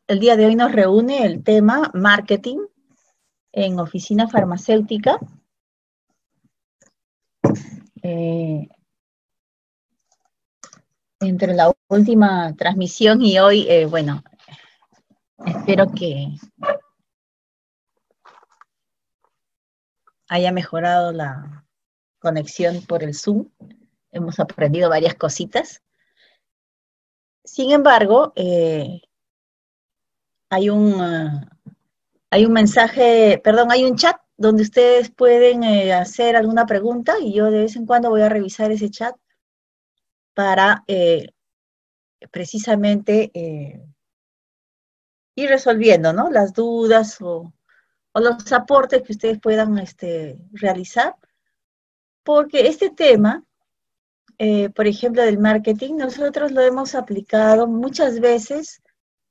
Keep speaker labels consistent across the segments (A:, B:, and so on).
A: El día de hoy nos reúne el tema marketing en oficina farmacéutica. Entre la última transmisión y hoy, bueno, espero que haya mejorado la conexión por el Zoom. Hemos aprendido varias cositas. Sin embargo, hay un mensaje, perdón, hay un chat donde ustedes pueden hacer alguna pregunta y yo de vez en cuando voy a revisar ese chat para precisamente ir resolviendo, ¿no? Las dudas o los aportes que ustedes puedan realizar, porque este tema, por ejemplo, del marketing, nosotros lo hemos aplicado muchas veces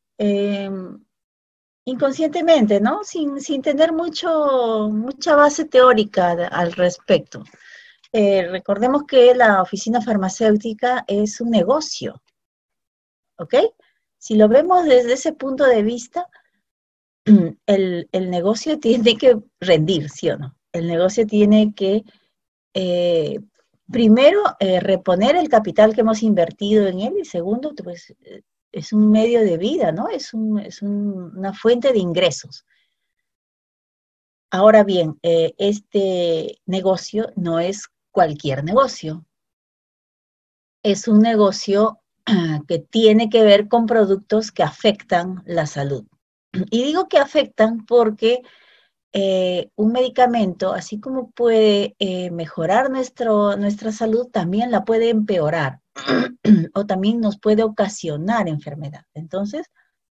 A: inconscientemente, ¿no? Sin tener mucha base teórica al respecto. Recordemos que la oficina farmacéutica es un negocio, ¿ok? Si lo vemos desde ese punto de vista, el negocio tiene que rendir, ¿sí o no? El negocio tiene que, primero, reponer el capital que hemos invertido en él, y segundo, pues, es un medio de vida, ¿no? Una fuente de ingresos. Ahora bien, este negocio no es cualquier negocio. Es un negocio que tiene que ver con productos que afectan la salud. Y digo que afectan porque un medicamento, así como puede mejorar nuestra salud, también la puede empeorar o también nos puede ocasionar enfermedad. Entonces,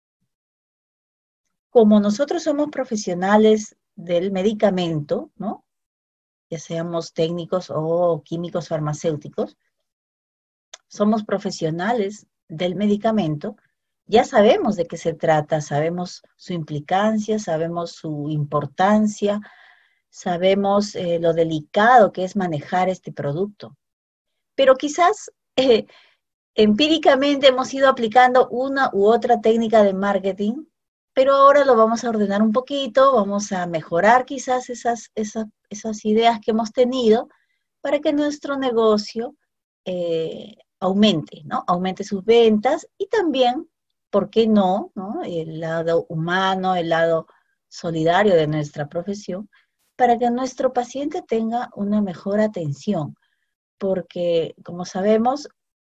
A: como nosotros somos profesionales del medicamento, ¿no? Ya seamos técnicos o químicos farmacéuticos, somos profesionales del medicamento, ya sabemos de qué se trata, sabemos su implicancia, sabemos su importancia, sabemos lo delicado que es manejar este producto. Pero quizás empíricamente hemos ido aplicando una u otra técnica de marketing, pero ahora lo vamos a ordenar un poquito, vamos a mejorar quizás esas ideas que hemos tenido para que nuestro negocio aumente, ¿no? Aumente sus ventas y también, ¿por qué no? ¿No? El lado humano, el lado solidario de nuestra profesión, para que nuestro paciente tenga una mejor atención, porque como sabemos,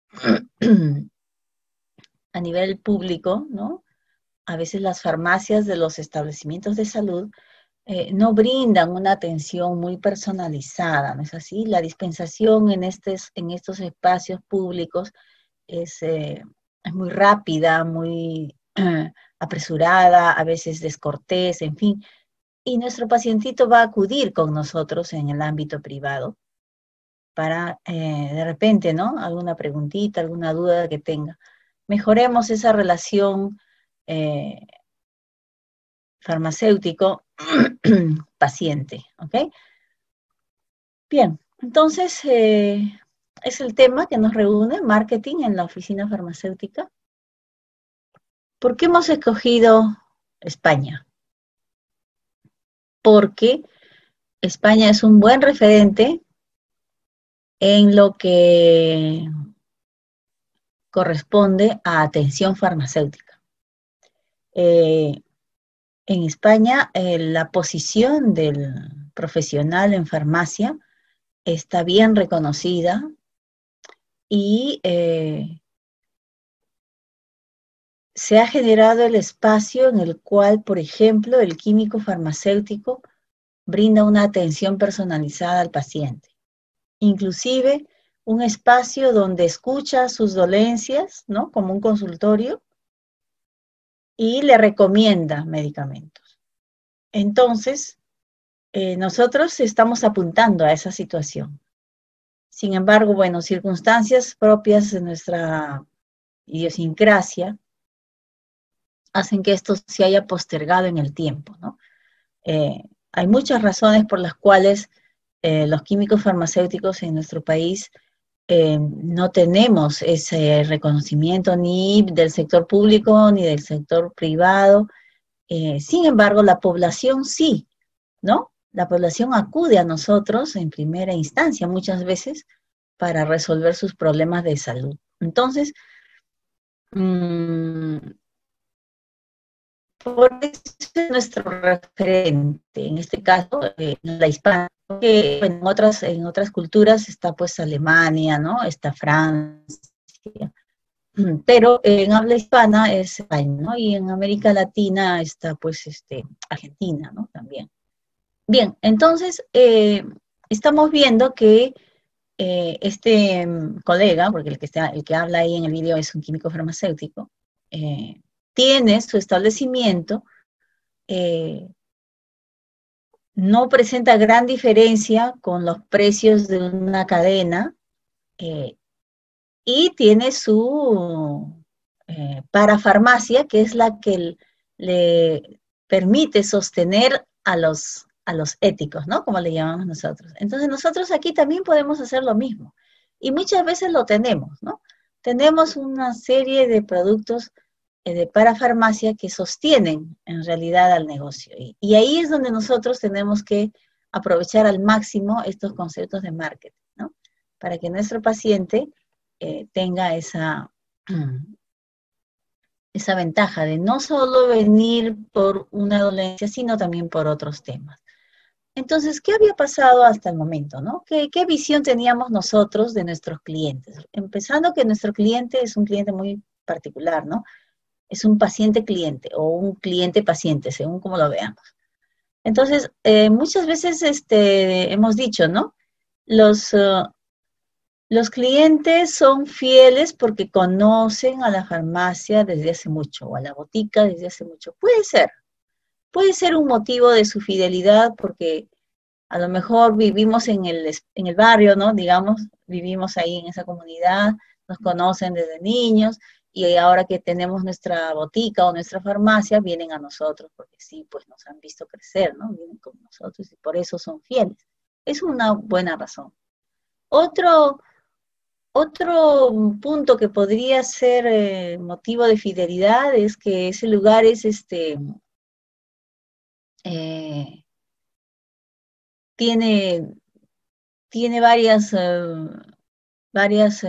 A: a nivel público, ¿no? A veces las farmacias de los establecimientos de salud no brindan una atención muy personalizada, ¿no es así? La dispensación en estos espacios públicos es muy rápida, muy apresurada, a veces descortés, en fin. Y nuestro pacientito va a acudir con nosotros en el ámbito privado para de repente, ¿no? Alguna preguntita, alguna duda que tenga. Mejoremos esa relación eh, farmacéutico-paciente, ¿ok? Bien, entonces es el tema que nos reúne, marketing en la oficina farmacéutica. ¿Por qué hemos escogido España? Porque España es un buen referente en lo que corresponde a atención farmacéutica. En España, la posición del profesional en farmacia está bien reconocida y se ha generado el espacio en el cual, por ejemplo, el químico farmacéutico brinda una atención personalizada al paciente. Inclusive un espacio donde escucha sus dolencias, ¿no? Como un consultorio, y le recomienda medicamentos. Entonces, nosotros estamos apuntando a esa situación. Sin embargo, bueno, circunstancias propias de nuestra idiosincrasia hacen que esto se haya postergado en el tiempo, ¿no? Hay muchas razones por las cuales los químicos farmacéuticos en nuestro país no tenemos ese reconocimiento ni del sector público ni del sector privado. Sin embargo, la población sí, ¿no? La población acude a nosotros en primera instancia muchas veces para resolver sus problemas de salud. Entonces, por eso es nuestro referente, en este caso, la hispana, que en otras culturas está pues Alemania, ¿no? Está Francia, pero en habla hispana es España, ¿no? Y en América Latina está pues Argentina, ¿no? También. Bien, entonces estamos viendo que colega, porque el que habla ahí en el video es un químico farmacéutico, tiene su establecimiento, eh, no presenta gran diferencia con los precios de una cadena, eh, y tiene su parafarmacia, que es la que le permite sostener a los éticos, ¿no? Como le llamamos nosotros. Entonces nosotros aquí también podemos hacer lo mismo. Y muchas veces lo tenemos, ¿no? Tenemos una serie de productos de parafarmacia que sostienen en realidad al negocio. Y ahí es donde nosotros tenemos que aprovechar al máximo estos conceptos de marketing, ¿no? Para que nuestro paciente tenga esa ventaja de no solo venir por una dolencia, sino también por otros temas. Entonces, ¿qué había pasado hasta el momento, no? ¿Qué visión teníamos nosotros de nuestros clientes? Empezando que nuestro cliente es un cliente muy particular, ¿no? Es un paciente-cliente o un cliente-paciente, según como lo veamos. Entonces, muchas veces hemos dicho, ¿no? Los clientes son fieles porque conocen a la farmacia desde hace mucho o a la botica desde hace mucho. Puede ser un motivo de su fidelidad porque a lo mejor vivimos en el barrio, ¿no? Digamos, vivimos ahí en esa comunidad, nos conocen desde niños y ahora que tenemos nuestra botica o nuestra farmacia, vienen a nosotros porque sí, pues nos han visto crecer, ¿no? Vienen con nosotros y por eso son fieles. Es una buena razón. Otro Otro punto que podría ser motivo de fidelidad es que ese lugar es eh, tiene, tiene varias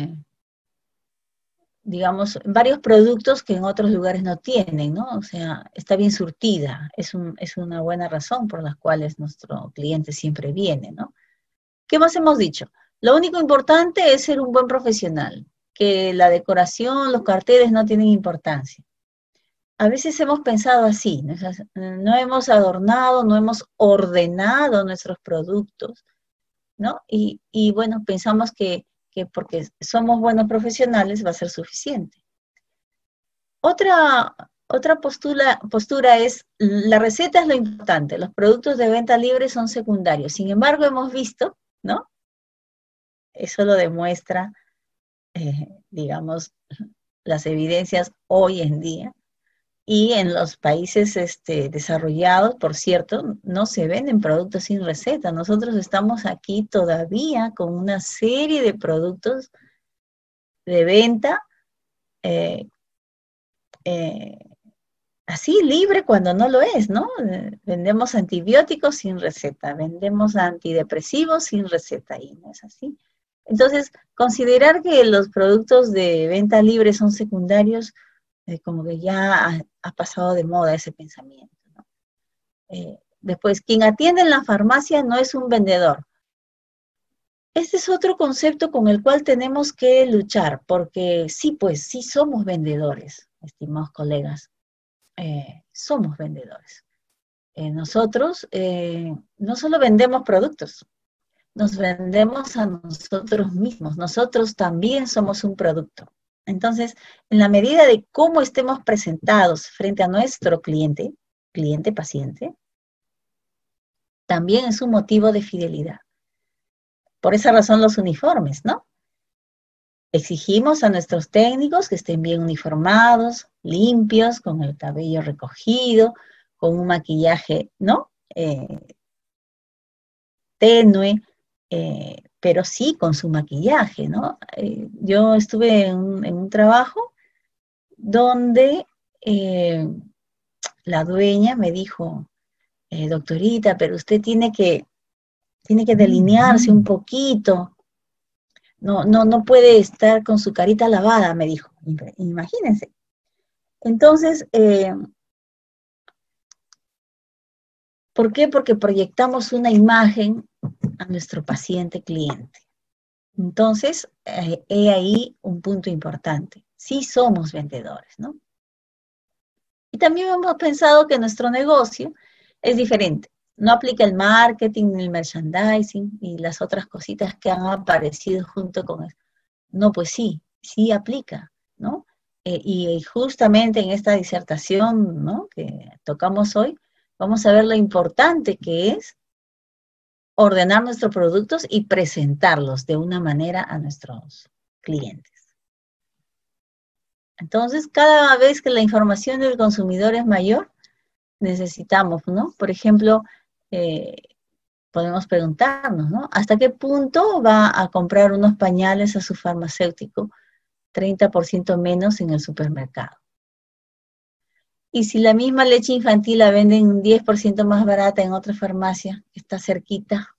A: digamos, varios productos que en otros lugares no tienen, ¿no? O sea, está bien surtida, es una buena razón por las cuales nuestro cliente siempre viene, ¿no? ¿Qué más hemos dicho? Lo único importante es ser un buen profesional, que la decoración, los carteles no tienen importancia. A veces hemos pensado así, ¿no? No hemos adornado, no hemos ordenado nuestros productos, ¿no? Y bueno, pensamos que porque somos buenos profesionales va a ser suficiente. Otra postura es, la receta es lo importante, los productos de venta libre son secundarios. Sin embargo, hemos visto, ¿no? Eso lo demuestra, digamos, las evidencias hoy en día. Y en los países desarrollados, por cierto, no se venden productos sin receta. Nosotros estamos aquí todavía con una serie de productos de venta eh, eh, así libre cuando no lo es, ¿no? Vendemos antibióticos sin receta, vendemos antidepresivos sin receta y no es así. Entonces, considerar que los productos de venta libre son secundarios, como que ya ha pasado de moda ese pensamiento, ¿no? Después, quien atiende en la farmacia no es un vendedor. Este es otro concepto con el cual tenemos que luchar, porque sí, pues sí somos vendedores, estimados colegas, somos vendedores. Nosotros no solo vendemos productos, nos vendemos a nosotros mismos, nosotros también somos un producto. Entonces, en la medida de cómo estemos presentados frente a nuestro cliente, paciente, también es un motivo de fidelidad. Por esa razón los uniformes, ¿no? Exigimos a nuestros técnicos que estén bien uniformados, limpios, con el cabello recogido, con un maquillaje, ¿no? Tenue, pero sí con su maquillaje, ¿no? Yo estuve en un trabajo donde la dueña me dijo, doctorita, pero usted tiene que delinearse un poquito, no puede estar con su carita lavada, me dijo. Imagínense. Entonces, ¿por qué? Porque proyectamos una imagen a nuestro paciente cliente. Entonces, he ahí un punto importante. Sí somos vendedores, ¿no? Y también hemos pensado que nuestro negocio es diferente. No aplica el marketing, ni el merchandising y las otras cositas que han aparecido junto con eso. No, pues sí, sí aplica, ¿no? Y justamente en esta disertación, ¿no?, que tocamos hoy, vamos a ver lo importante que es ordenar nuestros productos y presentarlos de una manera a nuestros clientes. Entonces, cada vez que la información del consumidor es mayor, necesitamos, ¿no? Por ejemplo, eh, podemos preguntarnos, ¿no? ¿Hasta qué punto va a comprar unos pañales a su farmacéutico 30% menos en el supermercado? Y si la misma leche infantil la venden un 10% más barata en otra farmacia que está cerquita,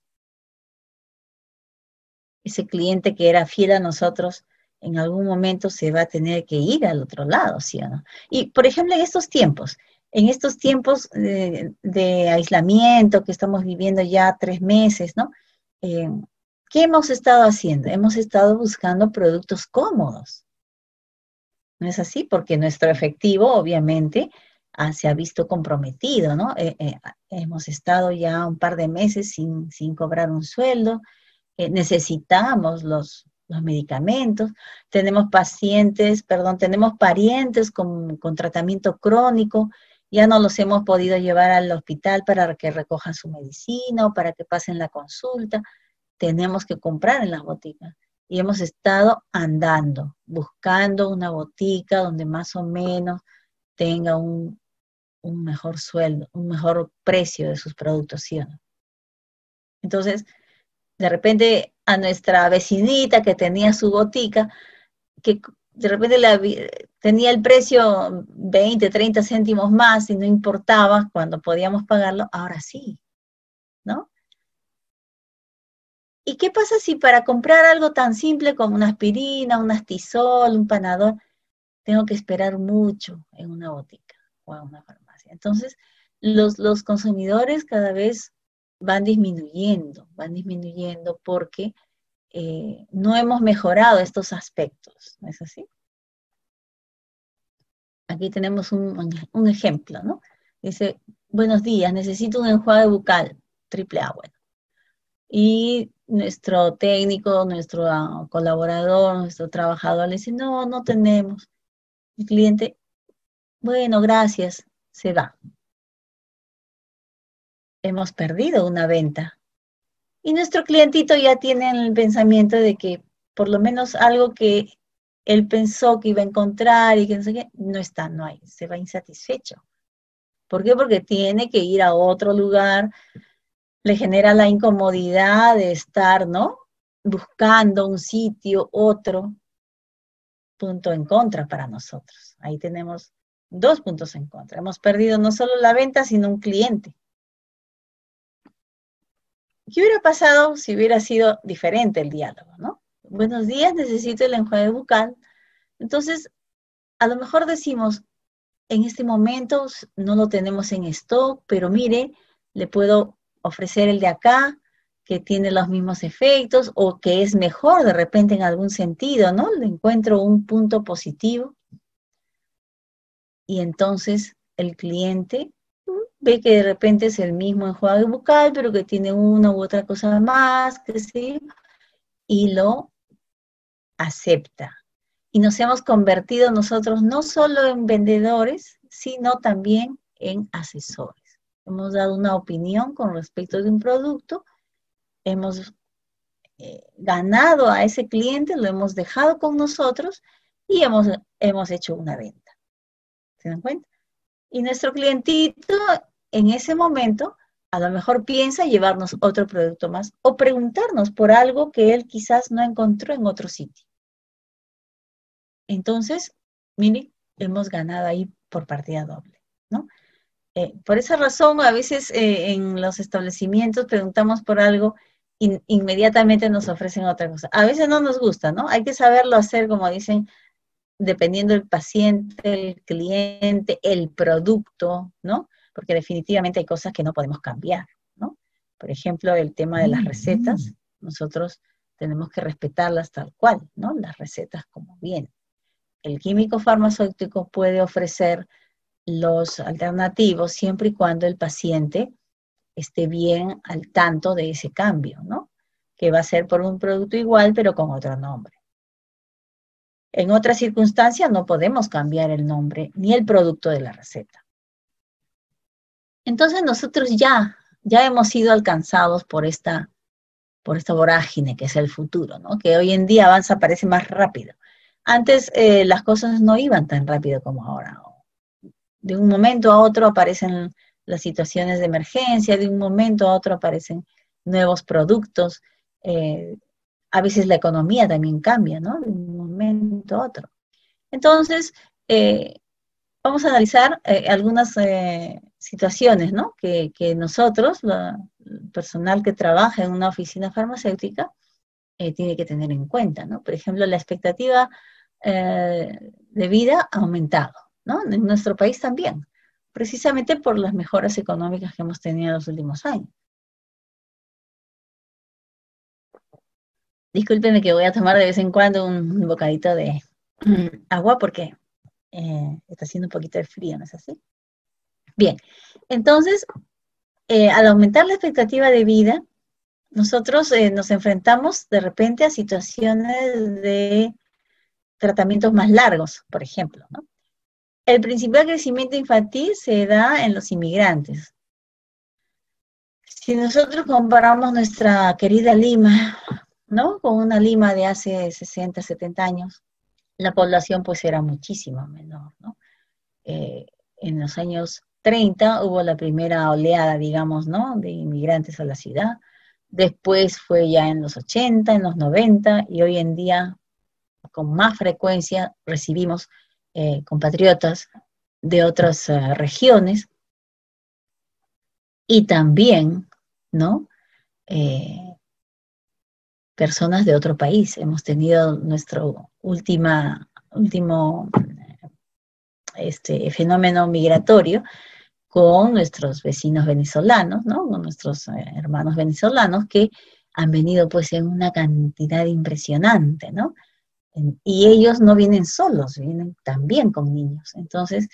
A: ese cliente que era fiel a nosotros, en algún momento se va a tener que ir al otro lado, ¿sí o no? Y, por ejemplo, en estos tiempos de aislamiento que estamos viviendo ya 3 meses, ¿no? Eh, ¿Qué hemos estado haciendo? Hemos estado buscando productos cómodos. ¿No es así? Porque nuestro efectivo, obviamente, se ha visto comprometido, ¿no? Hemos estado ya un par de meses sin cobrar un sueldo, necesitamos los medicamentos, tenemos tenemos parientes con tratamiento crónico, ya no los hemos podido llevar al hospital para que recojan su medicina o para que pasen la consulta, tenemos que comprar en las boticas. Y hemos estado andando, buscando una botica donde más o menos tenga un mejor sueldo, un mejor precio de sus productos, ¿sí o no? Entonces, de repente a nuestra vecinita que tenía su botica, que de repente tenía el precio 20, 30 céntimos más y no importaba cuando podíamos pagarlo, ahora sí, ¿no? ¿Y qué pasa si para comprar algo tan simple como una aspirina, un astisol, un panadol, tengo que esperar mucho en una botica o en una farmacia? Entonces, los consumidores cada vez van disminuyendo porque no hemos mejorado estos aspectos, ¿no es así? Aquí tenemos un ejemplo, ¿no? Dice, buenos días, necesito un enjuague bucal, triple A, bueno. Y nuestro técnico, nuestro colaborador, nuestro trabajador le dice, no, no tenemos. El cliente, bueno, gracias, se va. Hemos perdido una venta. Y nuestro clientito ya tiene el pensamiento de que por lo menos algo que él pensó que iba a encontrar y que no sé qué, no está, no hay, se va insatisfecho. ¿Por qué? Porque tiene que ir a otro lugar, le genera la incomodidad de estar, ¿no? Buscando un sitio, otro punto en contra para nosotros. Ahí tenemos 2 puntos en contra. Hemos perdido no solo la venta, sino un cliente. ¿Qué hubiera pasado si hubiera sido diferente el diálogo, no? Buenos días, necesito el enjuague bucal. Entonces, a lo mejor decimos, en este momento no lo tenemos en stock, pero mire, le puedo ofrecer el de acá, que tiene los mismos efectos, o que es mejor de repente en algún sentido, ¿no? Le encuentro un punto positivo, y entonces el cliente ve que de repente es el mismo enjuague bucal, pero que tiene una u otra cosa más, que sí, y lo acepta. Y nos hemos convertido nosotros no solo en vendedores, sino también en asesores. Hemos dado una opinión con respecto de un producto, hemos ganado a ese cliente, lo hemos dejado con nosotros y hemos hecho una venta. ¿Se dan cuenta? Y nuestro clientito en ese momento A lo mejor piensa llevarnos otro producto más o preguntarnos por algo que él quizás no encontró en otro sitio. Entonces, mire, hemos ganado ahí por partida doble, ¿no? Por esa razón, a veces en los establecimientos preguntamos por algo y inmediatamente nos ofrecen otra cosa. A veces no nos gusta, ¿no? Hay que saberlo hacer, como dicen, dependiendo del paciente, el cliente, el producto, ¿no? Porque definitivamente hay cosas que no podemos cambiar, ¿no? Por ejemplo, el tema de las recetas, nosotros tenemos que respetarlas tal cual, ¿no? Las recetas como vienen. El químico farmacéutico puede ofrecer los alternativos siempre y cuando el paciente esté bien al tanto de ese cambio, ¿no? Que va a ser por un producto igual, pero con otro nombre. En otras circunstancias no podemos cambiar el nombre ni el producto de la receta. Entonces nosotros ya hemos sido alcanzados por esta vorágine que es el futuro, ¿no? Que hoy en día avanza, parece más rápido. Antes las cosas no iban tan rápido como ahora. De un momento a otro aparecen las situaciones de emergencia, de un momento a otro aparecen nuevos productos. A veces la economía también cambia, ¿no? De un momento a otro. Entonces, eh, vamos a analizar algunas situaciones, ¿no? Que nosotros, el personal que trabaja en una oficina farmacéutica, tiene que tener en cuenta, ¿no? Por ejemplo, la expectativa de vida ha aumentado, ¿no? En nuestro país también, precisamente por las mejoras económicas que hemos tenido en los últimos años. Discúlpeme que voy a tomar de vez en cuando un bocadito de agua porque está haciendo un poquito de frío, ¿no es así? Bien, entonces, al aumentar la expectativa de vida, nosotros nos enfrentamos de repente a situaciones de tratamientos más largos, por ejemplo, ¿no? El principal crecimiento infantil se da en los inmigrantes. Si nosotros comparamos nuestra querida Lima, ¿no? Con una Lima de hace 60, 70 años, la población pues era muchísimo menor, ¿no? En los años 30 hubo la primera oleada, digamos, ¿no? De inmigrantes a la ciudad. Después fue ya en los 80, en los 90 y hoy en día con más frecuencia recibimos compatriotas de otras regiones y también, ¿no? Eh, personas de otro país. Hemos tenido nuestro último fenómeno migratorio con nuestros vecinos venezolanos, ¿no? Con nuestros hermanos venezolanos que han venido pues en una cantidad impresionante, ¿no? Y ellos no vienen solos, vienen también con niños. Entonces,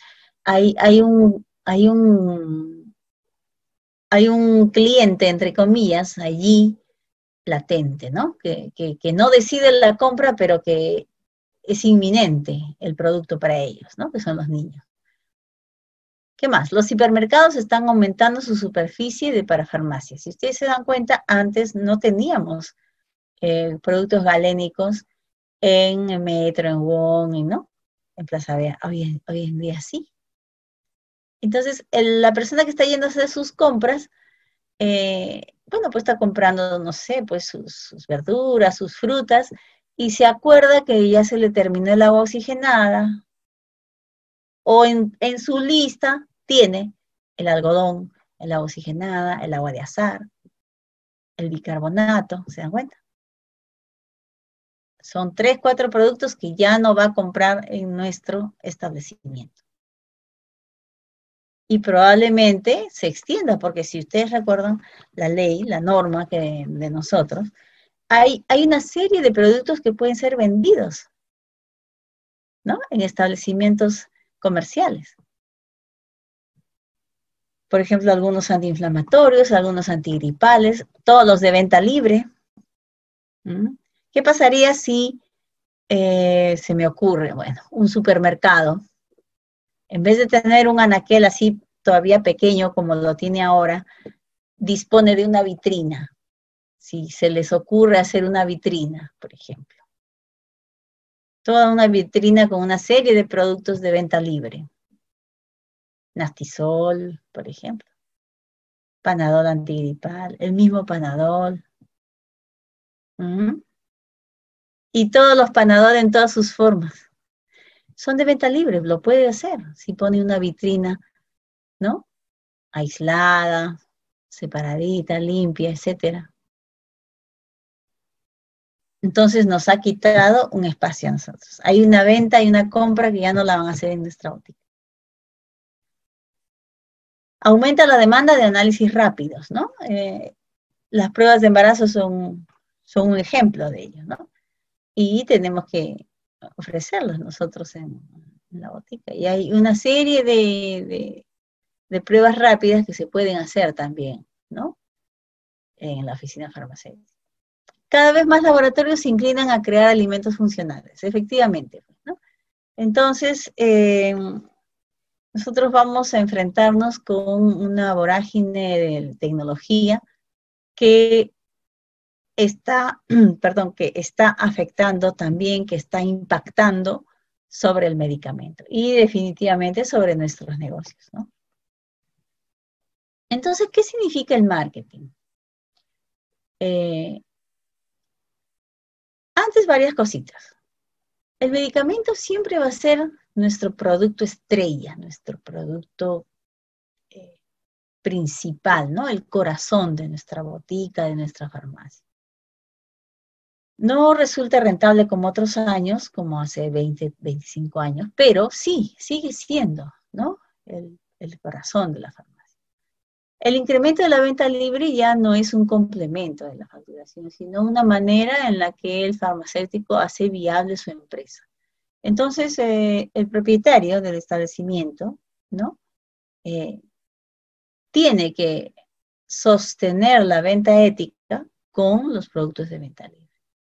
A: hay un cliente, entre comillas, allí latente, ¿no? Que no decide la compra, pero que es inminente el producto para ellos, ¿no? Que son los niños. ¿Qué más? Los hipermercados están aumentando su superficie de parafarmacias. Si ustedes se dan cuenta, antes no teníamos productos galénicos en Metro, en Wong, ¿no? En Plaza Vea. Hoy en día sí. Entonces, la persona que está yendo a hacer sus compras, bueno, pues está comprando, no sé, pues sus verduras, sus frutas, y se acuerda que ya se le terminó el agua oxigenada, o en su lista tiene el algodón, el agua oxigenada, el agua de azar, el bicarbonato, ¿se dan cuenta? Son 3, 4 productos que ya no va a comprar en nuestro establecimiento. Y probablemente se extienda, porque si ustedes recuerdan la ley, la norma de nosotros, hay una serie de productos que pueden ser vendidos, ¿no? En establecimientos comerciales. Por ejemplo, algunos antiinflamatorios, algunos antigripales, todos los de venta libre. ¿Mm? ¿Qué pasaría si se me ocurre, bueno, un supermercado, en vez de tener un anaquel así todavía pequeño como lo tiene ahora, dispone de una vitrina? Si se les ocurre hacer una vitrina, por ejemplo. Toda una vitrina con una serie de productos de venta libre. Nastisol, por ejemplo. Panadol antigripal, el mismo Panadol. ¿Mm? Y todos los Panadol en todas sus formas. Son de venta libre, lo puede hacer. Si pone una vitrina, ¿no? Aislada, separadita, limpia, etcétera. Entonces nos ha quitado un espacio a nosotros. Hay una venta y una compra que ya no la van a hacer en nuestra óptica. Aumenta la demanda de análisis rápidos, ¿no? Las pruebas de embarazo son un ejemplo de ello, ¿no? Y tenemos que ofrecerlos nosotros en la botica. Y hay una serie de pruebas rápidas que se pueden hacer también, ¿no? En la oficina farmacéutica. Cada vez más laboratorios se inclinan a crear alimentos funcionales, efectivamente, ¿no? Entonces, nosotros vamos a enfrentarnos con una vorágine de tecnología que está, perdón, que está afectando también, que está impactando sobre el medicamento y definitivamente sobre nuestros negocios, ¿no? Entonces, ¿qué significa el marketing? Antes varias cositas. El medicamento siempre va a ser nuestro producto estrella, nuestro producto principal, ¿no? El corazón de nuestra botica, de nuestra farmacia. No resulta rentable como otros años, como hace 20, 25 años, pero sí, sigue siendo, ¿no? El corazón de la farmacia. El incremento de la venta libre ya no es un complemento de la facturación, sino una manera en la que el farmacéutico hace viable su empresa. Entonces, el propietario del establecimiento, ¿no? Tiene que sostener la venta ética con los productos de venta libre.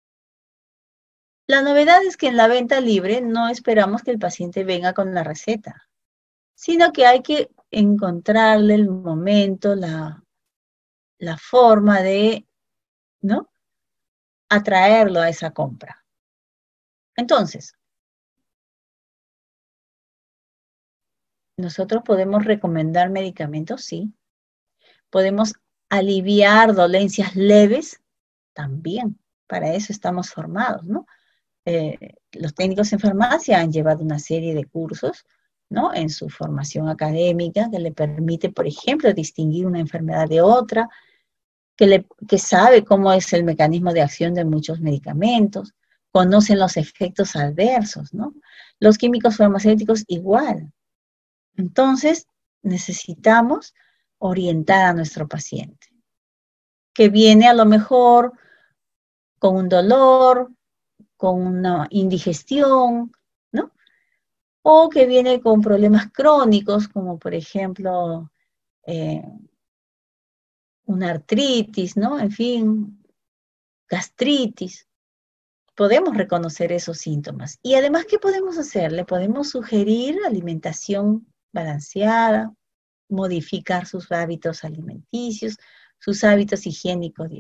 A: La novedad es que en la venta libre no esperamos que el paciente venga con la receta, sino que hay que encontrarle el momento, la forma de, ¿no? Atraerlo a esa compra. Entonces, nosotros podemos recomendar medicamentos, sí. Podemos aliviar dolencias leves, también. Para eso estamos formados, ¿no? Los técnicos en farmacia han llevado una serie de cursos, ¿no? En su formación académica que le permite, por ejemplo, distinguir una enfermedad de otra, que sabe cómo es el mecanismo de acción de muchos medicamentos, conocen los efectos adversos, ¿no? Los químicos farmacéuticos igual. Entonces, necesitamos orientar a nuestro paciente, que viene a lo mejor con un dolor, con una indigestión, ¿no? O que viene con problemas crónicos, como por ejemplo una artritis, ¿no? En fin, gastritis. Podemos reconocer esos síntomas. Y además, ¿qué podemos hacer? Le podemos sugerir alimentación balanceada, modificar sus hábitos alimenticios, sus hábitos higiénicos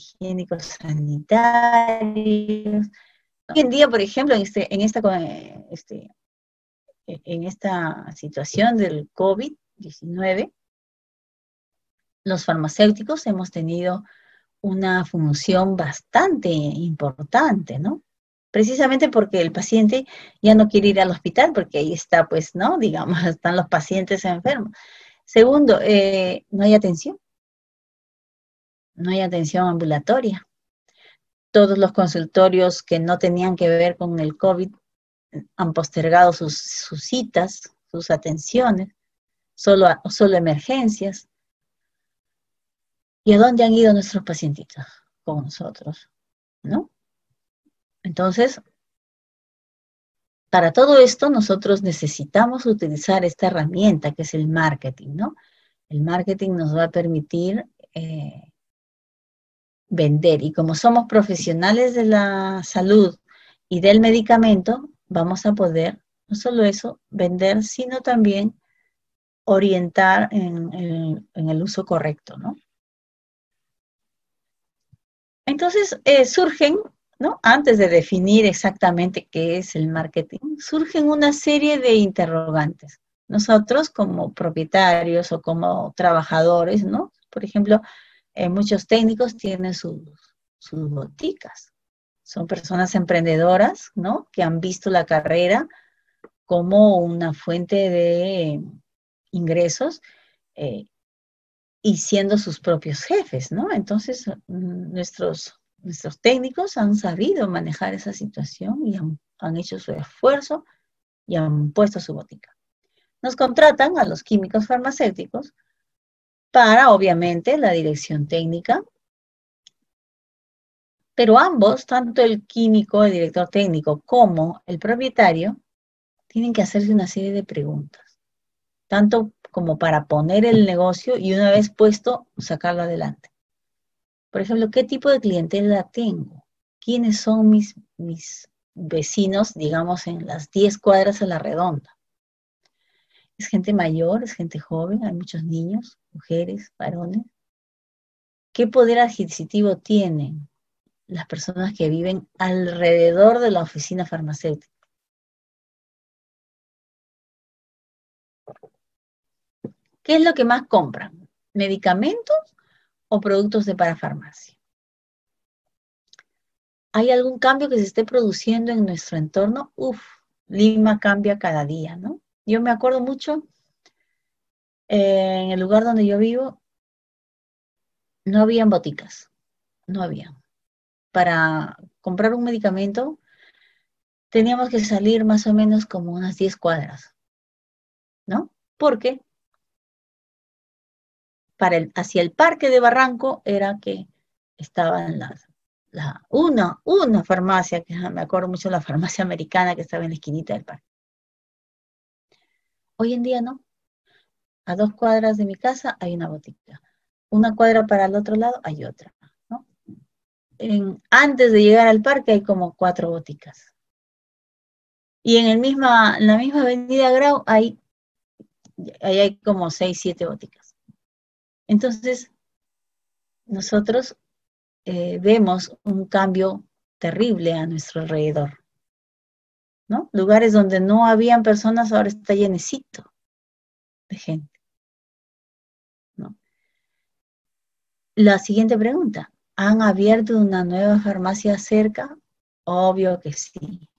A: sanitarios. Hoy en día, por ejemplo, en esta situación del COVID-19, los farmacéuticos hemos tenido una función bastante importante, ¿no? Precisamente porque el paciente ya no quiere ir al hospital, porque ahí está, pues, ¿no? Digamos, están los pacientes enfermos. Segundo, no hay atención ambulatoria. Todos los consultorios que no tenían que ver con el COVID han postergado sus citas, sus atenciones, solo emergencias. ¿Y a dónde han ido nuestros pacientitos? Con nosotros, ¿no? Entonces, para todo esto nosotros necesitamos utilizar esta herramienta que es el marketing, ¿no? El marketing nos va a permitir vender, y como somos profesionales de la salud y del medicamento, vamos a poder, no solo eso, vender, sino también orientar en el uso correcto, ¿no? Entonces surgen, ¿no? Antes de definir exactamente qué es el marketing, surgen una serie de interrogantes. Nosotros como propietarios o como trabajadores, ¿no? Por ejemplo, muchos técnicos tienen sus boticas. Son personas emprendedoras, ¿no? Que han visto la carrera como una fuente de ingresos y siendo sus propios jefes, ¿no? Entonces, nuestros técnicos han sabido manejar esa situación y han hecho su esfuerzo y han puesto su botica. Nos contratan a los químicos farmacéuticos para, obviamente, la dirección técnica, pero ambos, tanto el químico, el director técnico, como el propietario, tienen que hacerse una serie de preguntas, tanto como para poner el negocio y una vez puesto, sacarlo adelante. Por ejemplo, ¿qué tipo de clientela tengo? ¿Quiénes son mis vecinos, digamos, en las 10 cuadras a la redonda? ¿Es gente mayor? ¿Es gente joven? ¿Hay muchos niños, mujeres, varones? ¿Qué poder adquisitivo tienen las personas que viven alrededor de la oficina farmacéutica? ¿Qué es lo que más compran? ¿Medicamentos o productos de parafarmacia? ¿Hay algún cambio que se esté produciendo en nuestro entorno? Uf, Lima cambia cada día, ¿no? Yo me acuerdo mucho, en el lugar donde yo vivo, no habían boticas, no había. Para comprar un medicamento teníamos que salir más o menos como unas 10 cuadras, ¿no? Porque hacia el parque de Barranco era que estaban una farmacia, que me acuerdo mucho, la farmacia americana que estaba en la esquinita del parque. Hoy en día no. A 2 cuadras de mi casa hay una botica. Una cuadra para el otro lado hay otra, ¿no? Antes de llegar al parque hay como 4 boticas. Y en la misma avenida Grau hay como 6, 7 boticas. Entonces, nosotros vemos un cambio terrible a nuestro alrededor, ¿no? Lugares donde no habían personas ahora está llenecito de gente, ¿no? La siguiente pregunta, ¿han abierto una nueva farmacia cerca? Obvio que sí.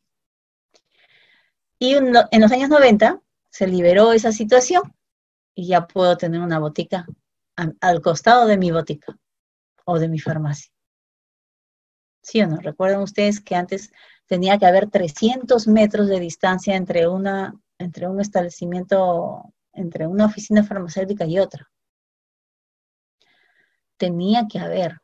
A: Y en los años 90 se liberó esa situación y ya puedo tener una botica al costado de mi botica o de mi farmacia. ¿Sí o no? ¿Recuerdan ustedes que antes tenía que haber 300 metros de distancia entre un establecimiento, entre una oficina farmacéutica y otra? Tenía que haber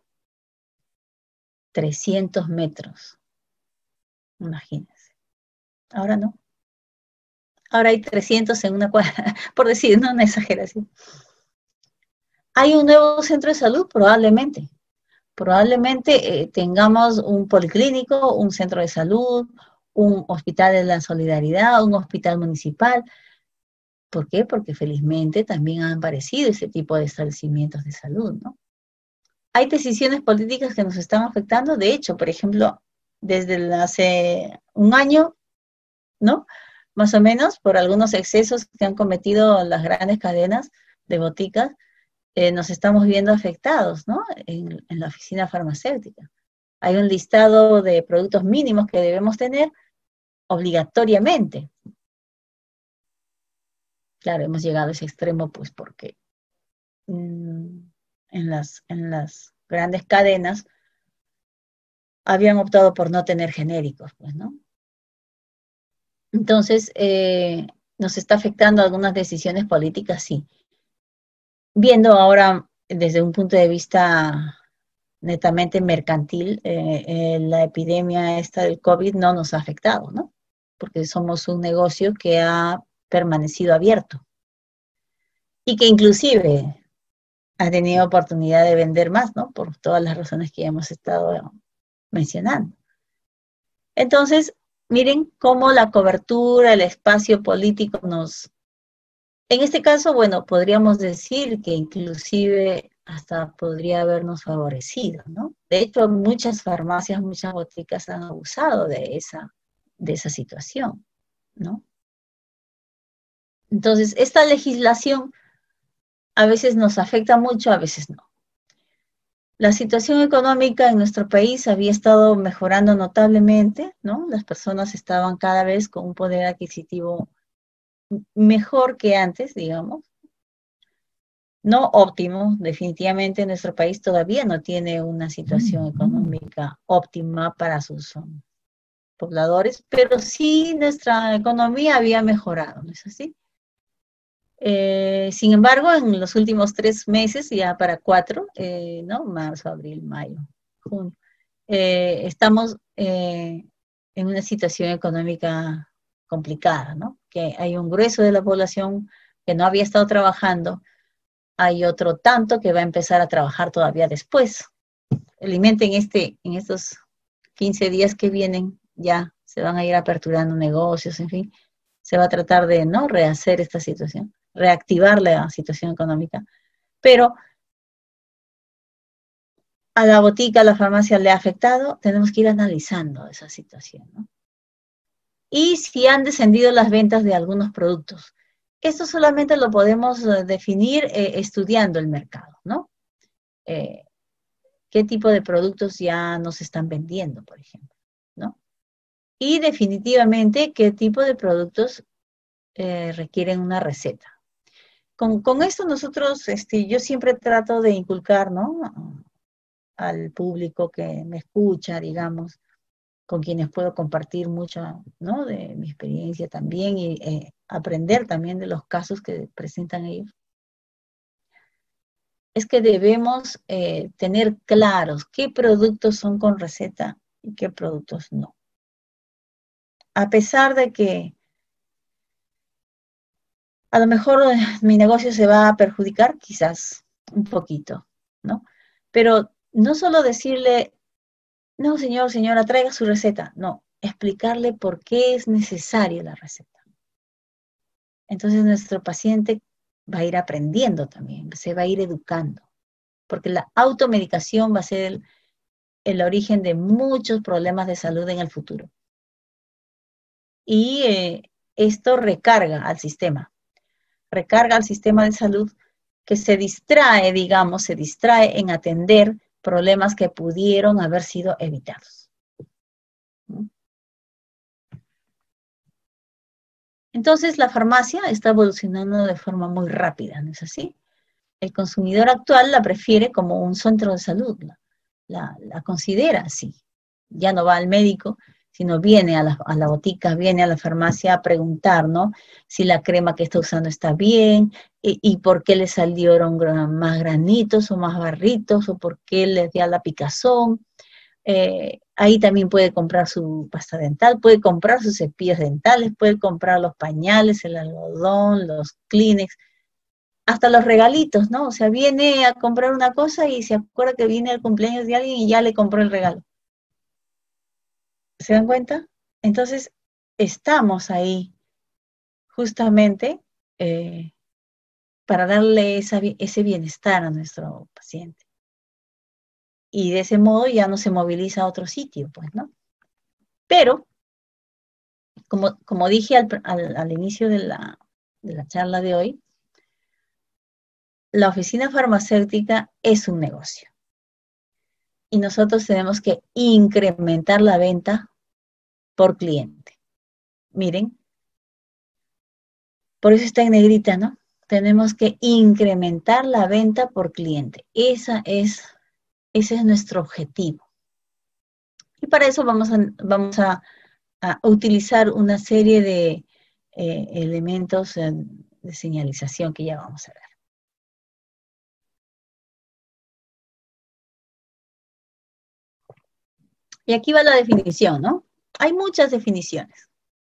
A: 300 metros, imagínense. Ahora no. Ahora hay 300 en una cuadra, por decir, no una exageración. ¿Hay un nuevo centro de salud? Probablemente. Probablemente tengamos un policlínico, un centro de salud, un hospital de la solidaridad, un hospital municipal. ¿Por qué? Porque felizmente también han aparecido ese tipo de establecimientos de salud, ¿no? Hay decisiones políticas que nos están afectando. De hecho, por ejemplo, desde hace un año, ¿no? Más o menos, por algunos excesos que han cometido las grandes cadenas de boticas, nos estamos viendo afectados, ¿no? En la oficina farmacéutica. Hay un listado de productos mínimos que debemos tener obligatoriamente. Claro, hemos llegado a ese extremo, pues porque en las grandes cadenas habían optado por no tener genéricos, pues, ¿no? Entonces, nos está afectando algunas decisiones políticas, sí. Viendo ahora desde un punto de vista netamente mercantil, la epidemia esta del COVID no nos ha afectado, ¿no? Porque somos un negocio que ha permanecido abierto y que inclusive ha tenido oportunidad de vender más, ¿no? Por todas las razones que ya hemos estado mencionando. Entonces, miren cómo la cobertura, el espacio político en este caso, bueno, podríamos decir que inclusive hasta podría habernos favorecido, ¿no? De hecho, muchas farmacias, muchas boticas han abusado de esa situación, ¿no? Entonces, esta legislación a veces nos afecta mucho, a veces no. La situación económica en nuestro país había estado mejorando notablemente, ¿no? Las personas estaban cada vez con un poder adquisitivo mejor que antes, digamos. No óptimo, definitivamente nuestro país todavía no tiene una situación económica óptima para sus pobladores, pero sí nuestra economía había mejorado, ¿no es así? Sin embargo, en los últimos 3 meses, ya para 4, ¿no? Marzo, abril, mayo, junio, estamos en una situación económica complicada, ¿no? Que hay un grueso de la población que no había estado trabajando, hay otro tanto que va a empezar a trabajar todavía después. Felizmente en estos 15 días que vienen ya se van a ir aperturando negocios, en fin, se va a tratar de no rehacer esta situación, reactivar la situación económica, pero a la botica, a la farmacia le ha afectado, tenemos que ir analizando esa situación, ¿no? Y si han descendido las ventas de algunos productos. Esto solamente lo podemos definir estudiando el mercado, ¿no? Eh, ¿Qué tipo de productos ya no se están vendiendo, por ejemplo, ¿no? Y definitivamente qué tipo de productos requieren una receta. Con esto nosotros, yo siempre trato de inculcar, ¿no? Al público que me escucha, digamos, con quienes puedo compartir mucho, ¿no? De mi experiencia también y aprender también de los casos que presentan ellos. Es que debemos tener claros qué productos son con receta y qué productos no. A pesar de que a lo mejor mi negocio se va a perjudicar, quizás un poquito, ¿no? Pero no solo decirle, no, señor, señora, traiga su receta. No, explicarle por qué es necesaria la receta. Entonces nuestro paciente va a ir aprendiendo también, se va a ir educando, porque la automedicación va a ser el origen de muchos problemas de salud en el futuro. Y esto recarga al sistema de salud que se distrae, digamos, se distrae en atender problemas que pudieron haber sido evitados. Entonces, la farmacia está evolucionando de forma muy rápida, ¿no es así? El consumidor actual la prefiere como un centro de salud, la considera así. Ya no va al médico, sino viene a la botica, viene a la farmacia a preguntar, ¿no? Si la crema que está usando está bien, y por qué le salieron más granitos o más barritos, o por qué le dio la picazón. Ahí también puede comprar su pasta dental, puede comprar sus cepillos dentales, puede comprar los pañales, el algodón, los Kleenex, hasta los regalitos, ¿no? O sea, viene a comprar una cosa y se acuerda que viene el cumpleaños de alguien y ya le compró el regalo. ¿Se dan cuenta? Entonces, estamos ahí justamente eh, para darle ese bienestar a nuestro paciente. Y de ese modo ya no se moviliza a otro sitio, pues, ¿no? Pero, como dije al inicio de la charla de hoy, la oficina farmacéutica es un negocio. Y nosotros tenemos que incrementar la venta por cliente. Miren, por eso está en negrita, ¿no? Tenemos que incrementar la venta por cliente. Ese es nuestro objetivo. Y para eso vamos a utilizar una serie de elementos de señalización que ya vamos a ver. Y aquí va la definición, ¿no? Hay muchas definiciones.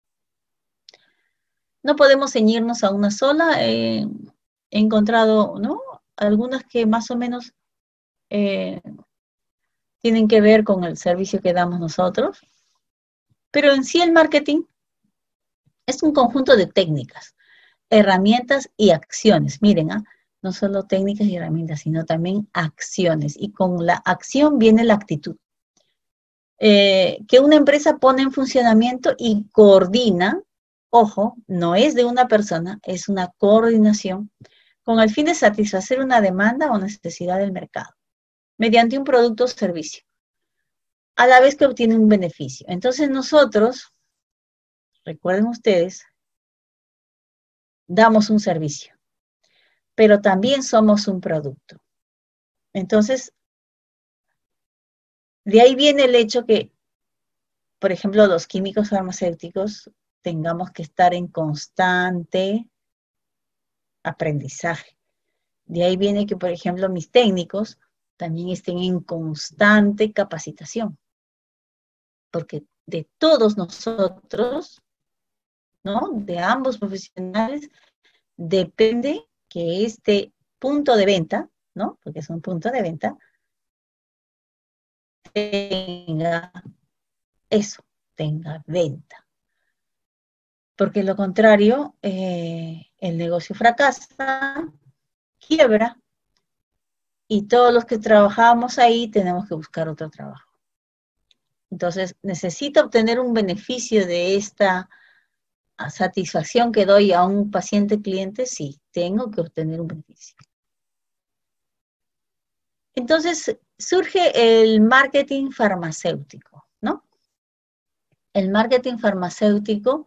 A: No podemos ceñirnos a una sola. He encontrado, ¿no? Algunas que más o menos tienen que ver con el servicio que damos nosotros. Pero en sí el marketing es un conjunto de técnicas, herramientas y acciones. Miren, no solo técnicas y herramientas, sino también acciones. Y con la acción viene la actitud. Que una empresa pone en funcionamiento y coordina, ojo, no es de una persona, es una coordinación con el fin de satisfacer una demanda o necesidad del mercado, mediante un producto o servicio, a la vez que obtiene un beneficio. Entonces nosotros, recuerden ustedes, damos un servicio, pero también somos un producto. Entonces, de ahí viene el hecho que, por ejemplo, los químicos farmacéuticos tengamos que estar en constante aprendizaje. De ahí viene que, por ejemplo, mis técnicos también estén en constante capacitación, porque de todos nosotros, ¿no? De ambos profesionales, depende que este punto de venta, ¿no? Porque es un punto de venta, tenga eso, tenga venta. Porque lo contrario, el negocio fracasa, quiebra, y todos los que trabajamos ahí tenemos que buscar otro trabajo. Entonces, necesito obtener un beneficio de esta satisfacción que doy a un paciente cliente, sí, tengo que obtener un beneficio. Entonces, surge el marketing farmacéutico, ¿no? El marketing farmacéutico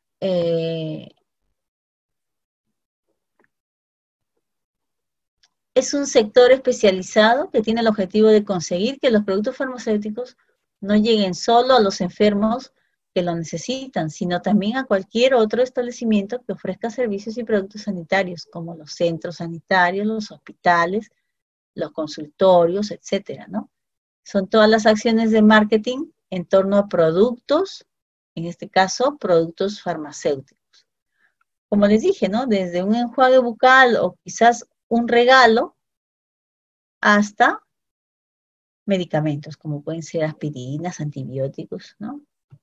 A: es un sector especializado que tiene el objetivo de conseguir que los productos farmacéuticos no lleguen solo a los enfermos que lo necesitan, sino también a cualquier otro establecimiento que ofrezca servicios y productos sanitarios, como los centros sanitarios, los hospitales, los consultorios, etcétera, ¿no? Son todas las acciones de marketing en torno a productos, en este caso, productos farmacéuticos. Como les dije, ¿no? Desde un enjuague bucal o quizás un regalo hasta medicamentos, como pueden ser aspirinas, antibióticos, ¿no?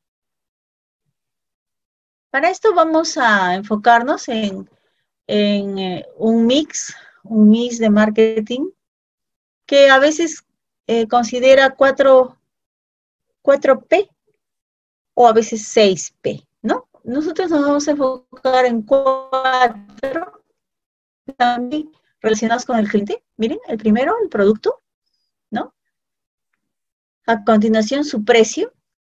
A: Para esto vamos a enfocarnos en un mix de marketing que a veces considera 4P o a veces 6P, ¿no? Nosotros nos vamos a enfocar en 4 también relacionados con el cliente. Miren, el primero, el producto, ¿no? A continuación, su precio.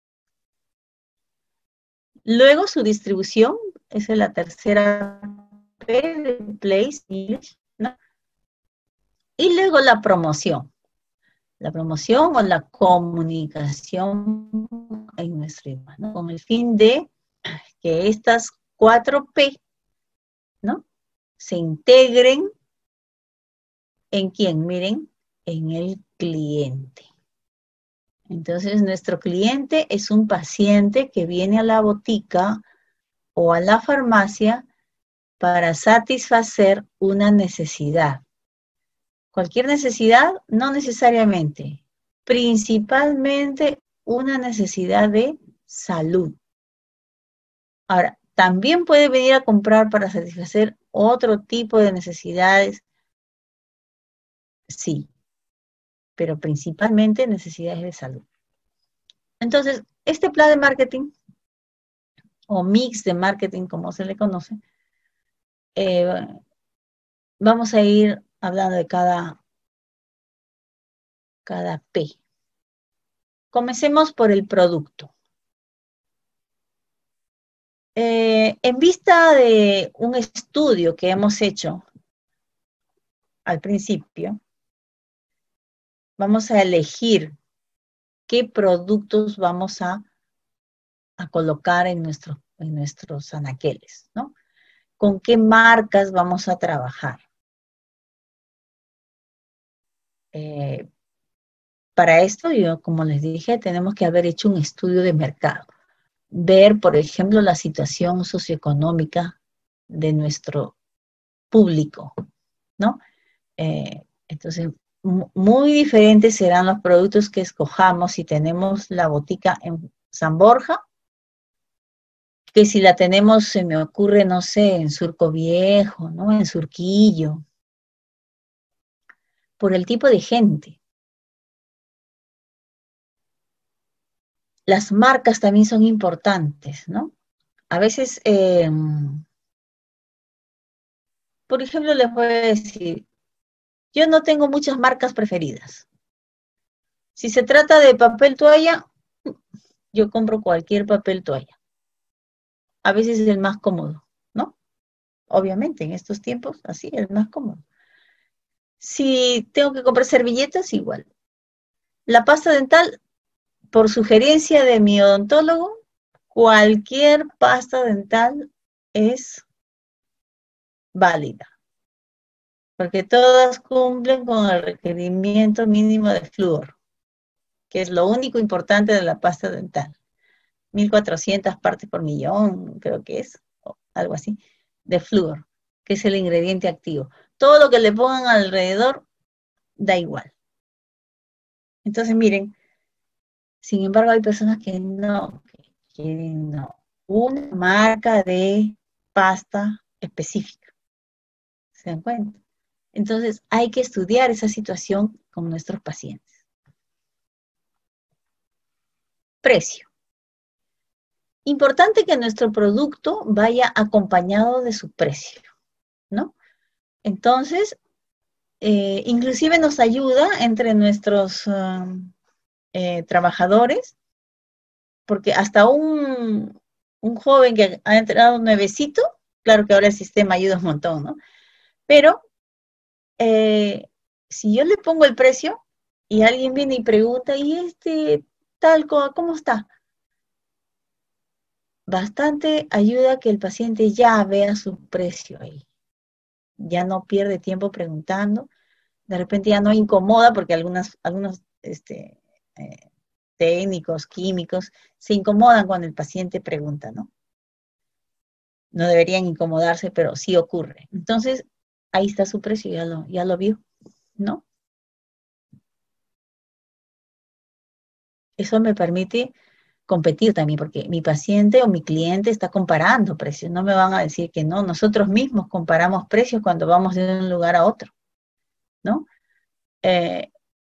A: Luego, su distribución. Esa es la tercera P de place, ¿no? Y luego la promoción. La promoción o la comunicación en nuestro idioma, ¿no? Con el fin de que estas 4P, ¿no? Se integren en quién, miren, en el cliente. Entonces, nuestro cliente es un paciente que viene a la botica o a la farmacia para satisfacer una necesidad. Cualquier necesidad, no necesariamente, principalmente una necesidad de salud. Ahora, también puede venir a comprar para satisfacer otro tipo de necesidades, sí, pero principalmente necesidades de salud. Entonces, este plan de marketing, o mix de marketing, como se le conoce, vamos a ir hablando de cada P. Comencemos por el producto. En vista de un estudio que hemos hecho al principio, vamos a elegir qué productos vamos a colocar en nuestros anaqueles, ¿no? Con qué marcas vamos a trabajar. Para esto, yo, como les dije, tenemos que haber hecho un estudio de mercado. Ver, por ejemplo, la situación socioeconómica de nuestro público, ¿no? Entonces, muy diferentes serán los productos que escojamos si tenemos la botica en San Borja, que si la tenemos, se me ocurre, no sé, en Surco Viejo, ¿no? En Surquillo, por el tipo de gente. Las marcas también son importantes, ¿no? A veces Por ejemplo, les voy a decir, yo no tengo muchas marcas preferidas. Si se trata de papel toalla, yo compro cualquier papel toalla. A veces es el más cómodo, ¿no? Obviamente, en estos tiempos, así es más cómodo. Si tengo que comprar servilletas, igual. La pasta dental, por sugerencia de mi odontólogo, cualquier pasta dental es válida, porque todas cumplen con el requerimiento mínimo de flúor, que es lo único importante de la pasta dental. 1.400 partes por millón, creo que es, o algo así, de flúor, que es el ingrediente activo. Todo lo que le pongan alrededor da igual. Entonces, miren, sin embargo, hay personas que no, que quieren no, una marca de pasta específica. ¿Se dan cuenta? Entonces, hay que estudiar esa situación con nuestros pacientes. Precio. Importante que nuestro producto vaya acompañado de su precio, ¿no? Entonces, inclusive nos ayuda entre nuestros trabajadores, porque hasta un joven que ha entrado nuevecito, claro que ahora el sistema ayuda un montón, ¿no? Pero eh, si yo le pongo el precio y alguien viene y pregunta, ¿y este tal, cómo está? Bastante ayuda que el paciente ya vea su precio ahí. Ya no pierde tiempo preguntando, de repente ya no incomoda porque algunos eh, técnicos, químicos, se incomodan cuando el paciente pregunta, ¿no? No deberían incomodarse, pero sí ocurre. Entonces, ahí está su precio, ya lo vio, ¿no? Eso me permite competir también, porque mi paciente o mi cliente está comparando precios. No me van a decir que no, nosotros mismos comparamos precios cuando vamos de un lugar a otro, ¿no? Eh,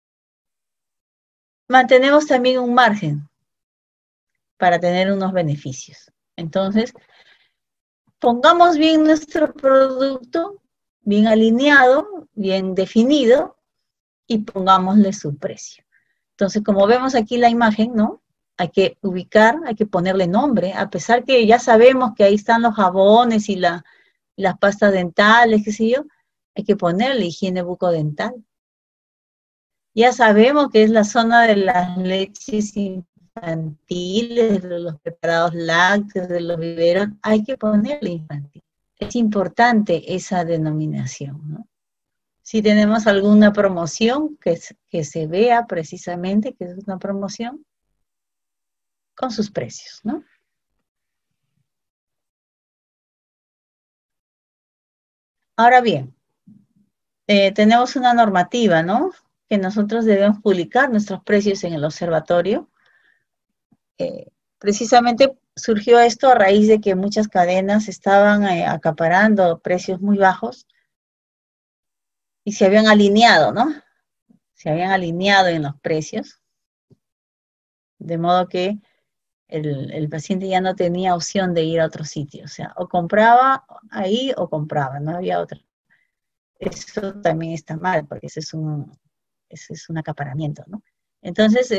A: Mantenemos también un margen para tener unos beneficios. Entonces, pongamos bien nuestro producto, bien alineado, bien definido, y pongámosle su precio. Entonces, como vemos aquí la imagen, ¿no? Hay que ubicar, hay que ponerle nombre, a pesar que ya sabemos que ahí están los jabones y las pastas dentales, qué sé yo, hay que ponerle higiene bucodental. Ya sabemos que es la zona de las leches infantiles, de los preparados lácteos, de los biberos, hay que ponerle infantil. Es importante esa denominación, ¿no? Si tenemos alguna promoción que se vea precisamente que es una promoción con sus precios, ¿no? Ahora bien, tenemos una normativa, ¿no? Que nosotros debemos publicar nuestros precios en el observatorio. Precisamente surgió esto a raíz de que muchas cadenas estaban acaparando precios muy bajos y se habían alineado, ¿no? Se habían alineado en los precios, de modo que el paciente ya no tenía opción de ir a otro sitio, o sea, o compraba ahí o compraba, no había otra. Eso también está mal, porque ese es un acaparamiento, ¿no? Entonces,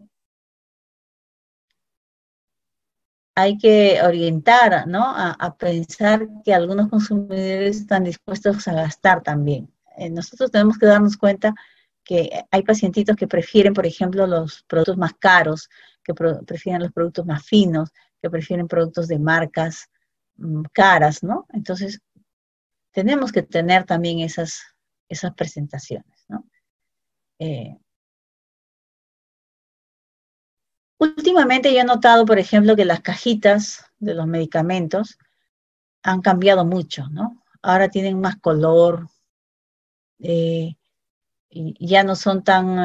A: hay que orientar, ¿no? A pensar que algunos consumidores están dispuestos a gastar también. Nosotros tenemos que darnos cuenta que hay pacientitos que prefieren, por ejemplo, los productos más caros, que prefieren los productos más finos, que prefieren productos de marcas caras, ¿no? Entonces, tenemos que tener también esas presentaciones, ¿no? Eh, Últimamente yo he notado, por ejemplo, que las cajitas de los medicamentos han cambiado mucho, ¿no? Ahora tienen más color, eh, y ya no son tan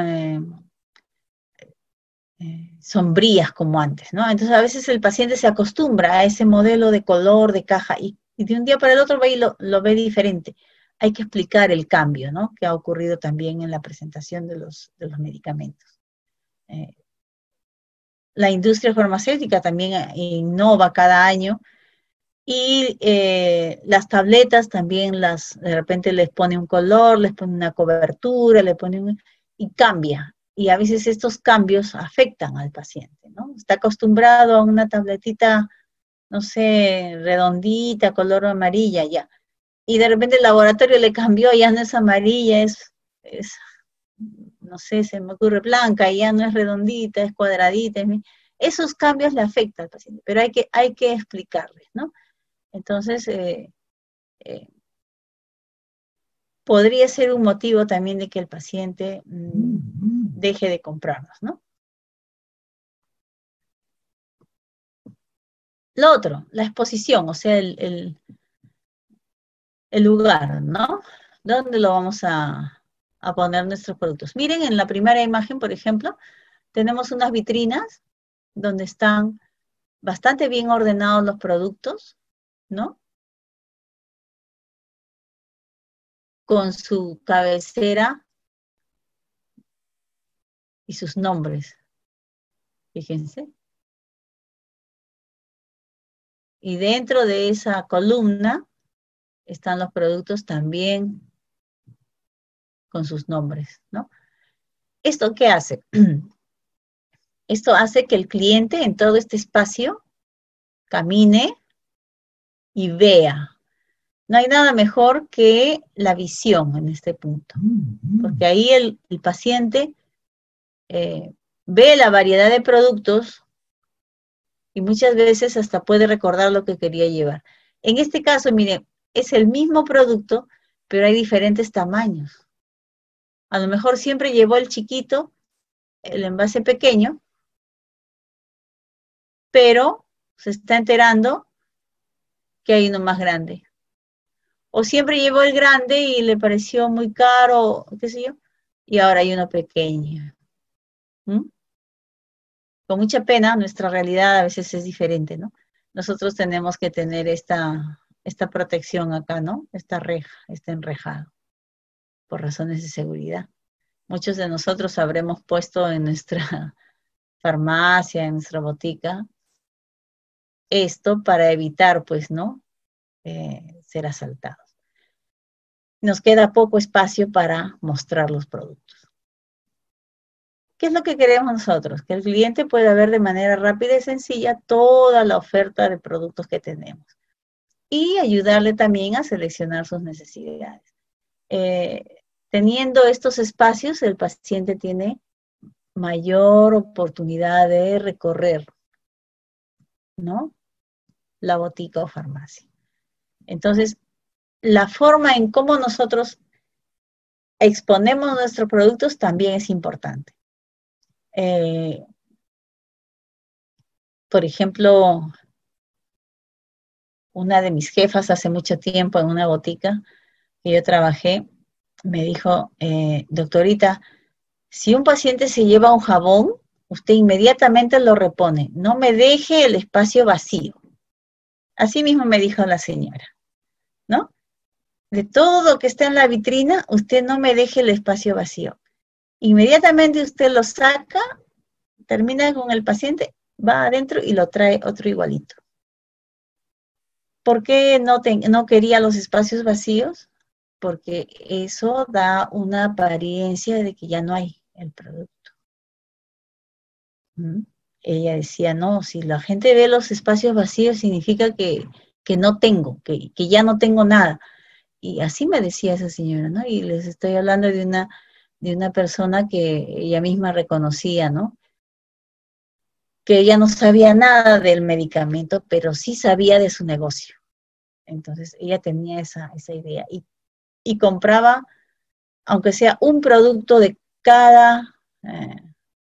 A: sombrías como antes, ¿no? Entonces a veces el paciente se acostumbra a ese modelo de color, de caja, y de un día para el otro ve y lo ve diferente. Hay que explicar el cambio, ¿no? Que ha ocurrido también en la presentación de los medicamentos. Eh, la industria farmacéutica también innova cada año Y las tabletas también de repente les pone un color, les pone una cobertura, y cambia. Y a veces estos cambios afectan al paciente, ¿no? Está acostumbrado a una tabletita, no sé, redondita, color amarilla, ya. Y de repente el laboratorio le cambió, ya no es amarilla, es no sé, se me ocurre blanca, y ya no es redondita, es cuadradita. Esos cambios le afectan al paciente, pero hay que explicarles, ¿no? Entonces, eh, podría ser un motivo también de que el paciente deje de comprarnos, ¿no? Lo otro, la exposición, o sea, el lugar, ¿no? ¿Dónde lo vamos a poner nuestros productos? Miren, en la primera imagen, por ejemplo, tenemos unas vitrinas donde están bastante bien ordenados los productos, ¿no? Con su cabecera y sus nombres, fíjense. Y dentro de esa columna están los productos también con sus nombres, ¿no? ¿Esto qué hace? Esto hace que el cliente en todo este espacio camine y vea. No hay nada mejor que la visión en este punto, porque ahí el paciente ve la variedad de productos y muchas veces hasta puede recordar lo que quería llevar. En este caso, miren, es el mismo producto, pero hay diferentes tamaños. A lo mejor siempre llevó el chiquito, el envase pequeño, pero se está enterando que hay uno más grande. O siempre llevó el grande y le pareció muy caro, qué sé yo, y ahora hay uno pequeño. ¿Mm? Con mucha pena, nuestra realidad a veces es diferente, ¿no? Nosotros tenemos que tener esta protección acá, ¿no? Esta reja, este enrejado, por razones de seguridad. Muchos de nosotros habremos puesto en nuestra farmacia, en nuestra botica, esto para evitar, pues, ¿no? Ser asaltados. Nos queda poco espacio para mostrar los productos. ¿Qué es lo que queremos nosotros? Que el cliente pueda ver de manera rápida y sencilla toda la oferta de productos que tenemos y ayudarle también a seleccionar sus necesidades. Eh, Teniendo estos espacios, el paciente tiene mayor oportunidad de recorrer, ¿no? La botica o farmacia. Entonces, la forma en cómo nosotros exponemos nuestros productos también es importante. Eh, por ejemplo, una de mis jefas hace mucho tiempo en una botica que yo trabajé, me dijo, doctorita, si un paciente se lleva un jabón, usted inmediatamente lo repone, no me deje el espacio vacío. Así mismo me dijo la señora, ¿no? De todo lo que está en la vitrina, usted no me deje el espacio vacío. Inmediatamente usted lo saca, termina con el paciente, va adentro y lo trae otro igualito. ¿Por qué no quería los espacios vacíos? Porque eso da una apariencia de que ya no hay el producto. ¿Mm? Ella decía, no, si la gente ve los espacios vacíos significa que no tengo, que ya no tengo nada. Y así me decía esa señora, ¿no? Y les estoy hablando de una persona que ella misma reconocía, ¿no? Que ella no sabía nada del medicamento, pero sí sabía de su negocio. Entonces ella tenía esa idea y compraba, aunque sea un producto eh,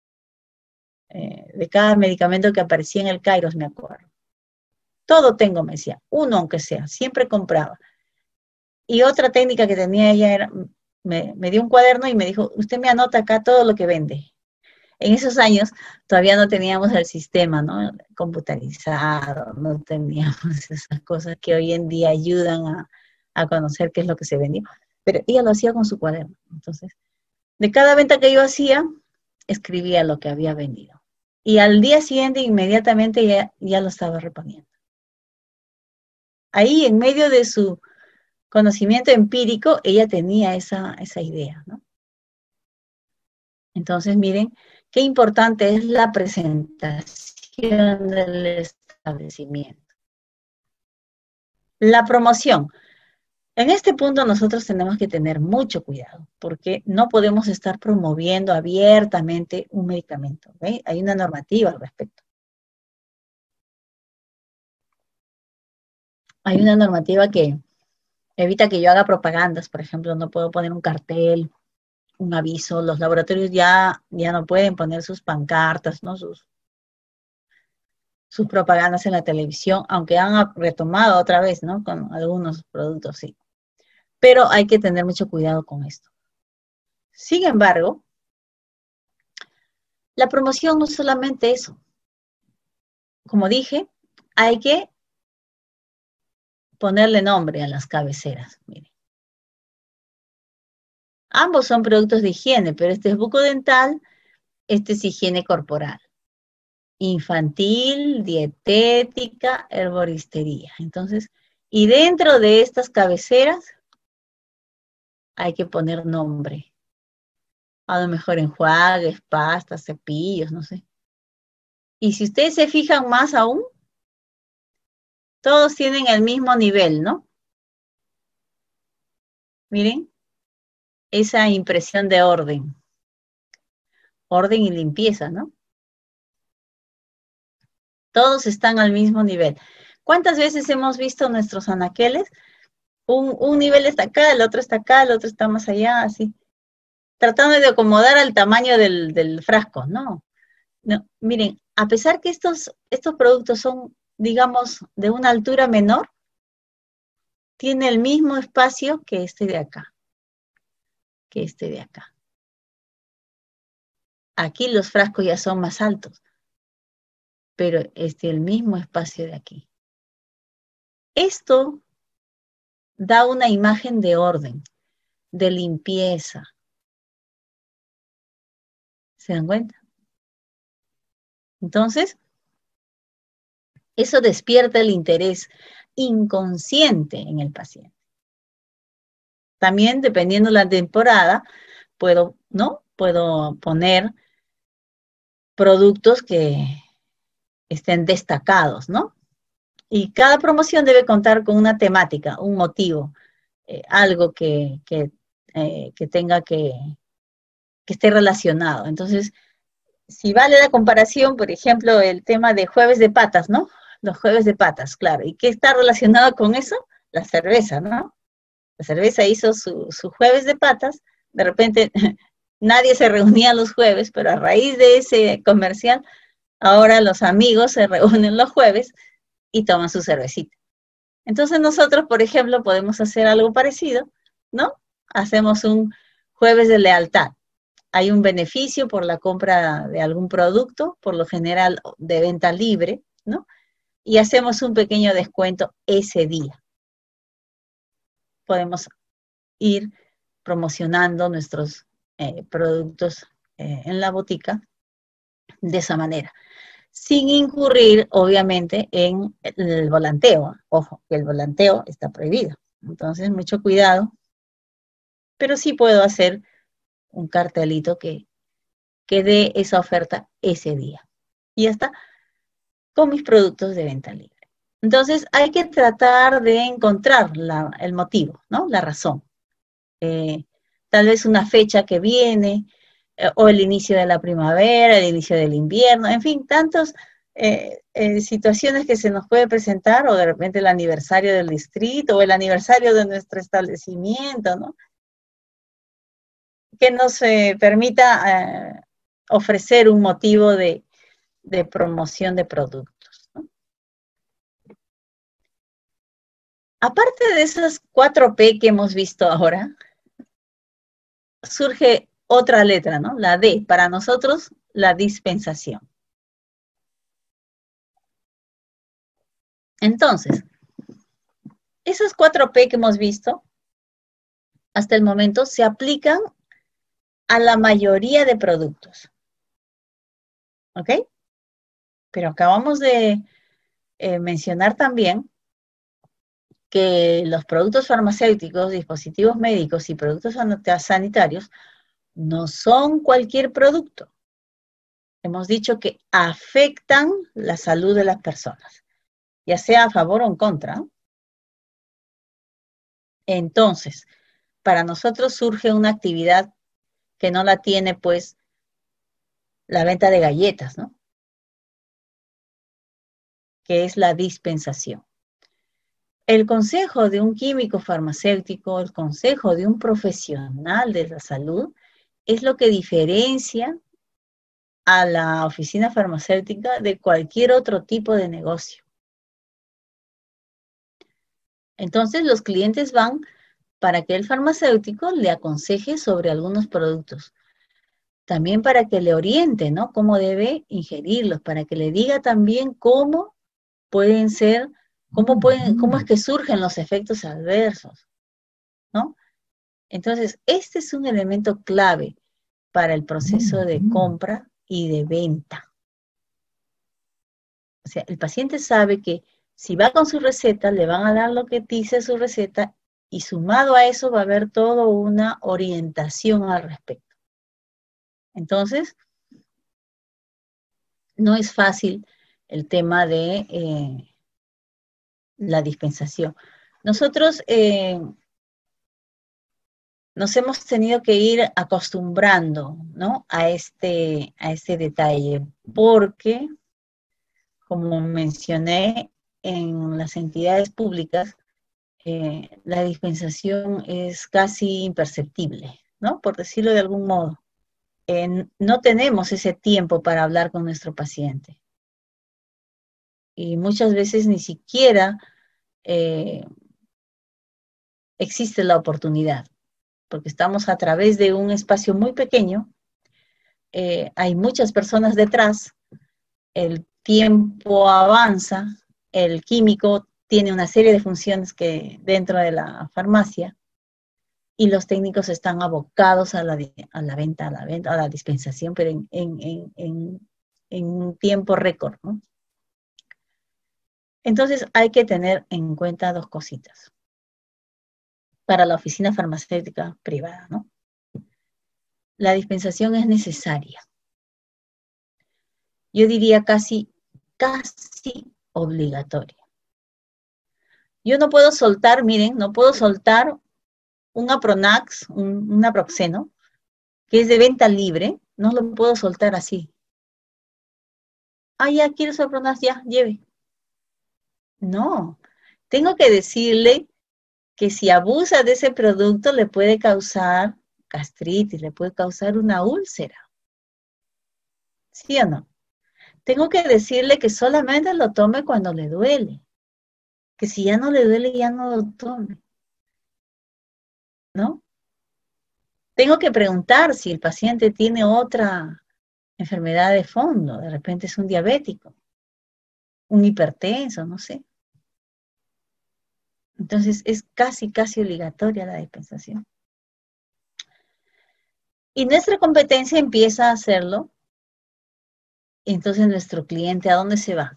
A: de cada medicamento que aparecía en el Kairos, me acuerdo. Todo tengo, me decía, uno aunque sea, siempre compraba. Y otra técnica que tenía ella era, me dio un cuaderno y me dijo, usted me anota acá todo lo que vende. En esos años todavía no teníamos el sistema, ¿no? Computarizado, no teníamos esas cosas que hoy en día ayudan a conocer qué es lo que se vendió. Pero ella lo hacía con su cuaderno. Entonces, de cada venta que yo hacía, escribía lo que había vendido. Y al día siguiente, inmediatamente, ya lo estaba reponiendo. Ahí, en medio de su conocimiento empírico, ella tenía esa idea, ¿no? Entonces, miren, qué importante es la presentación del establecimiento. La promoción. En este punto nosotros tenemos que tener mucho cuidado, porque no podemos estar promoviendo abiertamente un medicamento, ¿okay? Hay una normativa al respecto. Hay una normativa que evita que yo haga propagandas, por ejemplo, no puedo poner un cartel, un aviso, los laboratorios ya no pueden poner sus pancartas, ¿no? Sus propagandas en la televisión, aunque han retomado otra vez, ¿no? Con algunos productos, sí. Pero hay que tener mucho cuidado con esto. Sin embargo, la promoción no es solamente eso. Como dije, hay que ponerle nombre a las cabeceras. Miren. Ambos son productos de higiene, pero este es bucodental, este es higiene corporal. Infantil, dietética, herboristería. Entonces, y dentro de estas cabeceras hay que poner nombre. A lo mejor enjuagues, pastas, cepillos, no sé. Y si ustedes se fijan más aún, todos tienen el mismo nivel, ¿no? Miren, esa impresión de orden. Orden y limpieza, ¿no? Todos están al mismo nivel. ¿Cuántas veces hemos visto nuestros anaqueles? Un nivel está acá, el otro está acá, el otro está más allá, así. Tratando de acomodar al tamaño del frasco, ¿no? No, miren, a pesar que estos productos son, digamos, de una altura menor, tiene el mismo espacio que este de acá, que este de acá. Aquí los frascos ya son más altos, pero el mismo espacio de aquí. Esto da una imagen de orden, de limpieza. ¿Se dan cuenta? Entonces, eso despierta el interés inconsciente en el paciente. También, dependiendo la temporada, puedo poner productos que estén destacados, ¿no? Y cada promoción debe contar con una temática, un motivo, algo que tenga que esté relacionado. Entonces, si vale la comparación, por ejemplo, el tema de jueves de patas, ¿no? Los jueves de patas, claro. ¿Y qué está relacionado con eso? La cerveza, ¿no? La cerveza hizo su jueves de patas, de repente nadie se reunía los jueves, pero a raíz de ese comercial, ahora los amigos se reúnen los jueves y toman su cervecita. Entonces nosotros, por ejemplo, podemos hacer algo parecido, ¿no? Hacemos un jueves de lealtad. Hay un beneficio por la compra de algún producto, por lo general de venta libre, ¿no? Y hacemos un pequeño descuento ese día. Podemos ir promocionando nuestros productos en la botica de esa manera, sin incurrir, obviamente, en el volanteo. Ojo, que el volanteo está prohibido. Entonces, mucho cuidado, pero sí puedo hacer un cartelito que dé esa oferta ese día. Y ya está, con mis productos de venta libre. Entonces, hay que tratar de encontrar el motivo, ¿no? La razón. Tal vez una fecha que viene, o el inicio de la primavera, el inicio del invierno, en fin, tantas situaciones que se nos puede presentar, o de repente el aniversario del distrito, o el aniversario de nuestro establecimiento, ¿no? Que nos permita ofrecer un motivo de promoción de productos, ¿no? Aparte de esas 4P que hemos visto ahora, surge otra letra, ¿no? La D, para nosotros, la dispensación. Entonces, esas 4P que hemos visto hasta el momento se aplican a la mayoría de productos. ¿Ok? Pero acabamos de mencionar también que los productos farmacéuticos, dispositivos médicos y productos sanitarios no son cualquier producto. Hemos dicho que afectan la salud de las personas, ya sea a favor o en contra. Entonces, para nosotros surge una actividad que no la tiene, pues, la venta de galletas, ¿no? Que es la dispensación. El consejo de un químico farmacéutico, el consejo de un profesional de la salud, es lo que diferencia a la oficina farmacéutica de cualquier otro tipo de negocio. Entonces, los clientes van para que el farmacéutico le aconseje sobre algunos productos. También para que le oriente, ¿no? Cómo debe ingerirlos, para que le diga también cómo pueden ser, cómo es que surgen los efectos adversos, ¿no? Entonces, este es un elemento clave para el proceso de compra y de venta. O sea, el paciente sabe que si va con su receta, le van a dar lo que dice su receta y sumado a eso va a haber toda una orientación al respecto. Entonces, no es fácil el tema de la dispensación. Nosotros nos hemos tenido que ir acostumbrando, ¿no? a este detalle, porque, como mencioné, en las entidades públicas, la dispensación es casi imperceptible, ¿no? Por decirlo de algún modo. No tenemos ese tiempo para hablar con nuestro paciente. Y muchas veces ni siquiera existe la oportunidad, porque estamos a través de un espacio muy pequeño, hay muchas personas detrás, el tiempo avanza, el químico tiene una serie de funciones que dentro de la farmacia, y los técnicos están abocados a la venta, a la dispensación, pero en un tiempo récord, ¿no? Entonces hay que tener en cuenta dos cositas para la oficina farmacéutica privada, ¿no? La dispensación es necesaria. Yo diría casi obligatoria. Yo no puedo soltar, miren, no puedo soltar un Apronax, un Naproxeno, que es de venta libre, no lo puedo soltar así. Ah, ya, quiero su Apronax, ya, lleve. No, tengo que decirle que si abusa de ese producto le puede causar gastritis, le puede causar una úlcera. ¿Sí o no? Tengo que decirle que solamente lo tome cuando le duele. Que si ya no le duele, ya no lo tome. ¿No? Tengo que preguntar si el paciente tiene otra enfermedad de fondo. De repente es un diabético, un hipertenso, no sé. Entonces es casi obligatoria la dispensación. Y nuestra competencia empieza a hacerlo. Entonces nuestro cliente, ¿a dónde se va?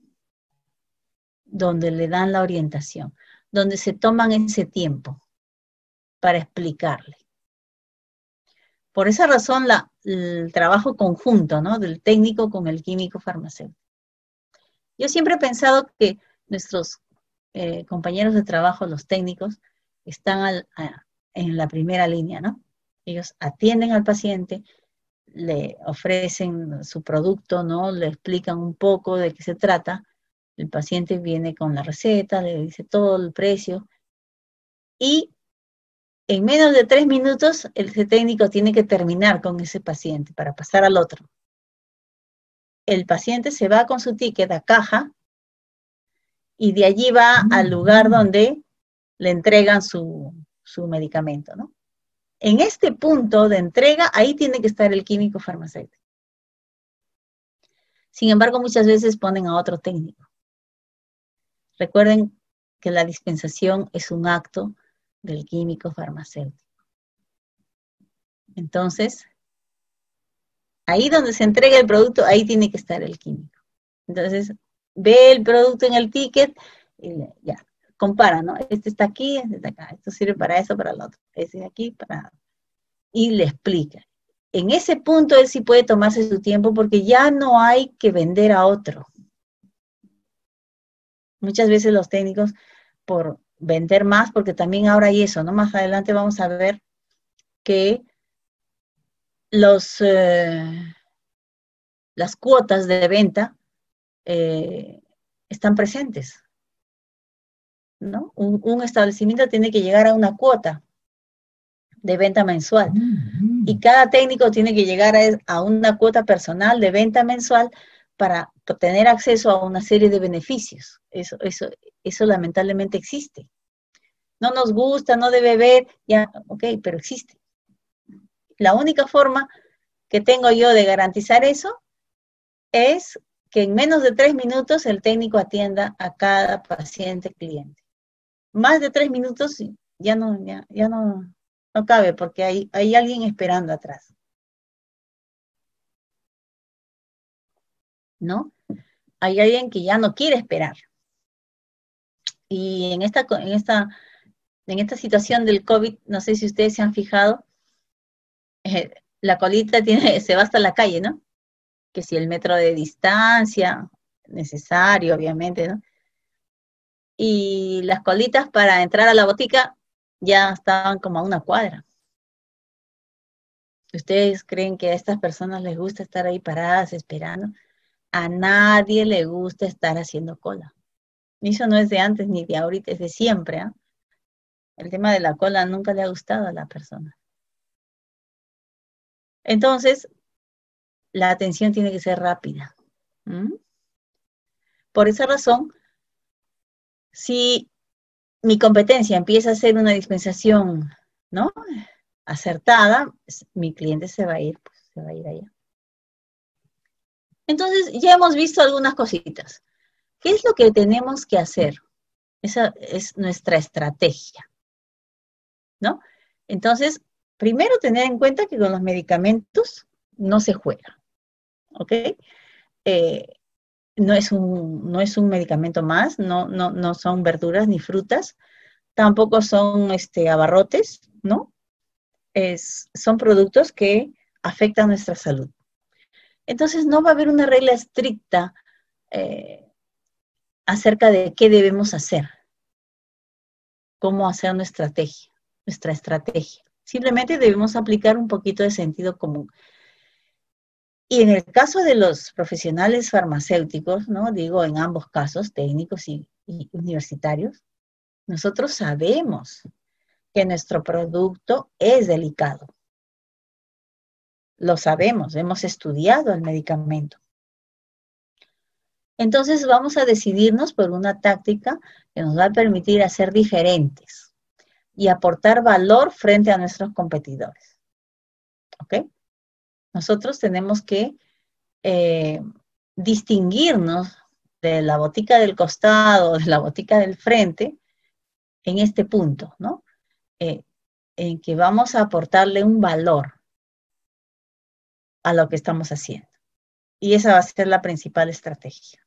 A: Donde le dan la orientación, donde se toman ese tiempo para explicarle. Por esa razón, el trabajo conjunto, ¿no? Del técnico con el químico farmacéutico. Yo siempre he pensado que nuestros compañeros de trabajo, los técnicos, están en la primera línea, ¿no? Ellos atienden al paciente, le ofrecen su producto, ¿no? Le explican un poco de qué se trata. El paciente viene con la receta, le dice todo el precio y en menos de 3 minutos ese técnico tiene que terminar con ese paciente para pasar al otro. El paciente se va con su ticket a caja y de allí va al lugar donde le entregan su medicamento, ¿no? En este punto de entrega, ahí tiene que estar el químico farmacéutico. Sin embargo, muchas veces ponen a otro técnico. Recuerden que la dispensación es un acto del químico farmacéutico. Entonces, ahí donde se entrega el producto, ahí tiene que estar el químico. Entonces, ve el producto en el ticket y ya. compara, ¿no? Este está aquí, este está acá, esto sirve para eso, para el otro, este de aquí, para... Y le explica. En ese punto él sí puede tomarse su tiempo porque ya no hay que vender a otro. Muchas veces los técnicos, por vender más, porque también ahora hay eso, ¿no? Más adelante vamos a ver que los, las cuotas de venta eh, están presentes, ¿no? Un establecimiento tiene que llegar a una cuota de venta mensual y cada técnico tiene que llegar a una cuota personal de venta mensual para tener acceso a una serie de beneficios. Eso lamentablemente existe. No nos gusta, no debe ver, ya, ok, pero existe. La única forma que tengo yo de garantizar eso es que en menos de 3 minutos el técnico atienda a cada paciente cliente. Más de 3 minutos ya no cabe porque hay alguien esperando atrás, ¿no? Hay alguien que ya no quiere esperar. Y en esta situación del COVID, no sé si ustedes se han fijado, la colita se va hasta la calle, ¿no? Que si el metro de distancia, necesario, obviamente, ¿no? Y las colitas para entrar a la botica ya estaban como a una cuadra. ¿Ustedes creen que a estas personas les gusta estar ahí paradas esperando? A nadie le gusta estar haciendo cola. Y eso no es de antes ni de ahorita, es de siempre, ¿eh? El tema de la cola nunca le ha gustado a la persona. Entonces, la atención tiene que ser rápida. ¿Mm? Por esa razón, si mi competencia empieza a ser una dispensación, ¿no? Acertada, mi cliente se va a ir, pues, se va a ir allá. Entonces, ya hemos visto algunas cositas. ¿Qué es lo que tenemos que hacer? Esa es nuestra estrategia, ¿no? Entonces, primero tener en cuenta que con los medicamentos no se juega, ¿ok? Eh, no es un medicamento más, no son verduras ni frutas, tampoco son abarrotes, ¿no? Son productos que afectan nuestra salud. Entonces, no va a haber una regla estricta acerca de qué debemos hacer, cómo hacer nuestra estrategia. Simplemente debemos aplicar un poquito de sentido común. Y en el caso de los profesionales farmacéuticos, ¿no? Digo, en ambos casos, técnicos y universitarios, nosotros sabemos que nuestro producto es delicado. Lo sabemos, hemos estudiado el medicamento. Entonces vamos a decidirnos por una táctica que nos va a permitir hacer diferentes y aportar valor frente a nuestros competidores. ¿Ok? Nosotros tenemos que distinguirnos de la botica del costado, de la botica del frente, en este punto, ¿no? En que vamos a aportarle un valor a lo que estamos haciendo. Y esa va a ser la principal estrategia.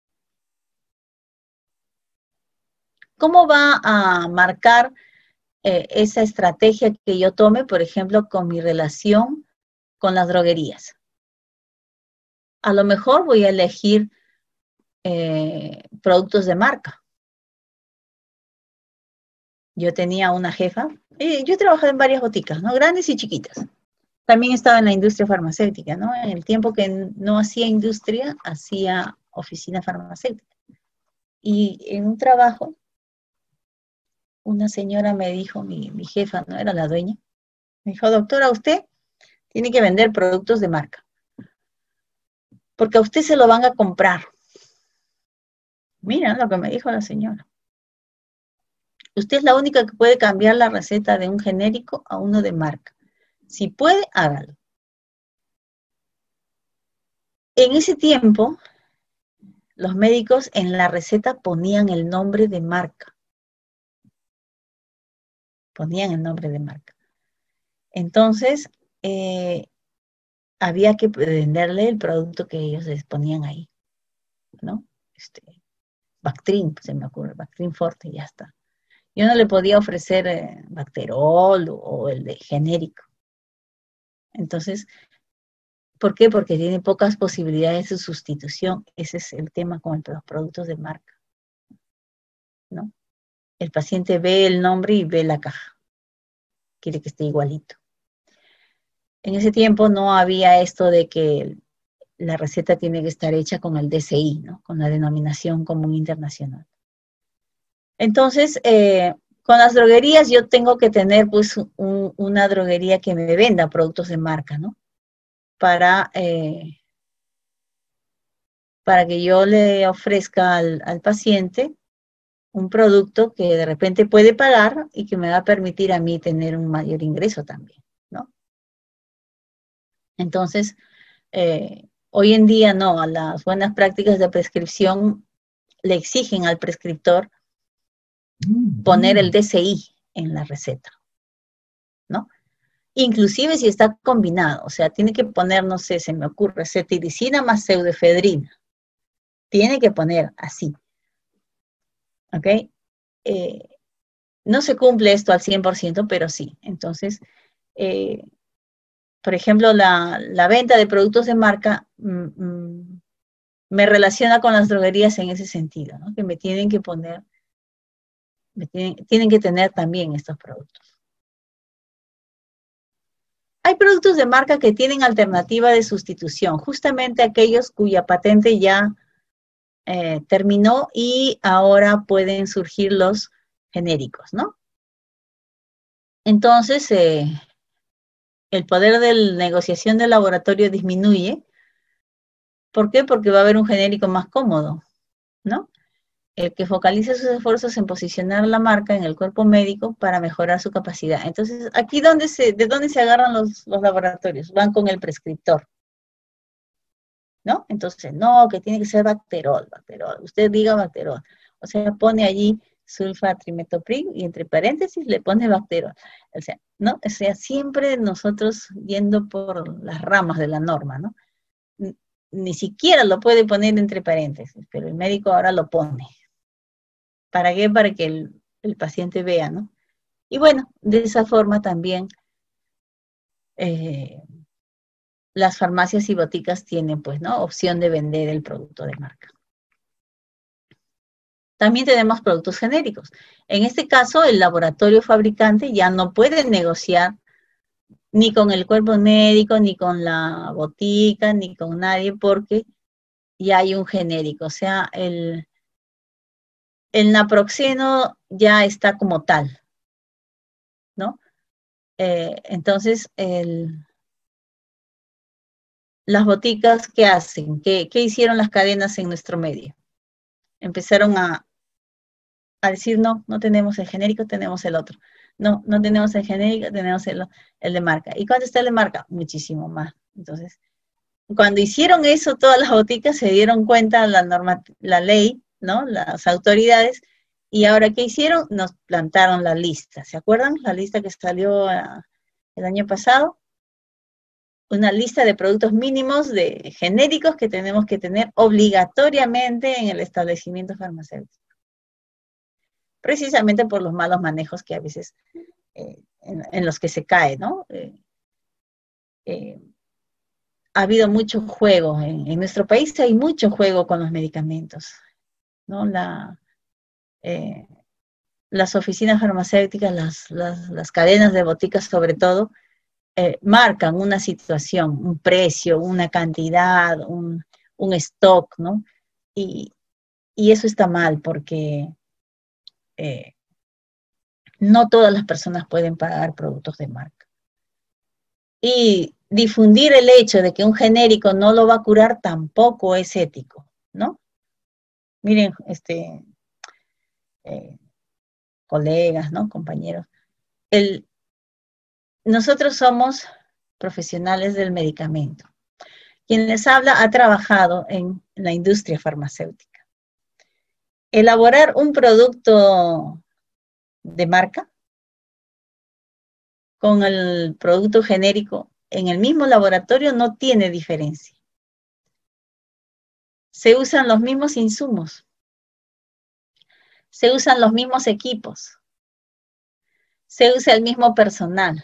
A: ¿Cómo va a marcar esa estrategia que yo tome, por ejemplo, con mi relación con las droguerías? A lo mejor voy a elegir productos de marca. Yo tenía una jefa, yo he trabajado en varias boticas, ¿no? Grandes y chiquitas. También estaba en la industria farmacéutica, ¿no? En el tiempo que no hacía industria, hacía oficina farmacéutica. Y en un trabajo, una señora me dijo, mi jefa, ¿no? Era la dueña, me dijo, doctora, usted tiene que vender productos de marca, porque a usted se lo van a comprar. Mira lo que me dijo la señora. Usted es la única que puede cambiar la receta de un genérico a uno de marca. Si puede, hágalo. En ese tiempo, los médicos en la receta ponían el nombre de marca. Ponían el nombre de marca. Entonces, había que venderle el producto que ellos les ponían ahí, ¿no? Bactrim, se me ocurre, Bactrim Forte, ya está. Yo no le podía ofrecer Bacterol o el de genérico. Entonces, ¿por qué? Porque tiene pocas posibilidades de sustitución. Ese es el tema con los productos de marca, ¿no? El paciente ve el nombre y ve la caja. Quiere que esté igualito. En ese tiempo no había esto de que la receta tiene que estar hecha con el DCI, ¿no? Con la denominación común internacional. Entonces, con las droguerías yo tengo que tener pues una droguería que me venda productos de marca, ¿no? Para que yo le ofrezca al paciente un producto que de repente puede pagar y que me va a permitir a mí tener un mayor ingreso también, ¿no? Entonces, hoy en día no, a las buenas prácticas de prescripción le exigen al prescriptor poner el DCI en la receta, ¿no? Inclusive si está combinado, o sea, tiene que poner, no sé, se me ocurre, cetiricina más pseudoefedrina, tiene que poner así, ¿ok? Eh, no se cumple esto al 100%, pero sí. Entonces, eh, por ejemplo, la venta de productos de marca me relaciona con las droguerías en ese sentido, ¿no? Que me tienen que poner, tienen que tener también estos productos. Hay productos de marca que tienen alternativa de sustitución, justamente aquellos cuya patente ya terminó y ahora pueden surgir los genéricos, ¿no? Entonces, el poder de negociación del laboratorio disminuye. ¿Por qué? Porque va a haber un genérico más cómodo, ¿no? El que focalice sus esfuerzos en posicionar la marca en el cuerpo médico para mejorar su capacidad. Entonces, aquí ¿de dónde se agarran los laboratorios? Van con el prescriptor, ¿no? Entonces, no, que tiene que ser Bacterol. Usted diga Bacterol. O sea, pone allí sulfatrimetoprim y entre paréntesis le pone Bacterol. O sea, ¿no? O sea, siempre nosotros yendo por las ramas de la norma, ¿no? Ni siquiera lo puede poner entre paréntesis, pero el médico ahora lo pone. ¿Para qué? Para que el paciente vea, ¿no? Y bueno, de esa forma también las farmacias y boticas tienen, pues, ¿no? Opción de vender el producto de marca. También tenemos productos genéricos. En este caso, el laboratorio fabricante ya no puede negociar ni con el cuerpo médico, ni con la botica, ni con nadie, porque ya hay un genérico. O sea, el naproxeno ya está como tal, ¿no? Entonces, las boticas, ¿qué hacen? ¿Qué hicieron las cadenas en nuestro medio? Empezaron a decir, no, no tenemos el genérico, tenemos el otro. No, no tenemos el genérico, tenemos el de marca. ¿Y cuánto está el de marca? Muchísimo más. Entonces, cuando hicieron eso, todas las boticas se dieron cuenta la ley, ¿no? Las autoridades, y ahora, ¿qué hicieron? Nos plantaron la lista. ¿Se acuerdan? La lista que salió el año pasado. Una lista de productos mínimos de genéricos que tenemos que tener obligatoriamente en el establecimiento farmacéutico. Precisamente por los malos manejos que a veces en los que se cae, ¿no? Ha habido mucho juego. En nuestro país hay mucho juego con los medicamentos, ¿no? Eh, las oficinas farmacéuticas, las cadenas de boticas sobre todo, marcan una situación, un precio, una cantidad, un stock, ¿no? Y, y eso está mal porque eh, no todas las personas pueden pagar productos de marca. Y difundir el hecho de que un genérico no lo va a curar tampoco es ético, ¿no? Miren, eh, colegas, ¿no? Compañeros, nosotros somos profesionales del medicamento. Quien les habla ha trabajado en la industria farmacéutica. Elaborar un producto de marca con el producto genérico en el mismo laboratorio no tiene diferencia. Se usan los mismos insumos, se usan los mismos equipos, se usa el mismo personal.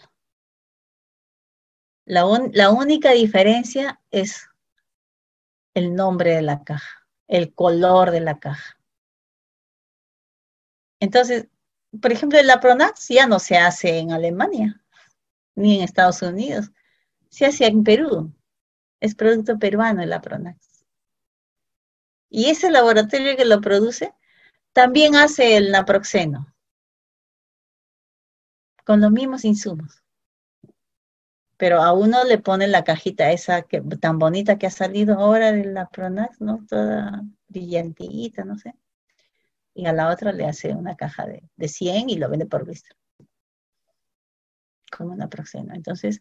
A: La única diferencia es el nombre de la caja, el color de la caja. Entonces, por ejemplo, la Pronax ya no se hace en Alemania, ni en Estados Unidos, se hace en Perú, es producto peruano de la Pronax. Y ese laboratorio que lo produce también hace el naproxeno, con los mismos insumos. Pero a uno le pone la cajita esa tan bonita que ha salido ahora de la Pronax, ¿no? Toda brillantita, no sé. Y a la otra le hace una caja de 100 y lo vende por blister, como una proxeno. Entonces,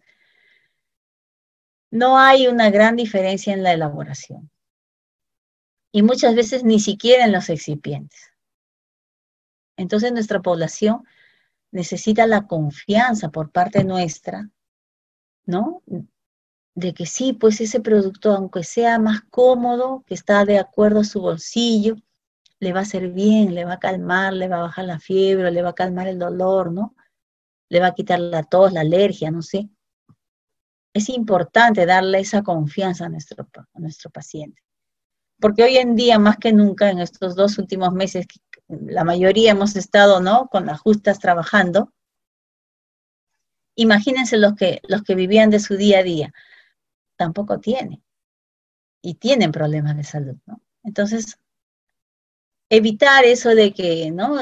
A: no hay una gran diferencia en la elaboración. Y muchas veces ni siquiera en los excipientes. Entonces, nuestra población necesita la confianza por parte nuestra, ¿no? De que sí, pues ese producto, aunque sea más cómodo, que está de acuerdo a su bolsillo, le va a hacer bien, le va a calmar, le va a bajar la fiebre, le va a calmar el dolor, ¿no? Le va a quitar la tos, la alergia, no sé. Es importante darle esa confianza a nuestro paciente. Porque hoy en día, más que nunca, en estos 2 últimos meses, la mayoría hemos estado, ¿no?, con las justas trabajando. Imagínense los que vivían de su día a día. Tampoco tienen. Y tienen problemas de salud, ¿no? Entonces, evitar eso de que, ¿no?,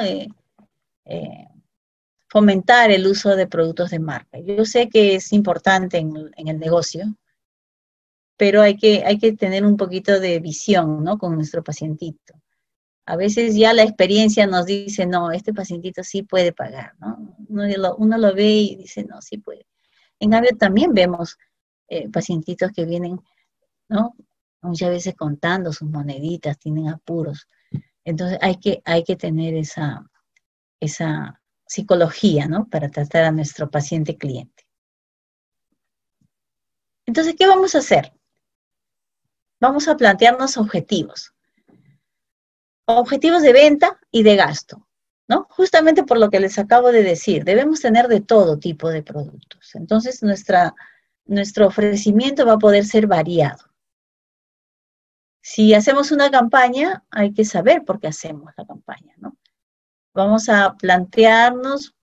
A: fomentar el uso de productos de marca. Yo sé que es importante en el negocio, pero hay que tener un poquito de visión, ¿no?, con nuestro pacientito. A veces ya la experiencia nos dice, no, este pacientito sí puede pagar, ¿no? Uno lo ve y dice, no, sí puede. En cambio, también vemos pacientitos que vienen, ¿no?, muchas veces contando sus moneditas, tienen apuros. Entonces hay que tener esa psicología, ¿no?, para tratar a nuestro paciente cliente. Entonces, ¿qué vamos a hacer? Vamos a plantearnos objetivos. Objetivos de venta y de gasto, ¿no? Justamente por lo que les acabo de decir, debemos tener de todo tipo de productos. Entonces, nuestro ofrecimiento va a poder ser variado. Si hacemos una campaña, hay que saber por qué hacemos la campaña, ¿no? Vamos a plantearnos,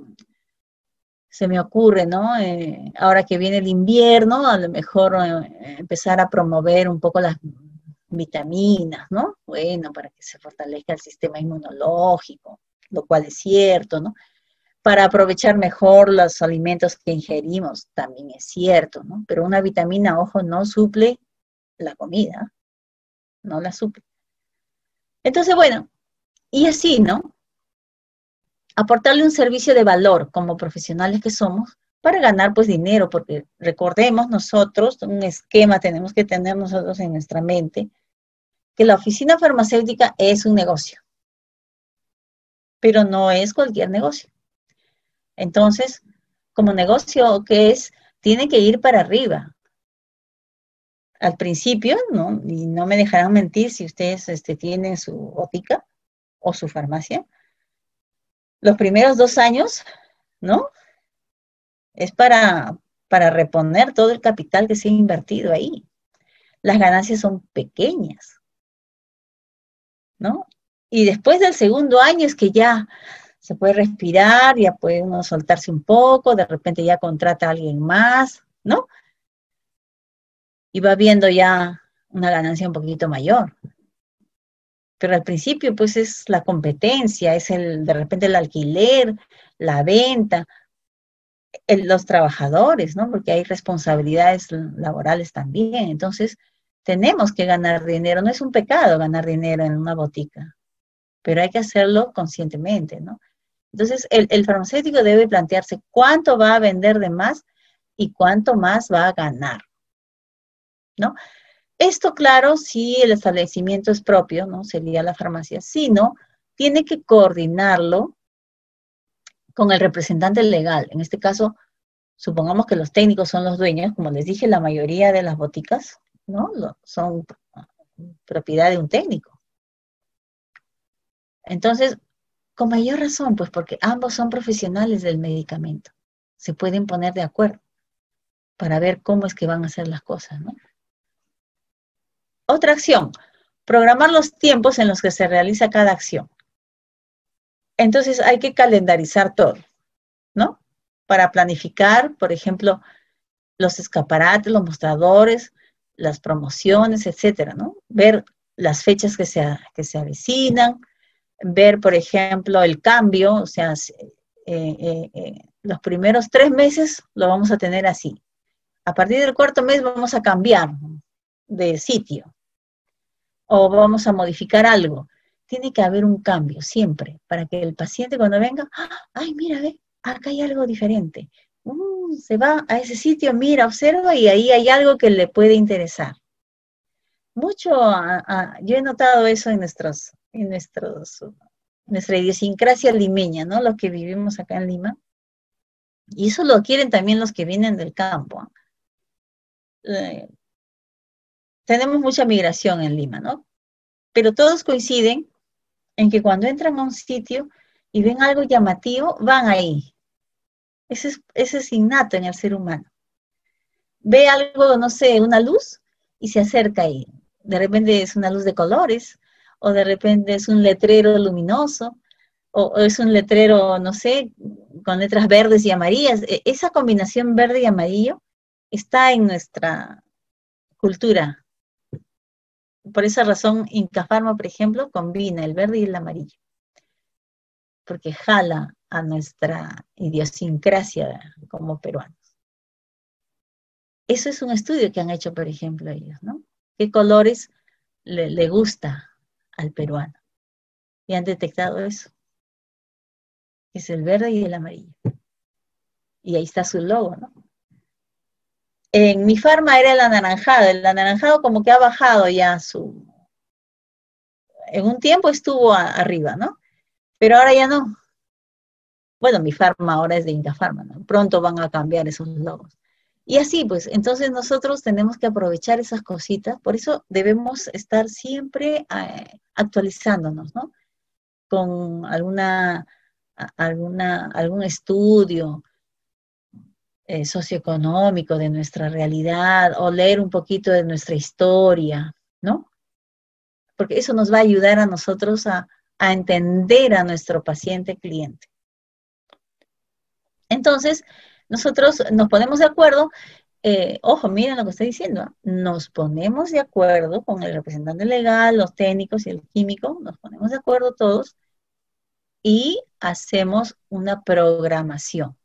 A: se me ocurre, ¿no? Ahora que viene el invierno, a lo mejor empezar a promover un poco las vitaminas, ¿no? Bueno, para que se fortalezca el sistema inmunológico, lo cual es cierto, ¿no? Para aprovechar mejor los alimentos que ingerimos, también es cierto, ¿no? Pero una vitamina, ojo, no suple la comida, no la suple. Entonces, bueno, y así, ¿no? Aportarle un servicio de valor como profesionales que somos para ganar pues dinero, porque recordemos nosotros, un esquema tenemos que tener nosotros en nuestra mente, que la oficina farmacéutica es un negocio, pero no es cualquier negocio. Entonces, como negocio que es, tiene que ir para arriba. Al principio, ¿no? Y no me dejarán mentir si ustedes tienen su botica o su farmacia, los primeros 2 años, ¿no?, es para reponer todo el capital que se ha invertido ahí. Las ganancias son pequeñas, ¿no? Y después del segundo año es que ya se puede respirar, ya puede uno soltarse un poco, de repente ya contrata a alguien más, ¿no? Y va viendo ya una ganancia un poquito mayor. Pero al principio, pues, es la competencia, es de repente el alquiler, la venta, los trabajadores, ¿no? Porque hay responsabilidades laborales también. Entonces, tenemos que ganar dinero. No es un pecado ganar dinero en una botica, pero hay que hacerlo conscientemente, ¿no? Entonces, el farmacéutico debe plantearse cuánto va a vender de más y cuánto más va a ganar, ¿no? Esto, claro, si el establecimiento es propio, ¿no? Sería la farmacia. Si no, tiene que coordinarlo con el representante legal. En este caso, supongamos que los técnicos son los dueños, como les dije, la mayoría de las boticas, ¿no?, son propiedad de un técnico. Entonces, Con mayor razón, pues porque ambos son profesionales del medicamento. Se pueden poner de acuerdo para ver cómo es que van a hacer las cosas, ¿no? Otra acción, programar los tiempos en los que se realiza cada acción. Entonces hay que calendarizar todo, ¿no? Para planificar, por ejemplo, los escaparates, los mostradores, las promociones, etcétera, ¿no? Ver las fechas que se avecinan, ver, por ejemplo, el cambio, o sea, los primeros 3 meses lo vamos a tener así. A partir del cuarto mes vamos a cambiar de sitio o vamos a modificar algo. Tiene que haber un cambio siempre para que el paciente cuando venga, ay, mira, ve, acá hay algo diferente. Se va a ese sitio, mira, observa y ahí hay algo que le puede interesar. Mucho, yo he notado eso en nuestra idiosincrasia limeña, ¿no? Los que vivimos acá en Lima. Y eso lo quieren también los que vienen del campo. Tenemos mucha migración en Lima, ¿no? Pero todos coinciden en que cuando entran a un sitio y ven algo llamativo, van ahí. Ese es innato en el ser humano. Ve algo, no sé, una luz y se acerca ahí. De repente es una luz de colores, o de repente es un letrero luminoso, o es un letrero, no sé, con letras verdes y amarillas. Esa combinación verde y amarillo está en nuestra cultura. Por esa razón, Inca Pharma, por ejemplo, combina el verde y el amarillo, porque jala a nuestra idiosincrasia como peruanos. Eso es un estudio que han hecho, por ejemplo, ellos, ¿no? ¿Qué colores le gusta al peruano? Y han detectado eso. Es el verde y el amarillo. Y ahí está su logo, ¿no? En mi farma era el anaranjado como que ha bajado ya en un tiempo estuvo arriba, ¿no? Pero ahora ya no. Bueno, mi farma ahora es de Inca Pharma, ¿no? Pronto van a cambiar esos logos. Y así, pues, entonces nosotros tenemos que aprovechar esas cositas, por eso debemos estar siempre actualizándonos, ¿no? Con algún estudio socioeconómico de nuestra realidad o leer un poquito de nuestra historia, ¿no? Porque eso nos va a ayudar a nosotros a entender a nuestro paciente cliente. Entonces, nosotros nos ponemos de acuerdo, ojo, miren lo que estoy diciendo, nos ponemos de acuerdo con el representante legal, los técnicos y el químico, nos ponemos de acuerdo todos y hacemos una programación.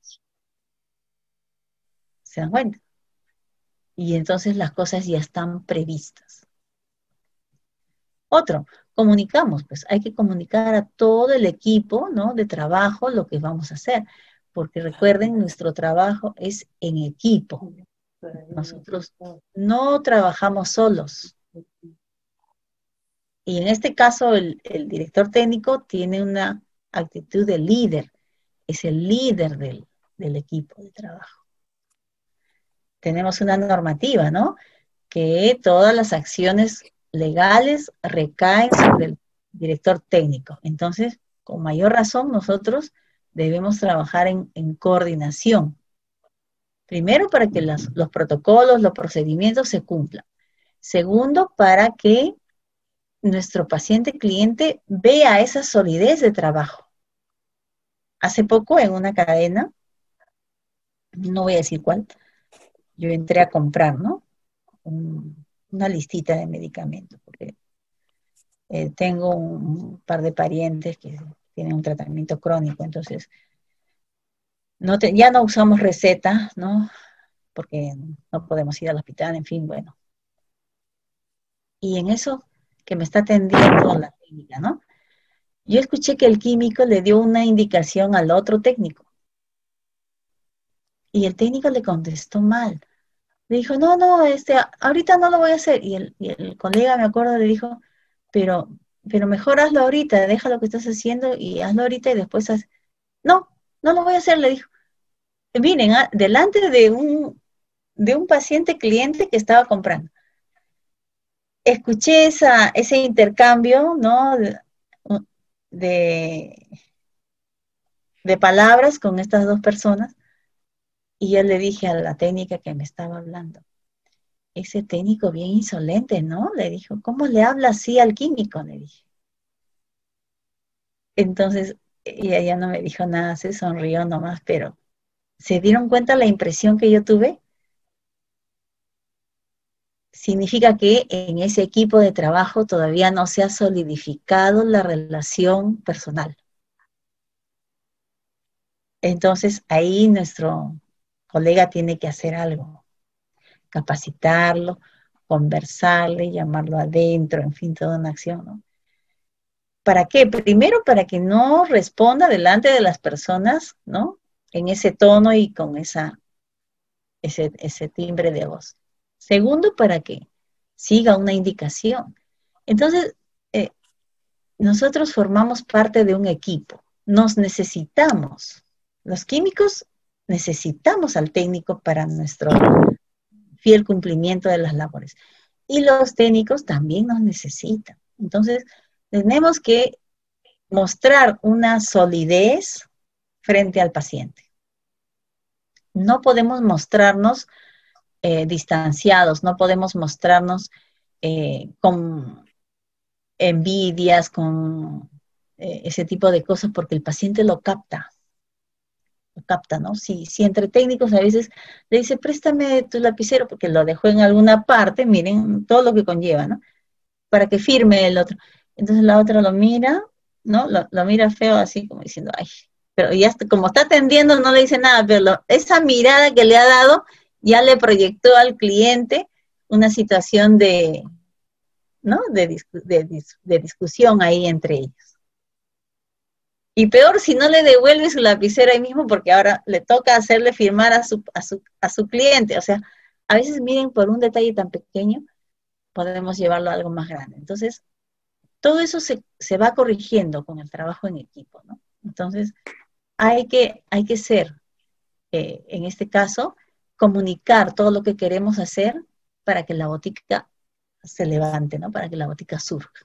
A: ¿Se dan cuenta? Y entonces las cosas ya están previstas. Otro, comunicamos, pues hay que comunicar a todo el equipo, ¿no? De trabajo lo que vamos a hacer, porque recuerden, nuestro trabajo es en equipo. Nosotros no trabajamos solos. Y en este caso, el director técnico tiene una actitud de líder, es el líder del equipo de trabajo. Tenemos una normativa, ¿no? Que todas las acciones legales recaen sobre el director técnico. Entonces, con mayor razón, nosotros debemos trabajar en coordinación. Primero, para que los protocolos, los procedimientos se cumplan. Segundo, para que nuestro paciente cliente vea esa solidez de trabajo. Hace poco en una cadena, no voy a decir cuál, yo entré a comprar, ¿no? Una listita de medicamentos, porque tengo un par de parientes que tienen un tratamiento crónico, entonces ya no usamos receta, ¿no? Porque no podemos ir al hospital, en fin, bueno. Y en eso que me está atendiendo la técnica, ¿no? Yo escuché que el químico le dio una indicación al otro técnico y el técnico le contestó mal. Le dijo, no, no, ahorita no lo voy a hacer. Y el colega, me acuerdo, le dijo, pero, pero mejor hazlo ahorita, deja lo que estás haciendo y hazlo ahorita y después haz. No, no lo voy a hacer, le dijo. Miren, delante de un paciente cliente que estaba comprando. Escuché ese intercambio, ¿no? De de palabras con estas dos personas y yo le dije a la técnica que me estaba hablando, ese técnico bien insolente, ¿no? Le dijo, ¿cómo le habla así al químico? Le dije. Entonces, ella ya no me dijo nada, se sonrió nomás, pero ¿se dieron cuenta la impresión que yo tuve? Significa que en ese equipo de trabajo todavía no se ha solidificado la relación personal. Entonces, ahí nuestro colega tiene que hacer algo, capacitarlo, conversarle, llamarlo adentro, en fin, toda una acción, ¿no? ¿Para qué? Primero, para que no responda delante de las personas, ¿no? En ese tono y con ese timbre de voz. Segundo, para que siga una indicación. Entonces, eh, nosotros formamos parte de un equipo, nos necesitamos. Los químicos necesitamos al técnico para nuestro fiel cumplimiento de las labores. Y los técnicos también nos necesitan. Entonces, tenemos que mostrar una solidez frente al paciente. No podemos mostrarnos distanciados, no podemos mostrarnos con envidias, con ese tipo de cosas, porque el paciente lo capta, ¿no? Si entre técnicos a veces le dice, préstame tu lapicero, porque lo dejó en alguna parte, miren todo lo que conlleva, ¿no? Para que firme el otro. Entonces la otra lo mira, ¿no? Lo mira feo así como diciendo, ay, pero ya como está atendiendo no le dice nada, pero esa mirada que le ha dado ya le proyectó al cliente una situación de, ¿no? De discusión ahí entre ellos. Y peor si no le devuelve su lapicera ahí mismo, porque ahora le toca hacerle firmar a su cliente. O sea, a veces miren por un detalle tan pequeño, podemos llevarlo a algo más grande. Entonces, todo eso se va corrigiendo con el trabajo en equipo, ¿no? Entonces, hay que ser, en este caso, comunicar todo lo que queremos hacer para que la botica se levante, ¿no? Para que la botica surja.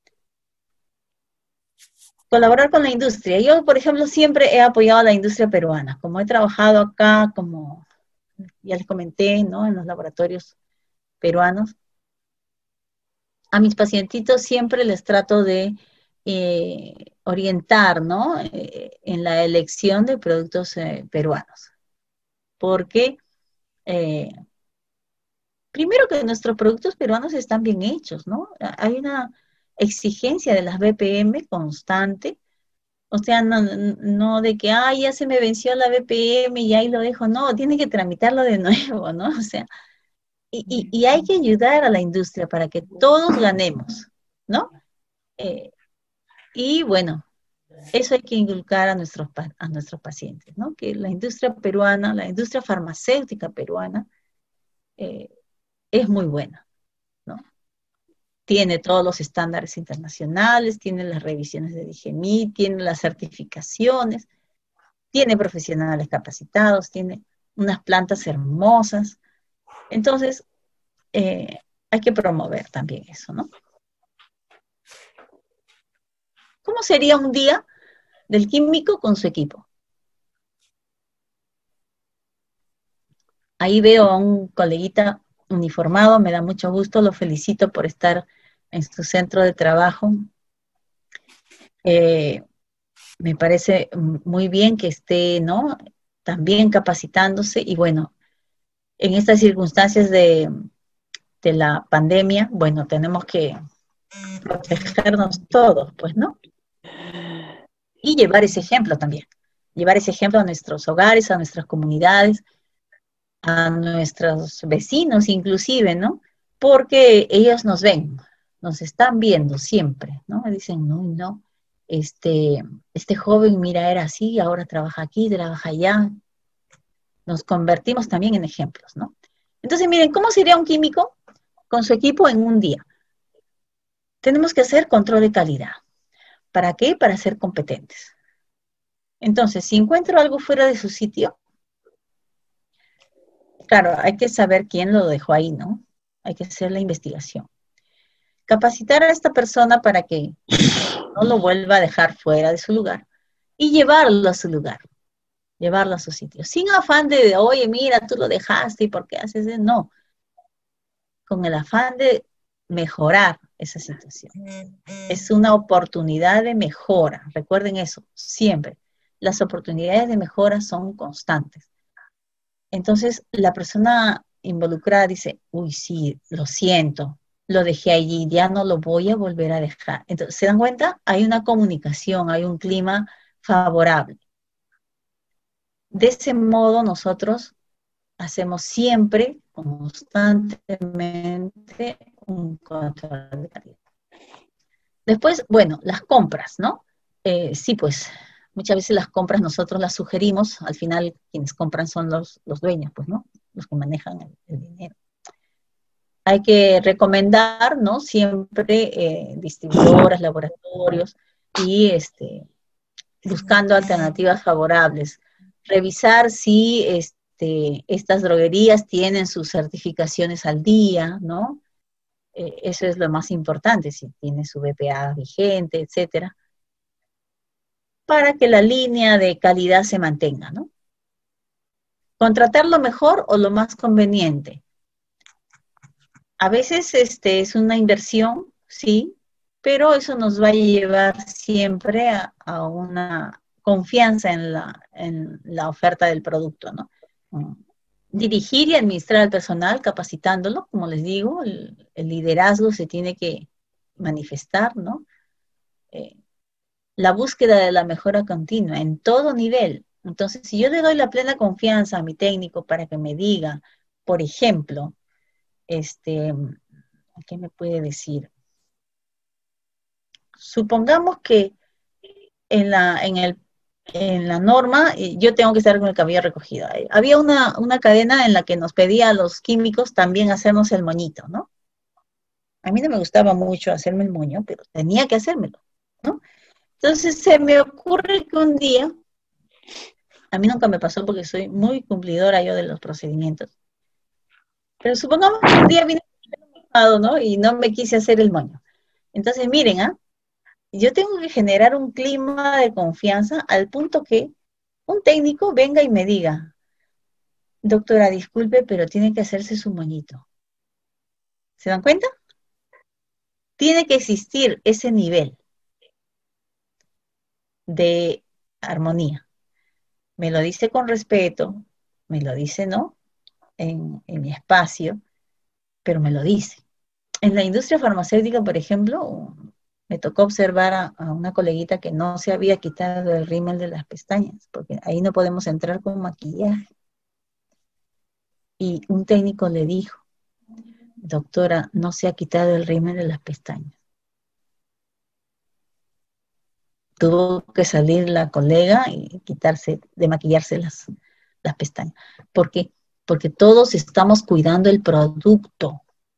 A: Colaborar con la industria. Yo, por ejemplo, siempre he apoyado a la industria peruana. Como he trabajado acá, como ya les comenté, ¿no? En los laboratorios peruanos, a mis pacientitos siempre les trato de orientar, ¿no? En la elección de productos peruanos. Porque, eh, primero que nuestros productos peruanos están bien hechos, ¿no? Hay una exigencia de las BPM constante. O sea, no de que, ya se me venció la BPM y ahí lo dejo. No, tiene que tramitarlo de nuevo, ¿no? O sea, y hay que ayudar a la industria para que todos ganemos, ¿no? Eh, y bueno, eso hay que inculcar a nuestros pacientes, ¿no? Que la industria peruana, la industria farmacéutica peruana, eh, es muy buena, ¿no? Tiene todos los estándares internacionales, tiene las revisiones de DGMI, tiene las certificaciones, tiene profesionales capacitados, tiene unas plantas hermosas. Entonces, hay que promover también eso, ¿no? ¿Cómo sería un día del químico con su equipo? Ahí veo a un coleguita uniformado, me da mucho gusto, lo felicito por estar en su centro de trabajo. Eh, Me parece muy bien que esté, ¿no? También capacitándose y bueno, en estas circunstancias de la pandemia, bueno, tenemos que protegernos todos, pues, ¿no? Y llevar ese ejemplo también, llevar ese ejemplo a nuestros hogares, a nuestras comunidades, a nuestros vecinos inclusive, ¿no? Porque ellos nos están viendo siempre, ¿no? Me dicen, no, no, este joven, mira, era así, ahora trabaja aquí, trabaja allá. Nos convertimos también en ejemplos, ¿no? Entonces, miren, ¿cómo sería un químico con su equipo en un día? Tenemos que hacer control de calidad. ¿Para qué? Para ser competentes. Entonces, si encuentro algo fuera de su sitio, claro, hay que saber quién lo dejó ahí, ¿no? Hay que hacer la investigación. Capacitar a esta persona para que no lo vuelva a dejar fuera de su lugar. y llevarlo a su lugar, llevarlo a su sitio, sin afán de, oye, mira, tú lo dejaste y por qué haces eso. No, con el afán de mejorar esa situación. Es una oportunidad de mejora, recuerden eso, siempre. Las oportunidades de mejora son constantes. Entonces, la persona involucrada dice, uy, sí, lo siento, lo dejé allí, ya no lo voy a volver a dejar. Entonces, ¿se dan cuenta? Hay una comunicación, hay un clima favorable. De ese modo, nosotros hacemos siempre, constantemente, un control de calidad. Después, bueno, las compras, ¿no? Sí, pues muchas veces las compras nosotros las sugerimos, al final quienes compran son los dueños, pues, ¿no? Los que manejan el dinero. Hay que recomendar, ¿no? Siempre distribuidoras, laboratorios y buscando alternativas favorables. Revisar si estas droguerías tienen sus certificaciones al día, ¿no? Eso es lo más importante, si tiene su BPA vigente, etcétera, para que la línea de calidad se mantenga, ¿no? Contratar lo mejor o lo más conveniente. A veces es una inversión, sí, pero eso nos va a llevar siempre a una confianza en la oferta del producto, ¿no? Dirigir y administrar al personal, capacitándolo, como les digo, el liderazgo se tiene que manifestar, ¿no? Eh, la búsqueda de la mejora continua en todo nivel. Entonces, si yo le doy la plena confianza a mi técnico para que me diga, por ejemplo, este, ¿qué me puede decir? Supongamos que en la norma yo tengo que estar con el cabello recogido. Había una cadena en la que nos pedía a los químicos también hacernos el moñito, ¿no? A mí no me gustaba mucho hacerme el moño, pero tenía que hacérmelo, ¿no? Entonces se me ocurre que un día, a mí nunca me pasó porque soy muy cumplidora yo de los procedimientos, pero supongamos que un día vine enojado, ¿no? Y no me quise hacer el moño. Entonces, miren, ¿ah? Yo tengo que generar un clima de confianza al punto que un técnico venga y me diga, doctora, disculpe, pero tiene que hacerse su moñito. ¿Se dan cuenta? Tiene que existir ese nivel de armonía. Me lo dice con respeto, me lo dice, ¿no? En mi espacio, pero me lo dice. En la industria farmacéutica, por ejemplo, me tocó observar a una coleguita que no se había quitado el rímel de las pestañas, porque ahí no podemos entrar con maquillaje. Y un técnico le dijo, doctora, no se ha quitado el rímel de las pestañas. Tuvo que salir la colega y quitarse, de maquillarse las pestañas. ¿Por qué? Porque todos estamos cuidando el producto.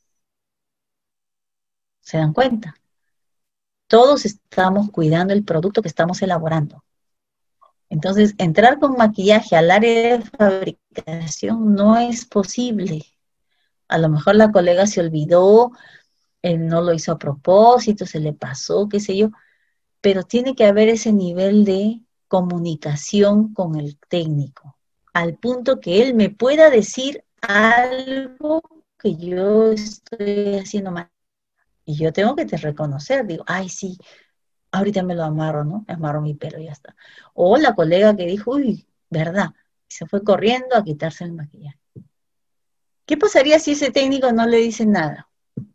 A: ¿Se dan cuenta? Todos estamos cuidando el producto que estamos elaborando. Entonces, entrar con maquillaje al área de fabricación no es posible. A lo mejor la colega se olvidó, él no lo hizo a propósito, se le pasó, qué sé yo, pero tiene que haber ese nivel de comunicación con el técnico, al punto que él me pueda decir algo que yo estoy haciendo mal. Y yo tengo que te reconocer, digo, ay, sí, ahorita me lo amarro, ¿no? Me amarro mi pelo y ya está. O la colega que dijo, uy, ¿verdad? Y se fue corriendo a quitarse el maquillaje. ¿Qué pasaría si ese técnico no le dice nada?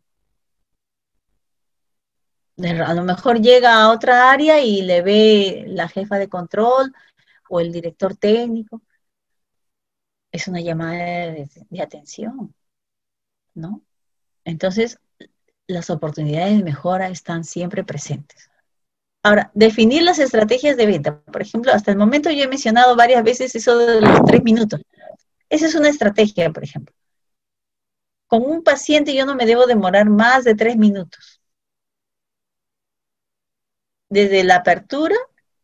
A: A lo mejor llega a otra área y le ve la jefa de control o el director técnico. Es una llamada de atención, ¿no? Entonces, las oportunidades de mejora están siempre presentes. Ahora, definir las estrategias de venta. Por ejemplo, hasta el momento yo he mencionado varias veces eso de los 3 minutos. Esa es una estrategia, por ejemplo. Con un paciente yo no me debo demorar más de 3 minutos. Desde la apertura,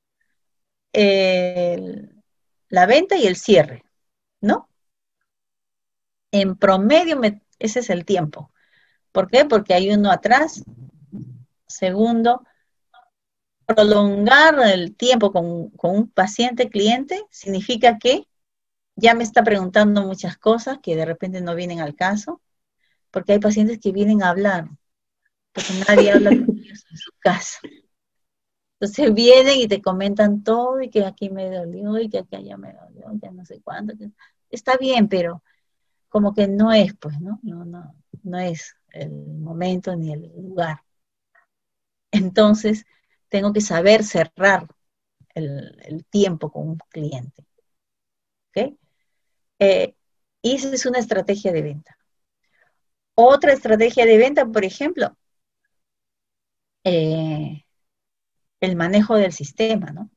A: el- la venta y el cierre, ¿no? En promedio, ese es el tiempo. ¿Por qué? Porque hay uno atrás, segundo, prolongar el tiempo con un paciente, cliente, significa que ya me está preguntando muchas cosas que de repente no vienen al caso, porque hay pacientes que vienen a hablar, porque nadie habla con ellos en su casa. Entonces vienen y te comentan todo, y que aquí me dolió, y que aquí allá me dolió, ya no sé cuánto. Está bien, pero como que no es, pues, ¿no? No es el momento ni el lugar. Entonces, tengo que saber cerrar el tiempo con un cliente. ¿Ok? Y esa es una estrategia de venta. Otra estrategia de venta, por ejemplo, eh, el manejo del sistema, ¿no?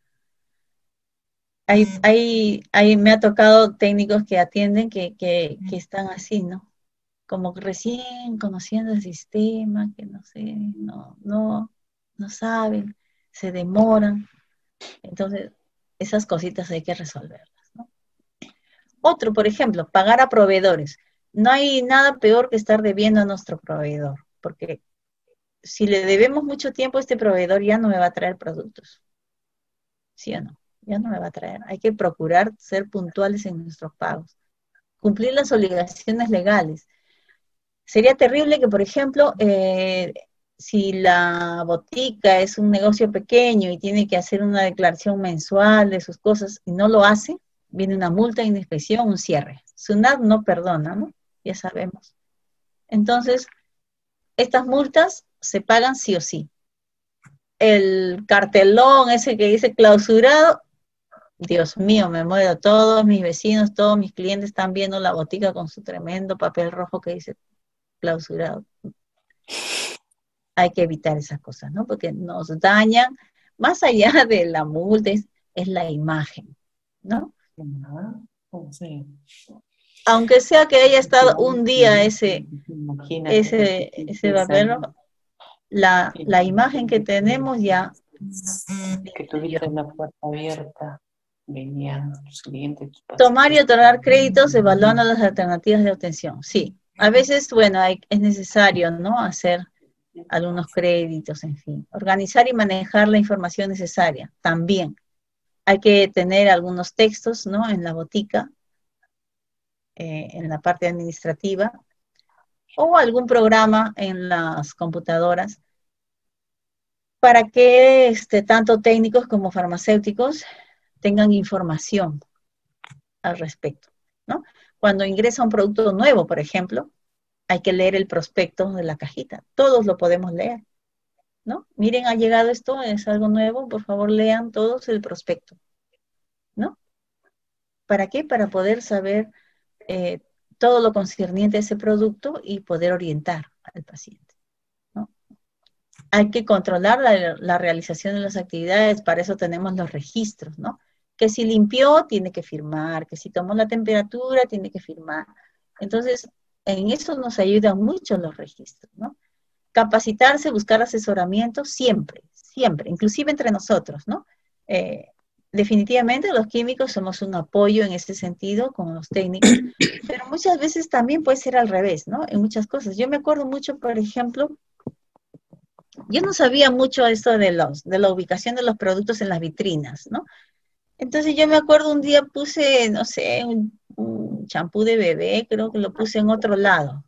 A: Me ha tocado técnicos que atienden que están así, ¿no? Como recién conociendo el sistema, que no sé, no saben, se demoran. Entonces, esas cositas hay que resolverlas, ¿no? Otro, por ejemplo, pagar a proveedores. No hay nada peor que estar debiendo a nuestro proveedor, porque si le debemos mucho tiempo a este proveedor ya no me va a traer productos, ¿sí o no? Ya no me va a traer. Hay que procurar ser puntuales en nuestros pagos, cumplir las obligaciones legales. Sería terrible que, por ejemplo, si la botica es un negocio pequeño y tiene que hacer una declaración mensual de sus cosas y no lo hace, viene una multa, una inspección, un cierre. SUNAT no perdona, ¿no? Ya sabemos. Entonces, estas multas se pagan sí o sí. El cartelón ese que dice clausurado, Dios mío, me muero. Todos mis vecinos, todos mis clientes están viendo la botica con su tremendo papel rojo que dice clausurado. Hay que evitar esas cosas, ¿no? Porque nos dañan, más allá de la multa, es la imagen, ¿no?
B: Sí.
A: Aunque sea que haya estado un día ese papel, la imagen que tenemos ya
B: que tuviste la puerta abierta, venían tus clientes, tus
A: tomar y
B: pacientes.
A: otorgar créditos evaluando las alternativas de obtención. Sí, a veces, bueno, es necesario, ¿no? Hacer algunos créditos, en fin. Organizar y manejar la información necesaria, también. Hay que tener algunos textos, ¿no? En la botica, en la parte administrativa, o algún programa en las computadoras, para que tanto técnicos como farmacéuticos tengan información al respecto, ¿no? Cuando ingresa un producto nuevo, por ejemplo, hay que leer el prospecto de la cajita. Todos lo podemos leer, ¿no? Miren, ha llegado esto, es algo nuevo, por favor lean todos el prospecto, ¿no? ¿Para qué? Para poder saber eh, todo lo concerniente a ese producto y poder orientar al paciente, ¿no? Hay que controlar la realización de las actividades, para eso tenemos los registros, ¿no? Que si limpió, tiene que firmar, que si tomó la temperatura, tiene que firmar. Entonces, en eso nos ayudan mucho los registros, ¿no? Capacitarse, buscar asesoramiento, siempre, siempre, inclusive entre nosotros, ¿no? Eh, Definitivamente los químicos somos un apoyo en ese sentido con los técnicos, pero muchas veces también puede ser al revés, ¿no? En muchas cosas. Yo me acuerdo mucho, por ejemplo, yo no sabía mucho esto de la ubicación de los productos en las vitrinas, ¿no? Entonces yo me acuerdo un día puse, no sé, un champú de bebé, creo que lo puse en otro lado,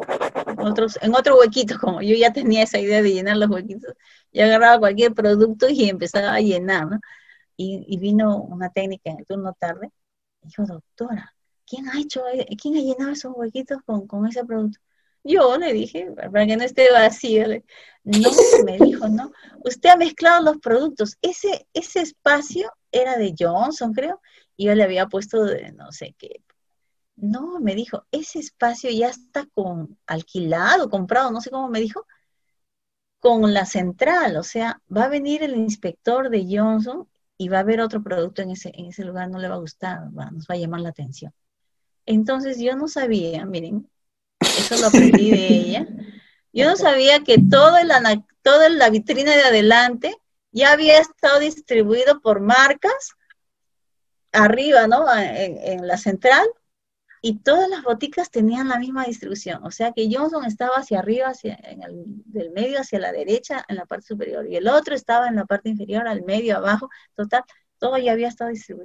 A: en otro huequito, como yo ya tenía esa idea de llenar los huequitos, yo agarraba cualquier producto y empezaba a llenar, ¿no? Y vino una técnica en el turno tarde, y dijo, doctora, quién ha llenado esos huequitos con ese producto? Yo le dije, para que no esté vacío, no, me dijo, no, usted ha mezclado los productos, ese espacio era de Johnson, creo, y yo le había puesto de no sé qué. No, me dijo, ese espacio ya está alquilado, comprado, no sé cómo me dijo, con la central, o sea, va a venir el inspector de Johnson y va a ver otro producto en ese lugar, no le va a gustar, nos va a llamar la atención. Entonces yo no sabía, miren, eso lo aprendí de ella, yo no sabía que toda la vitrina de adelante ya había estado distribuido por marcas arriba, ¿no? En la central, y todas las boticas tenían la misma distribución. O sea que Johnson estaba hacia arriba, del medio hacia la derecha, en la parte superior, y el otro estaba en la parte inferior, al medio, abajo. Total, todo ya había estado distribuido.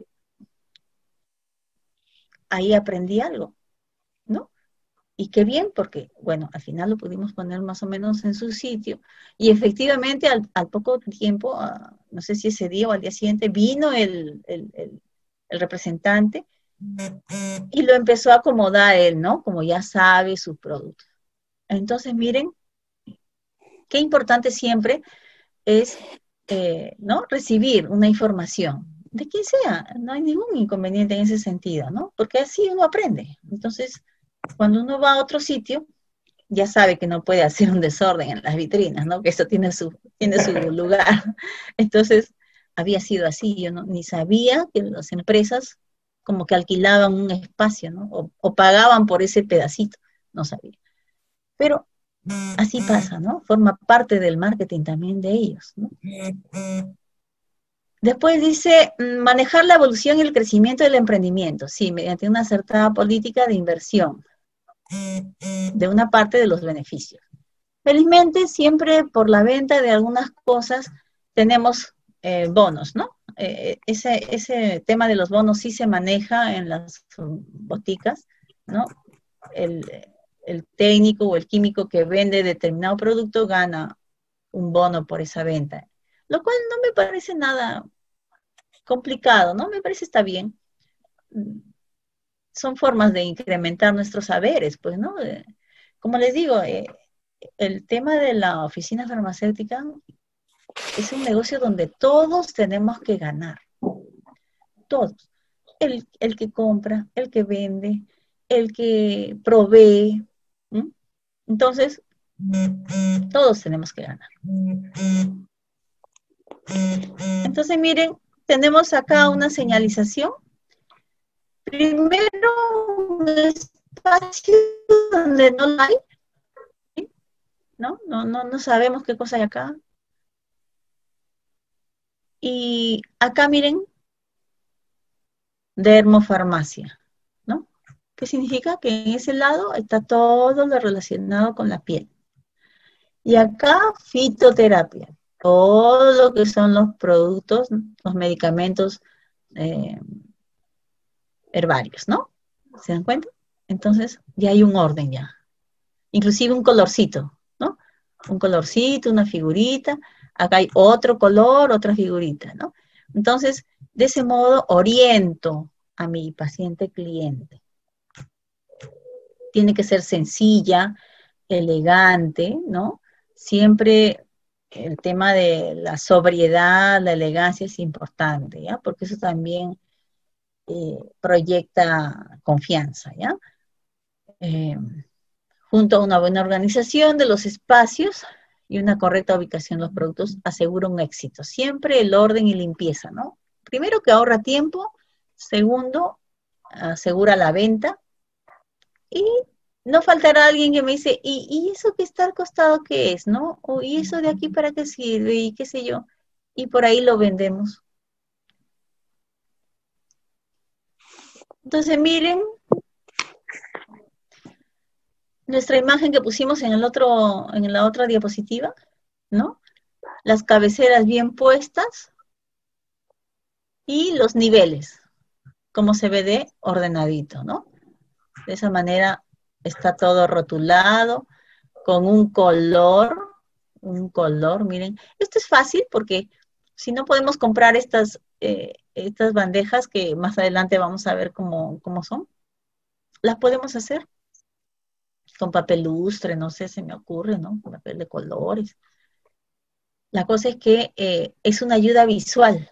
A: Ahí aprendí algo, ¿no? Y qué bien, porque, bueno, al final lo pudimos poner más o menos en su sitio. Y efectivamente, al poco tiempo, no sé si ese día o al día siguiente, vino el representante y lo empezó a acomodar él, ¿no? Como ya sabe sus productos. Entonces, miren, qué importante siempre es, ¿no? Recibir una información, de quien sea, no hay ningún inconveniente en ese sentido, ¿no? Porque así uno aprende. Entonces, cuando uno va a otro sitio, ya sabe que no puede hacer un desorden en las vitrinas, ¿no? Que eso tiene su lugar. Entonces, había sido así, yo no, ni sabía que las empresas como que alquilaban un espacio, ¿no? O pagaban por ese pedacito, no sabía. Pero así pasa, ¿no? Forma parte del marketing también de ellos, ¿no? Después dice, manejar la evolución y el crecimiento del emprendimiento, sí, mediante una acertada política de inversión de una parte de los beneficios. Felizmente, siempre por la venta de algunas cosas tenemos bonos, ¿no? Ese tema de los bonos sí se maneja en las boticas, ¿no? El, el técnico o el químico que vende determinado producto gana un bono por esa venta, lo cual no me parece nada complicado, ¿no? Me parece está bien. Son formas de incrementar nuestros saberes, pues, ¿no? Como les digo, el tema de la oficina farmacéutica es un negocio donde todos tenemos que ganar, todos. El que compra, el que vende, el que provee. ¿Mm? Entonces, todos tenemos que ganar. Entonces, miren, tenemos acá una señalización. Primero, un espacio donde no hay, ¿no? No sabemos qué cosa hay acá. Y acá, miren, dermofarmacia, ¿no? ¿Qué significa? Que en ese lado está todo lo relacionado con la piel. Y acá, fitoterapia, todo lo que son los productos, los medicamentos herbarios, ¿no? ¿Se dan cuenta? Entonces, ya hay un orden ya. Inclusive un colorcito, ¿no? Un colorcito, una figurita. Acá hay otro color, otra figurita, ¿no? Entonces, de ese modo, oriento a mi paciente cliente. Tiene que ser sencilla, elegante, ¿no? Siempre el tema de la sobriedad, la elegancia es importante, ¿ya? Porque eso también proyecta confianza, ¿ya? Junto a una buena organización de los espacios y una correcta ubicación de los productos asegura un éxito. Siempre el orden y limpieza, ¿no? Primero que ahorra tiempo, segundo, asegura la venta y no faltará alguien que me dice, ¿y eso que está al costado qué es, no? O ¿y eso de aquí para qué sirve? Y qué sé yo. Y por ahí lo vendemos. Entonces, miren, nuestra imagen que pusimos en la otra diapositiva, ¿no? Las cabeceras bien puestas y los niveles, como se ve de ordenadito, ¿no? De esa manera está todo rotulado, con un color, miren. Esto es fácil porque si no podemos comprar estas bandejas que más adelante vamos a ver cómo son, las podemos hacer con papel lustre, no sé, se me ocurre, ¿no? Con papel de colores. La cosa es que es una ayuda visual,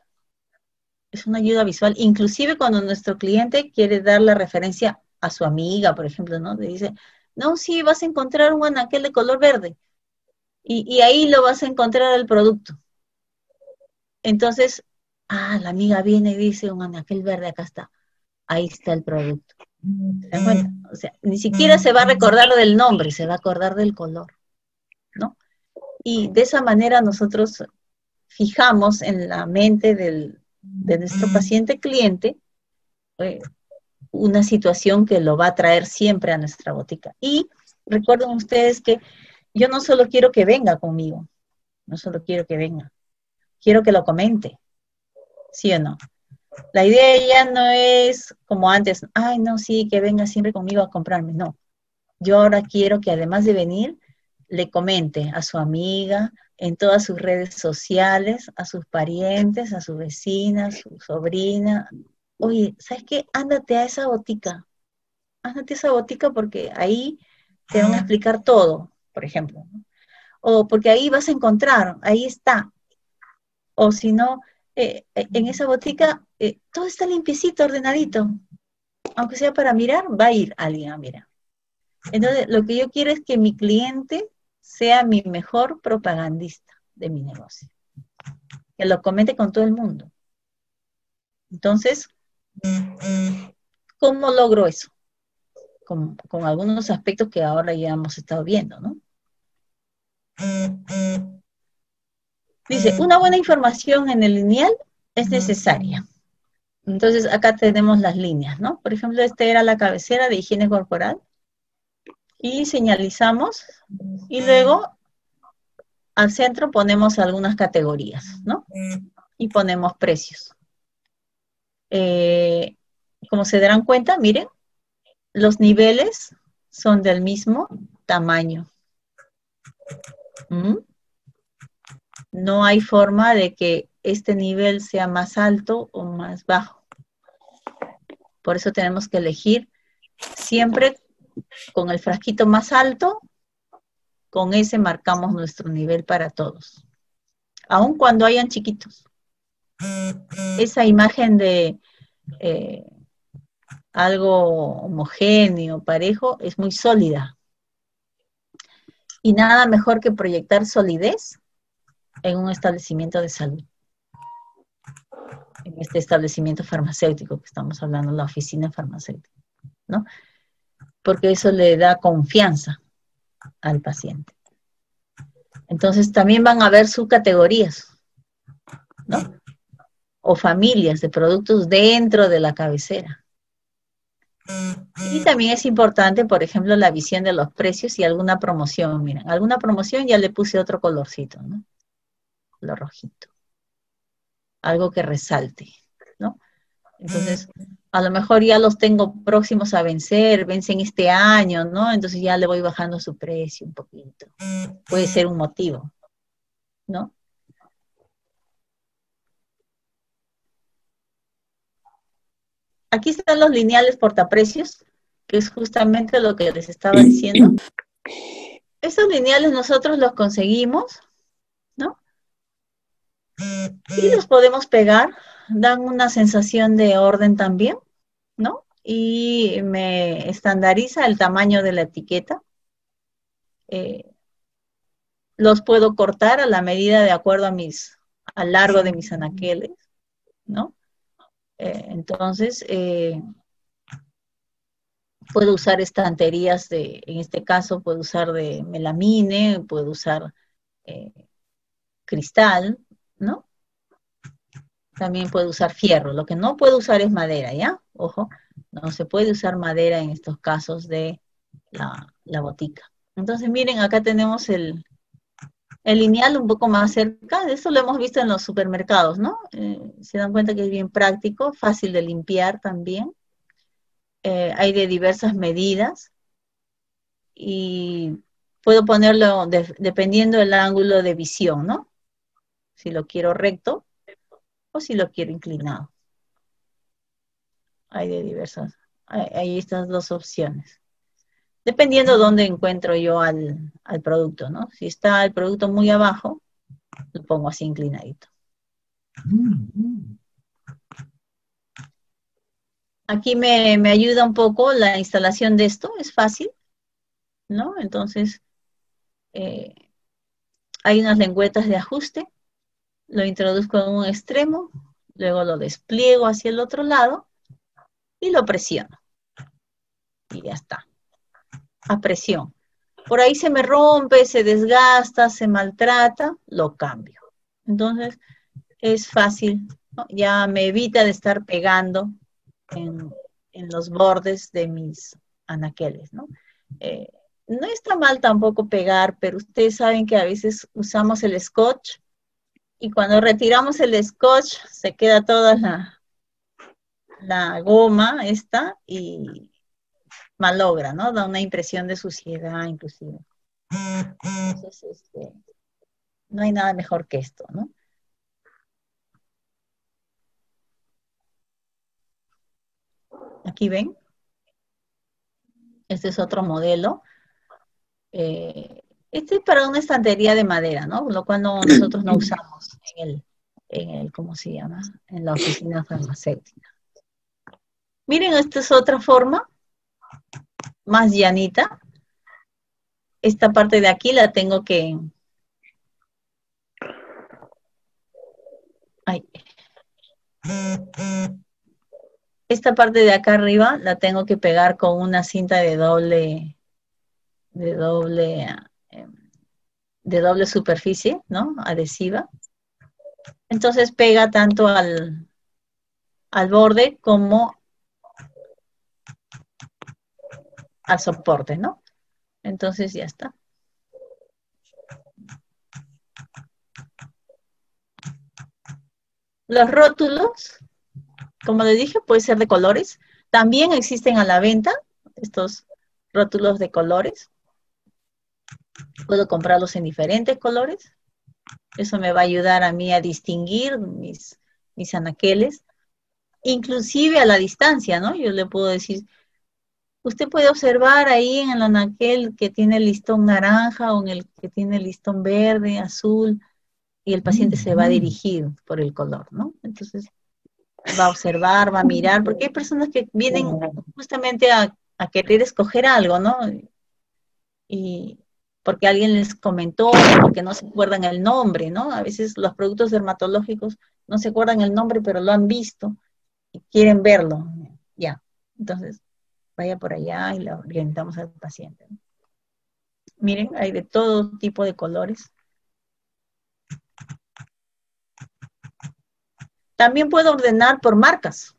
A: inclusive cuando nuestro cliente quiere dar la referencia a su amiga, por ejemplo, ¿no? Le dice, no, sí, vas a encontrar un anaquel de color verde, y ahí lo vas a encontrar el producto. Entonces, la amiga viene y dice, un anaquel verde, acá está, ahí está el producto. ¿Se dan cuenta? O sea, ni siquiera se va a recordar del nombre, se va a acordar del color, ¿no? Y de esa manera nosotros fijamos en la mente de nuestro paciente cliente una situación que lo va a traer siempre a nuestra botica. Y recuerden ustedes que yo no solo quiero que venga conmigo, no solo quiero que venga, quiero que lo comente, ¿sí o no? La idea ya no es como antes, ay, no, sí, que venga siempre conmigo a comprarme, no. Yo ahora quiero que además de venir, le comente a su amiga, en todas sus redes sociales, a sus parientes, a su vecina, a su sobrina. Oye, ¿sabes qué? Ándate a esa botica porque ahí te van a explicar todo, por ejemplo, ¿no? O porque ahí vas a encontrar, ahí está. O si no, en esa botica todo está limpiecito, ordenadito. Aunque sea para mirar, va a ir alguien a mirar. Entonces, lo que yo quiero es que mi cliente sea mi mejor propagandista de mi negocio, que lo comente con todo el mundo. Entonces, ¿cómo logro eso? Con algunos aspectos que ahora ya hemos estado viendo, ¿no? Dice, una buena información en el lineal es necesaria. Entonces, acá tenemos las líneas, ¿no? Por ejemplo, esta era la cabecera de higiene corporal. Y señalizamos, y luego al centro ponemos algunas categorías, ¿no? Y ponemos precios. Como se darán cuenta, miren, los niveles son del mismo tamaño. ¿Mm? No hay forma de que este nivel sea más alto o más bajo. Por eso tenemos que elegir siempre con el frasquito más alto, con ese marcamos nuestro nivel para todos, aun cuando hayan chiquitos. Esa imagen de algo homogéneo, parejo, es muy sólida. Y nada mejor que proyectar solidez en un establecimiento de salud. En este establecimiento farmacéutico que estamos hablando, la oficina farmacéutica, ¿no? Porque eso le da confianza al paciente. Entonces también van a haber subcategorías, ¿no? O familias de productos dentro de la cabecera. Y también es importante, por ejemplo, la visión de los precios y alguna promoción. Miren, alguna promoción ya le puse otro colorcito, ¿no? Lo rojito. Algo que resalte, ¿no? Entonces, a lo mejor ya los tengo próximos a vencer, vencen este año, ¿no? Entonces ya le voy bajando su precio un poquito. Puede ser un motivo, ¿no? Aquí están los lineales portaprecios, que es justamente lo que les estaba diciendo. Estos lineales nosotros los conseguimos, ¿no? Y los podemos pegar, dan una sensación de orden también, ¿no? Y me estandariza el tamaño de la etiqueta. Los puedo cortar a la medida de acuerdo al largo de mis anaqueles, ¿no? Entonces, puedo usar estanterías en este caso, puedo usar de melamine, puedo usar eh, cristal, ¿no? También puedo usar fierro. Lo que no puedo usar es madera, ¿ya? Ojo, no se puede usar madera en estos casos de la botica. Entonces, miren, acá tenemos el lineal un poco más cerca. Esto lo hemos visto en los supermercados, ¿no? Se dan cuenta que es bien práctico, fácil de limpiar también. Hay de diversas medidas y puedo ponerlo dependiendo del ángulo de visión, ¿no? Si lo quiero recto o si lo quiero inclinado. Hay de diversas, hay estas dos opciones. Dependiendo dónde encuentro yo al producto, ¿no? Si está el producto muy abajo, lo pongo así inclinadito. Aquí me ayuda un poco la instalación de esto, es fácil, ¿no? Entonces, hay unas lengüetas de ajuste, lo introduzco en un extremo, luego lo despliego hacia el otro lado y lo presiono. Y ya está. A presión. Por ahí se me rompe, se desgasta, se maltrata, lo cambio. Entonces, es fácil, ¿no? Ya me evita de estar pegando en en los bordes de mis anaqueles, ¿no? No está mal tampoco pegar, pero ustedes saben que a veces usamos el scotch y cuando retiramos el scotch se queda toda la goma esta y malogra, ¿no? Da una impresión de suciedad inclusive. Entonces, no hay nada mejor que esto, ¿no? Aquí ven, este es otro modelo. Este es para una estantería de madera, ¿no? Lo cual nosotros no usamos ¿cómo se llama? En la oficina farmacéutica. Miren, esta es otra forma, más llanita. Esta parte de aquí la tengo que... Ay. Esta parte de acá arriba la tengo que pegar con una cinta de doble superficie, ¿no? Adhesiva. Entonces pega tanto al borde como al soporte, ¿no? Entonces ya está. Los rótulos, como les dije, puede ser de colores. También existen a la venta estos rótulos de colores. Puedo comprarlos en diferentes colores. Eso me va a ayudar a mí a distinguir mis anaqueles, inclusive a la distancia, ¿no? Yo le puedo decir, usted puede observar ahí en el anaquel que tiene el listón naranja o en el que tiene el listón verde, azul, y el paciente se va a dirigir por el color, ¿no? Entonces va a observar, va a mirar, porque hay personas que vienen justamente a querer escoger algo, ¿no? Y porque alguien les comentó, porque no se acuerdan el nombre, ¿no? A veces los productos dermatológicos no se acuerdan el nombre, pero lo han visto y quieren verlo, ya. Entonces, vaya por allá y lo orientamos al paciente. Miren, hay de todo tipo de colores. También puedo ordenar por marcas.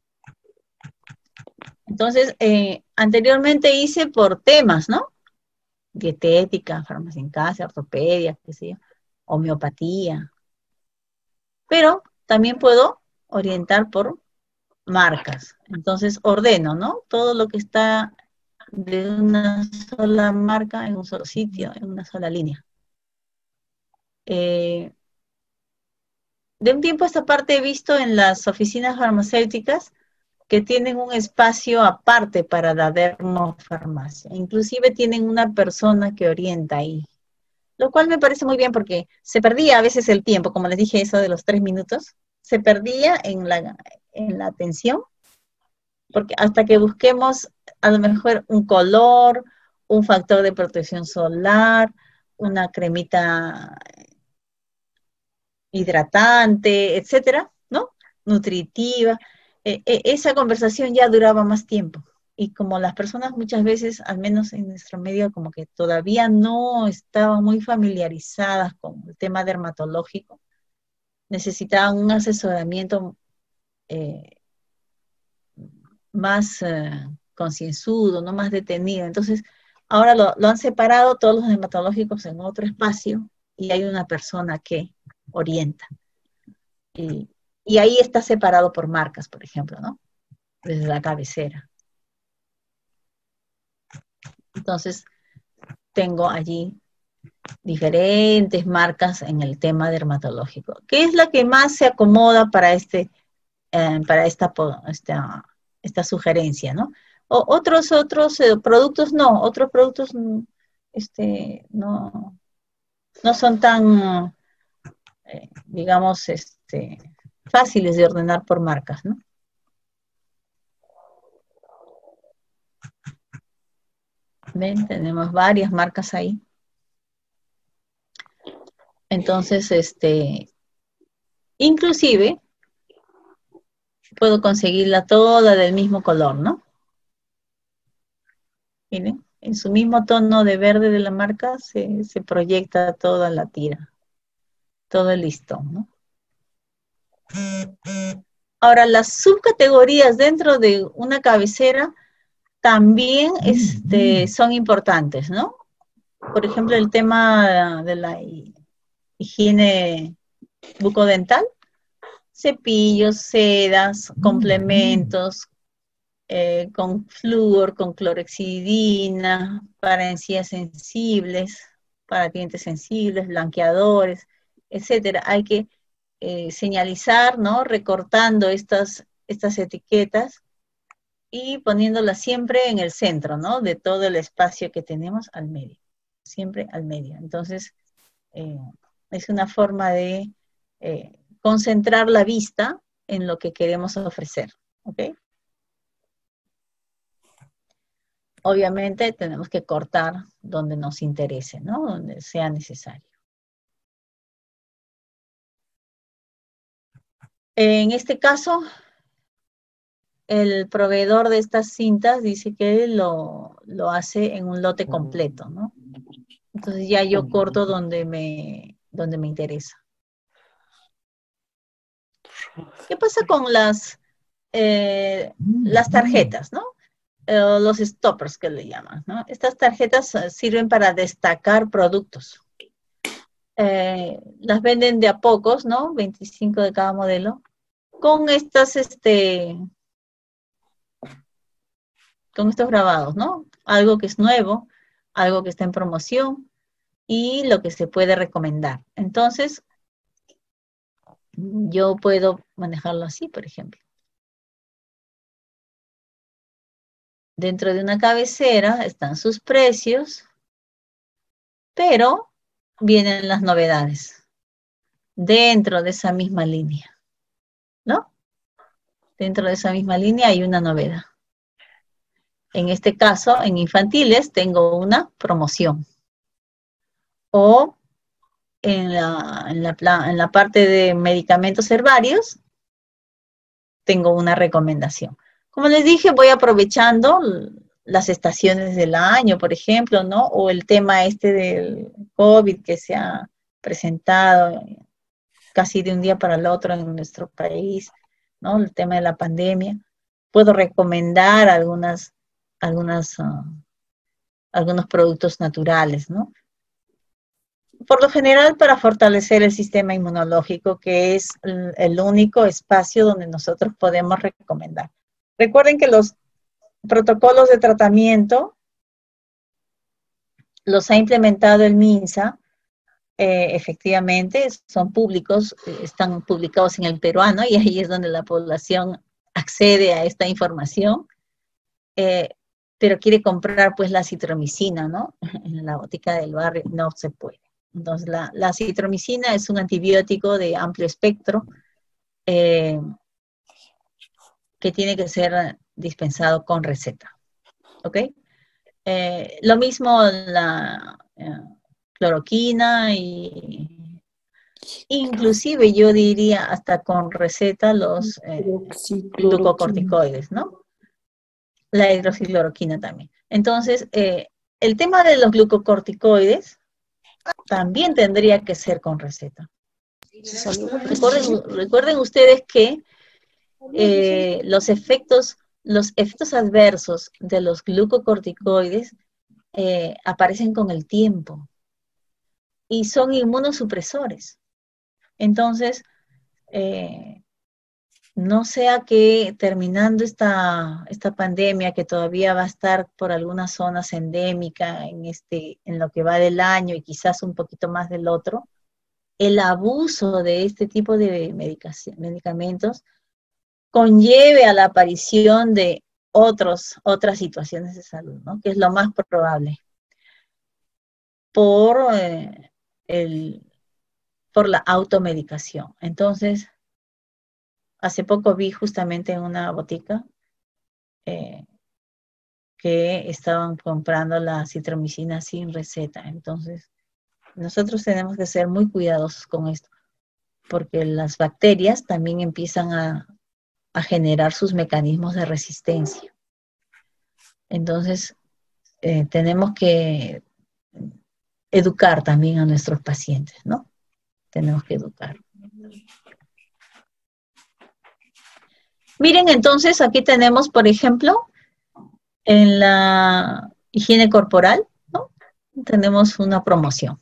A: Entonces, anteriormente hice por temas, ¿no? Dietética, farmacia en casa, ortopedia, qué sé yo, homeopatía. Pero también puedo orientar por marcas. Entonces ordeno, ¿no? Todo lo que está de una sola marca en un solo sitio, en una sola línea. De un tiempo a esta parte he visto en las oficinas farmacéuticas que tienen un espacio aparte para la dermofarmacia. Inclusive tienen una persona que orienta ahí. Lo cual me parece muy bien porque se perdía a veces el tiempo, como les dije eso de los 3 minutos, se perdía en la atención, porque hasta que busquemos a lo mejor un color, un factor de protección solar, una cremita hidratante, etcétera, ¿no? Nutritiva. Esa conversación ya duraba más tiempo. Y como las personas muchas veces, al menos en nuestro medio, como que todavía no estaban muy familiarizadas con el tema dermatológico, necesitaban un asesoramiento más concienzudo, no más detenido. Entonces, ahora lo han separado todos los dermatológicos en otro espacio y hay una persona que orienta. Y ahí está separado por marcas, por ejemplo, ¿no? Desde la cabecera. Entonces, tengo allí diferentes marcas en el tema dermatológico. ¿Qué es la que más se acomoda para esta sugerencia, ¿no? Otros productos no, otros productos no son tan, digamos, fáciles de ordenar por marcas, ¿no? ¿Ven? Tenemos varias marcas ahí. Entonces, inclusive, puedo conseguirla toda del mismo color, ¿no? Miren, en su mismo tono de verde de la marca se proyecta toda la tira, todo el listón, ¿no? Ahora, las subcategorías dentro de una cabecera también son importantes, ¿no? Por ejemplo, el tema de la higiene bucodental, cepillos, sedas, complementos, con flúor, con clorexidina, para encías sensibles, para dientes sensibles, blanqueadores, etcétera. Hay que señalizar, ¿no? Recortando estas etiquetas y poniéndolas siempre en el centro, ¿no? De todo el espacio que tenemos al medio, siempre al medio. Entonces, eh, es una forma de concentrar la vista en lo que queremos ofrecer, ¿ok? Obviamente tenemos que cortar donde nos interese, ¿no? Donde sea necesario. En este caso, el proveedor de estas cintas dice que lo hace en un lote completo, ¿no? Entonces ya yo corto donde me interesa. ¿Qué pasa con las tarjetas, ¿no? Los stoppers que le llaman, ¿no? Estas tarjetas sirven para destacar productos. Las venden de a pocos, ¿no? 25 de cada modelo. Con con estos grabados, ¿no? Algo que es nuevo, algo que está en promoción y lo que se puede recomendar. Entonces, yo puedo manejarlo así, por ejemplo. Dentro de una cabecera están sus precios, pero vienen las novedades dentro de esa misma línea, ¿no? Dentro de esa misma línea hay una novedad. En este caso, en infantiles, tengo una promoción. O en la parte de medicamentos herbarios, tengo una recomendación. Como les dije, voy aprovechando las estaciones del año, por ejemplo, ¿no? O el tema del COVID que se ha presentado casi de un día para el otro en nuestro país, ¿no? El tema de la pandemia. Puedo recomendar algunos productos naturales, ¿no? Por lo general, para fortalecer el sistema inmunológico, que es el único espacio donde nosotros podemos recomendar. Recuerden que los protocolos de tratamiento los ha implementado el MINSA, efectivamente, son públicos, están publicados en el peruano y ahí es donde la población accede a esta información, pero quiere comprar pues la citromicina, ¿no? En la botica del barrio no se puede. Entonces, la citromicina es un antibiótico de amplio espectro que tiene que ser dispensado con receta, ¿ok? Lo mismo la cloroquina y inclusive yo diría hasta con receta los glucocorticoides, ¿no? La hidroxicloroquina también. Entonces, el tema de los glucocorticoides también tendría que ser con receta. Recuerden ustedes que los efectos adversos de los glucocorticoides aparecen con el tiempo y son inmunosupresores. Entonces, no sea que terminando esta pandemia, que todavía va a estar por algunas zonas endémica en lo que va del año y quizás un poquito más del otro, el abuso de este tipo de medicamentos conlleve a la aparición de otras situaciones de salud, ¿no? Que es lo más probable por la automedicación. Entonces, hace poco vi justamente en una botica que estaban comprando la citromicina sin receta. Entonces, nosotros tenemos que ser muy cuidadosos con esto, porque las bacterias también empiezan a generar sus mecanismos de resistencia. Entonces, tenemos que educar también a nuestros pacientes, ¿no? Tenemos que educar. Miren, entonces, aquí tenemos, por ejemplo, en la higiene corporal, ¿no? Tenemos una promoción.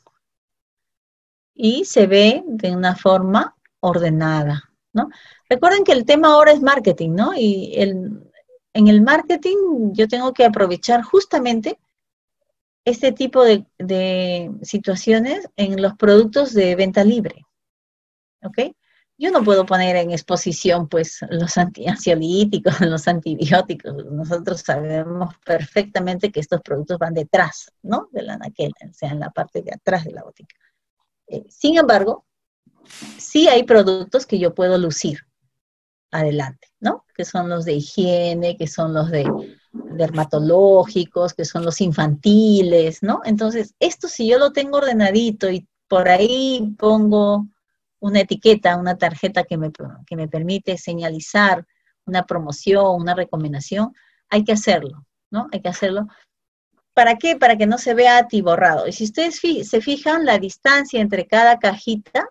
A: Y se ve de una forma ordenada, ¿no? Recuerden que el tema ahora es marketing, ¿no? En el marketing yo tengo que aprovechar justamente este tipo de situaciones en los productos de venta libre, ¿ok? Yo no puedo poner en exposición, pues, los ansiolíticos, los antibióticos. Nosotros sabemos perfectamente que estos productos van detrás, ¿no? Del anaquel, o sea, en la parte de atrás de la botica. Sin embargo, sí hay productos que yo puedo lucir adelante, ¿no? Que son los de higiene, que son los de dermatológicos, que son los infantiles, ¿no? Entonces, esto si yo lo tengo ordenadito y por ahí pongo una etiqueta, una tarjeta que me permite señalizar una promoción, una recomendación, hay que hacerlo, ¿no? Hay que hacerlo. ¿Para qué? Para que no se vea atiborrado. Y si ustedes se fijan, la distancia entre cada cajita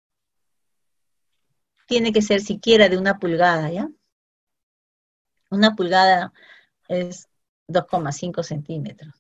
A: tiene que ser siquiera de 1 pulgada, ¿ya? 1 pulgada es 2,5 centímetros.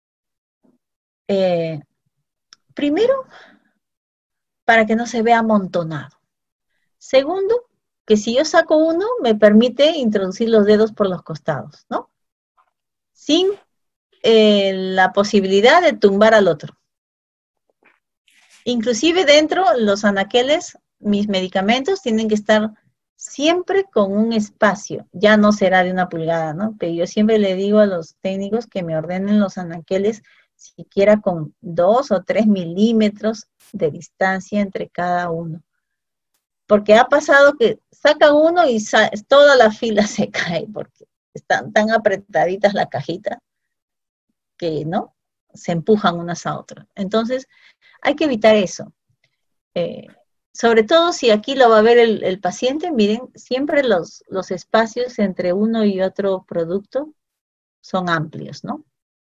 A: Primero, para que no se vea amontonado. Segundo, que si yo saco uno, me permite introducir los dedos por los costados, ¿no? Sin la posibilidad de tumbar al otro. Inclusive dentro, los anaqueles, mis medicamentos tienen que estar siempre con un espacio. Ya no será de 1 pulgada, ¿no? Pero yo siempre le digo a los técnicos que me ordenen los anaqueles siquiera con 2 o 3 milímetros de distancia entre cada uno. Porque ha pasado que sacan uno y toda la fila se cae porque están tan apretaditas las cajitas que, ¿no? Se empujan unas a otras. Entonces, hay que evitar eso. Sobre todo si aquí lo va a ver el paciente, miren, siempre los espacios entre uno y otro producto son amplios, ¿no?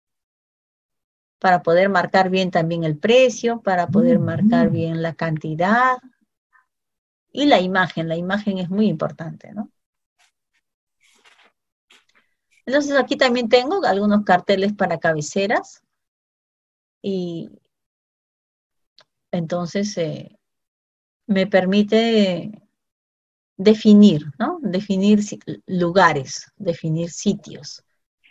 A: Para poder marcar bien también el precio, para poder marcar bien la cantidad y la imagen es muy importante, ¿no? Entonces aquí también tengo algunos carteles para cabeceras y entonces me permite definir, ¿no? Definir lugares, definir sitios.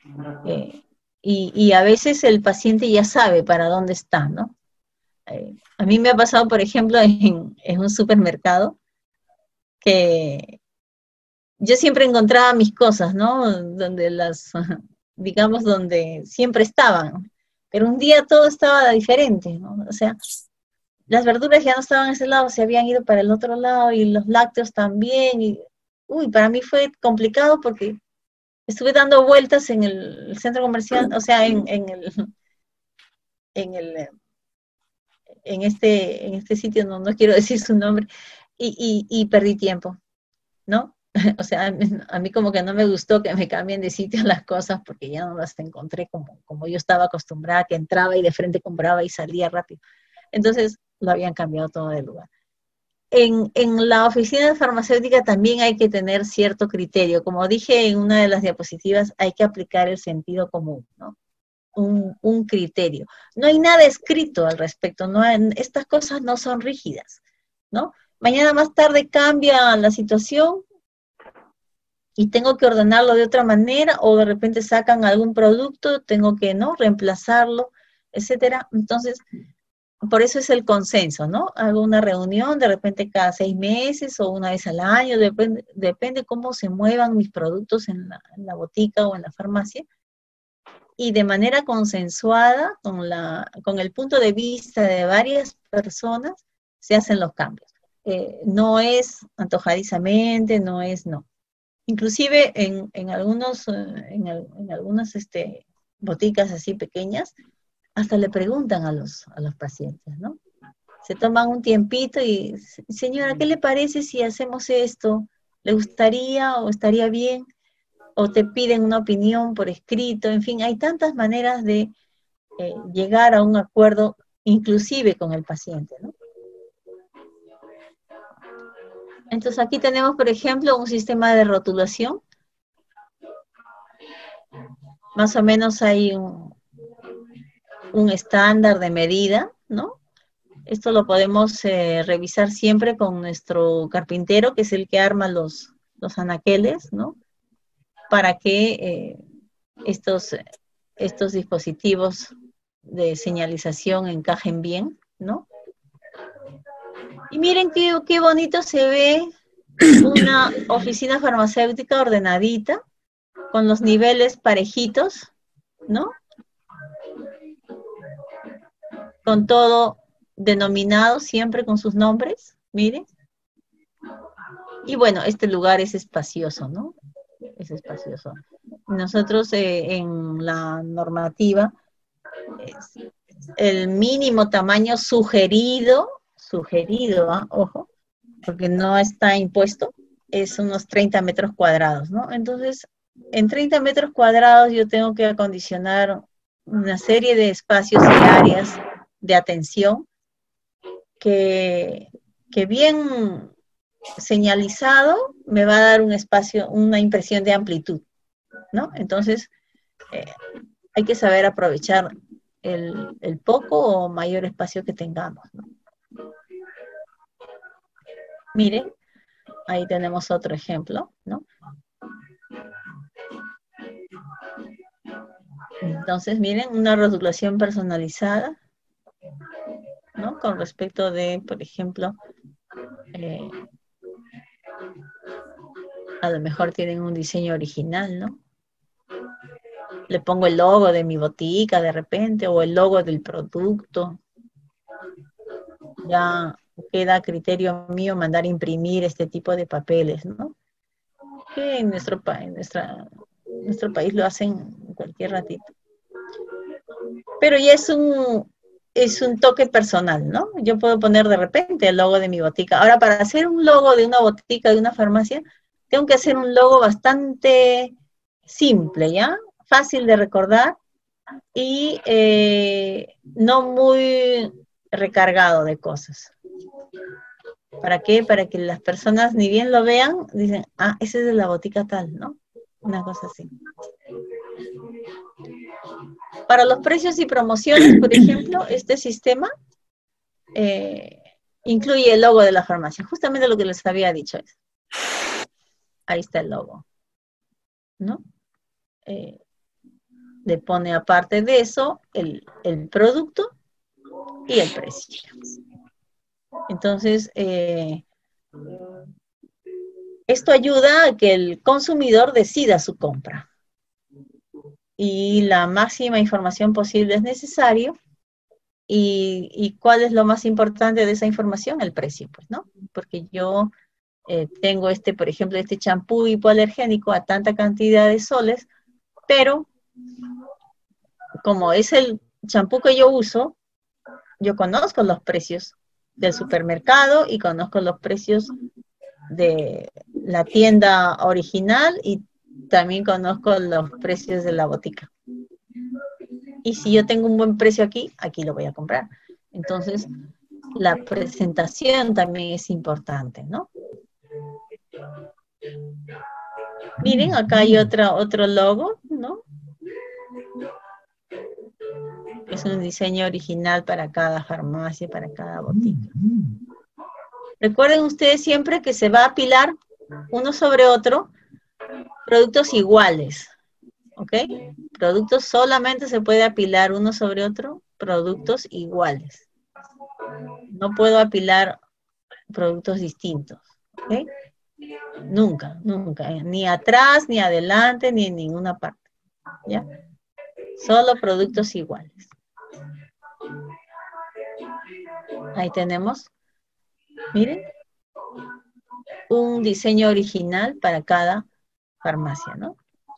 A: Y a veces el paciente ya sabe para dónde está, ¿no? A mí me ha pasado, por ejemplo, en un supermercado que yo siempre encontraba mis cosas, ¿no? Donde digamos, donde siempre estaban. Pero un día todo estaba diferente, ¿no? O sea, las verduras ya no estaban en ese lado, se habían ido para el otro lado y los lácteos también. Y, uy, para mí fue complicado porque estuve dando vueltas en el centro comercial, o sea, en el, en este sitio, no quiero decir su nombre, y perdí tiempo, ¿no? O sea, a mí como que no me gustó que me cambien de sitio las cosas porque ya no las encontré como yo estaba acostumbrada, que entraba y de frente compraba y salía rápido. Entonces lo habían cambiado todo de lugar. En la oficina farmacéutica también hay que tener cierto criterio. Como dije en una de las diapositivas, hay que aplicar el sentido común, ¿no? Un criterio. No hay nada escrito al respecto, estas cosas no son rígidas, ¿no? Mañana más tarde cambia la situación y tengo que ordenarlo de otra manera, o de repente sacan algún producto, tengo que, ¿no?, reemplazarlo, etcétera. Entonces, por eso es el consenso, ¿no? Hago una reunión de repente cada 6 meses o una vez al año, depende cómo se muevan mis productos en la botica o en la farmacia, y de manera consensuada, con el punto de vista de varias personas, se hacen los cambios. No es antojadizamente, no. Inclusive en algunas boticas así pequeñas, hasta le preguntan a los pacientes, ¿no? Se toman un tiempito y, señora, ¿qué le parece si hacemos esto? ¿Le gustaría o estaría bien? O te piden una opinión por escrito, en fin, hay tantas maneras de llegar a un acuerdo, inclusive con el paciente, ¿no? Entonces aquí tenemos, por ejemplo, un sistema de rotulación. Más o menos hay un estándar de medida, ¿no? Esto lo podemos revisar siempre con nuestro carpintero, que es el que arma los anaqueles, ¿no? Para que estos dispositivos de señalización encajen bien, ¿no? Y miren qué bonito se ve una oficina farmacéutica ordenadita, con los niveles parejitos, ¿no? Con todo denominado siempre con sus nombres, miren. Y bueno, este lugar es espacioso, ¿no? Es espacioso. Nosotros en la normativa, el mínimo tamaño sugerido, ojo, porque no está impuesto, es unos 30 metros cuadrados, ¿no? Entonces, en 30 metros cuadrados yo tengo que acondicionar una serie de espacios y áreas de atención que bien señalizado me va a dar un espacio, una impresión de amplitud, ¿no? Entonces, hay que saber aprovechar el poco o mayor espacio que tengamos, ¿no? Miren, ahí tenemos otro ejemplo, ¿no? Entonces, miren, una rotulación personalizada, ¿no? Con respecto de, por ejemplo, a lo mejor tienen un diseño original, ¿no? Le pongo el logo de mi botica de repente, o el logo del producto. Ya queda a criterio mío mandar imprimir este tipo de papeles, ¿no? Que en nuestro país lo hacen en cualquier ratito. Pero ya es un toque personal, ¿no? Yo puedo poner de repente el logo de mi botica. Ahora, para hacer un logo de una botica, de una farmacia, tengo que hacer un logo bastante simple, ¿ya? Fácil de recordar y no muy recargado de cosas. ¿Para qué? Para que las personas ni bien lo vean, dicen, ah, ese es de la botica tal, ¿no? Una cosa así. Para los precios y promociones, por ejemplo, este sistema incluye el logo de la farmacia, justamente lo que les había dicho. Ahí está el logo, ¿no? Le pone aparte de eso el producto y el precio. Entonces, esto ayuda a que el consumidor decida su compra. Y la máxima información posible es necesario. ¿Y cuál es lo más importante de esa información? El precio, pues, ¿no? Porque yo tengo por ejemplo, este champú hipoalergénico a tanta cantidad de soles, pero como es el champú que yo uso, yo conozco los precios del supermercado y conozco los precios de la tienda original y también conozco los precios de la botica. Y si yo tengo un buen precio aquí lo voy a comprar. Entonces, la presentación también es importante, ¿no? Miren, acá hay otro logo, ¿no? Es un diseño original para cada farmacia, para cada botica. Recuerden ustedes siempre que se va a apilar uno sobre otro productos iguales, ¿ok? Productos solamente se puede apilar uno sobre otro, productos iguales. No puedo apilar productos distintos, ¿ok? Nunca, nunca, ni atrás, ni adelante, ni en ninguna parte, ¿ya? Solo productos iguales. Ahí tenemos, miren, un diseño original para cada farmacia, ¿no?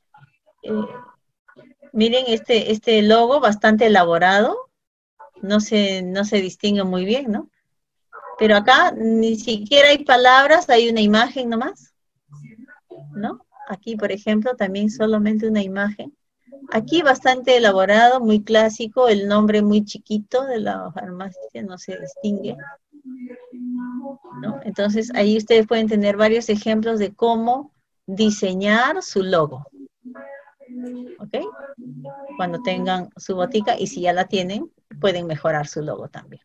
A: Miren este logo bastante elaborado, no se distingue muy bien, ¿no? Pero acá ni siquiera hay palabras, hay una imagen nomás, ¿no? Aquí, por ejemplo, también solamente una imagen. Aquí bastante elaborado, muy clásico, el nombre muy chiquito de la farmacia, no se distingue. ¿no? Entonces, ahí ustedes pueden tener varios ejemplos de cómo diseñar su logo. ¿Ok? Cuando tengan su botica, y si ya la tienen, pueden mejorar su logo también.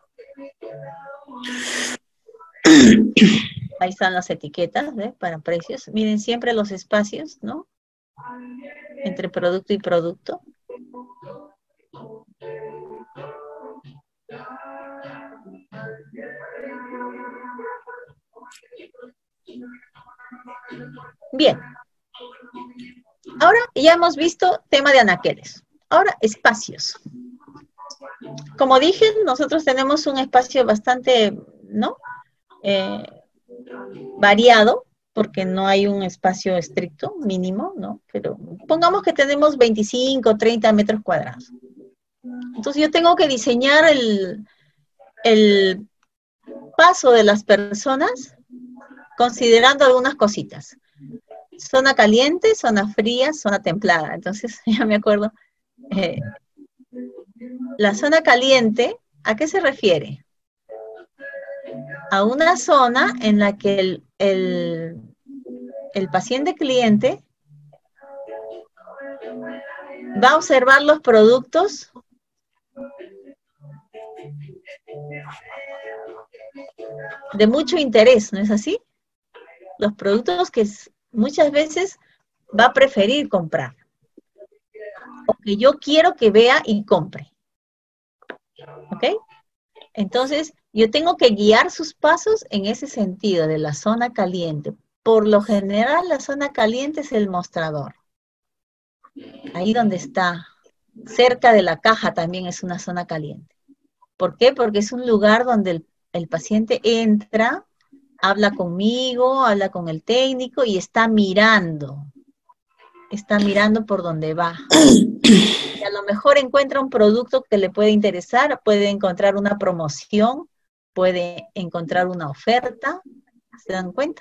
A: Ahí están las etiquetas, ¿eh? Para precios. Miren siempre los espacios, ¿no? Entre producto y producto. Bien. Ahora ya hemos visto tema de anaqueles. Ahora, espacios. Como dije, nosotros tenemos un espacio bastante, ¿no? Variado, porque no hay un espacio estricto, mínimo, ¿no? Pero pongamos que tenemos 25, 30 metros cuadrados. Entonces yo tengo que diseñar el paso de las personas considerando algunas cositas. Zona caliente, zona fría, zona templada. Entonces ya me acuerdo. La zona caliente, ¿a qué se refiere? A una zona en la que el paciente cliente va a observar los productos de mucho interés, ¿no es así? Los productos que muchas veces va a preferir comprar, o que yo quiero que vea y compre. ¿Ok? Entonces, yo tengo que guiar sus pasos en ese sentido de la zona caliente. Por lo general, la zona caliente es el mostrador. Ahí donde está, cerca de la caja también es una zona caliente. ¿Por qué? Porque es un lugar donde el paciente entra, habla conmigo, habla con el técnico y está mirando por donde va. Y a lo mejor encuentra un producto que le puede interesar, puede encontrar una promoción, puede encontrar una oferta, ¿se dan cuenta?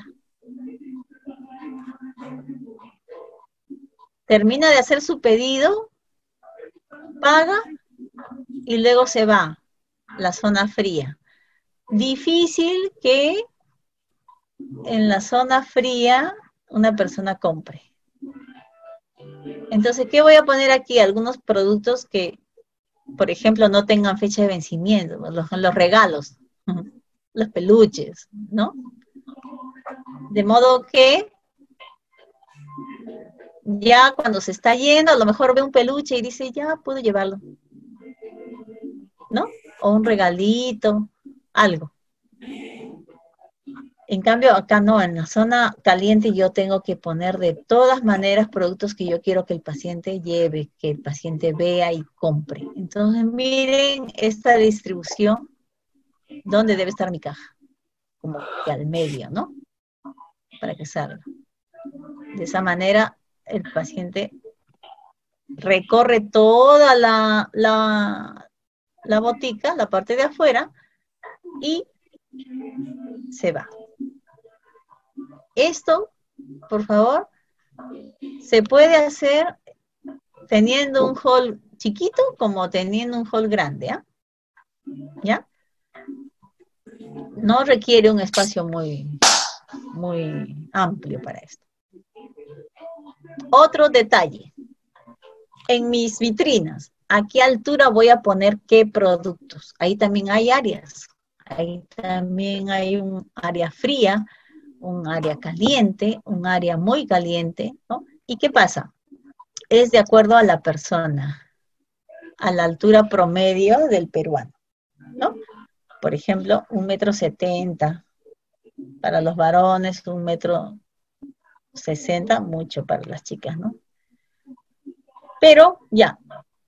A: Termina de hacer su pedido, paga y luego se va, la zona fría. Difícil que en la zona fría una persona compre. Entonces, ¿qué voy a poner aquí? Algunos productos que, por ejemplo, no tengan fecha de vencimiento, los regalos, los peluches, ¿no? De modo que ya cuando se está yendo, a lo mejor ve un peluche y dice, ya puedo llevarlo, ¿no? O un regalito, algo. En cambio, acá no, en la zona caliente yo tengo que poner de todas maneras productos que yo quiero que el paciente lleve, que el paciente vea y compre. Entonces, miren esta distribución, ¿dónde debe estar mi caja? Como que al medio, ¿no? Para que salga. De esa manera, el paciente recorre toda la botica, la parte de afuera, y se va. Esto, por favor, se puede hacer teniendo un hall chiquito como teniendo un hall grande, ¿eh? ¿Ya? No requiere un espacio muy amplio para esto. Otro detalle. En mis vitrinas, ¿a qué altura voy a poner qué productos? Ahí también hay áreas. Ahí también hay un área fría, un área caliente, un área muy caliente, ¿no? ¿Y qué pasa? Es de acuerdo a la persona, a la altura promedio del peruano, ¿no? Por ejemplo, 1,70 m. Para los varones, 1,60 m, mucho para las chicas, ¿no? Pero ya.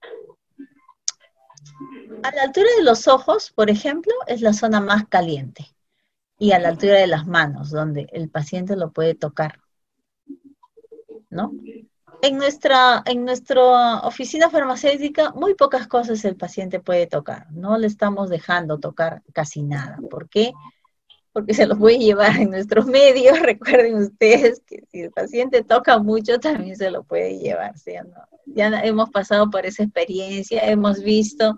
A: A la altura de los ojos, por ejemplo, es la zona más caliente. Y a la altura de las manos, donde el paciente lo puede tocar, ¿no? En nuestra oficina farmacéutica, muy pocas cosas el paciente puede tocar. No le estamos dejando tocar casi nada. ¿Por qué? Porque se los puede llevar en nuestros medios. Recuerden ustedes que si el paciente toca mucho, también se lo puede llevar, ¿sí o no? Ya hemos pasado por esa experiencia, hemos visto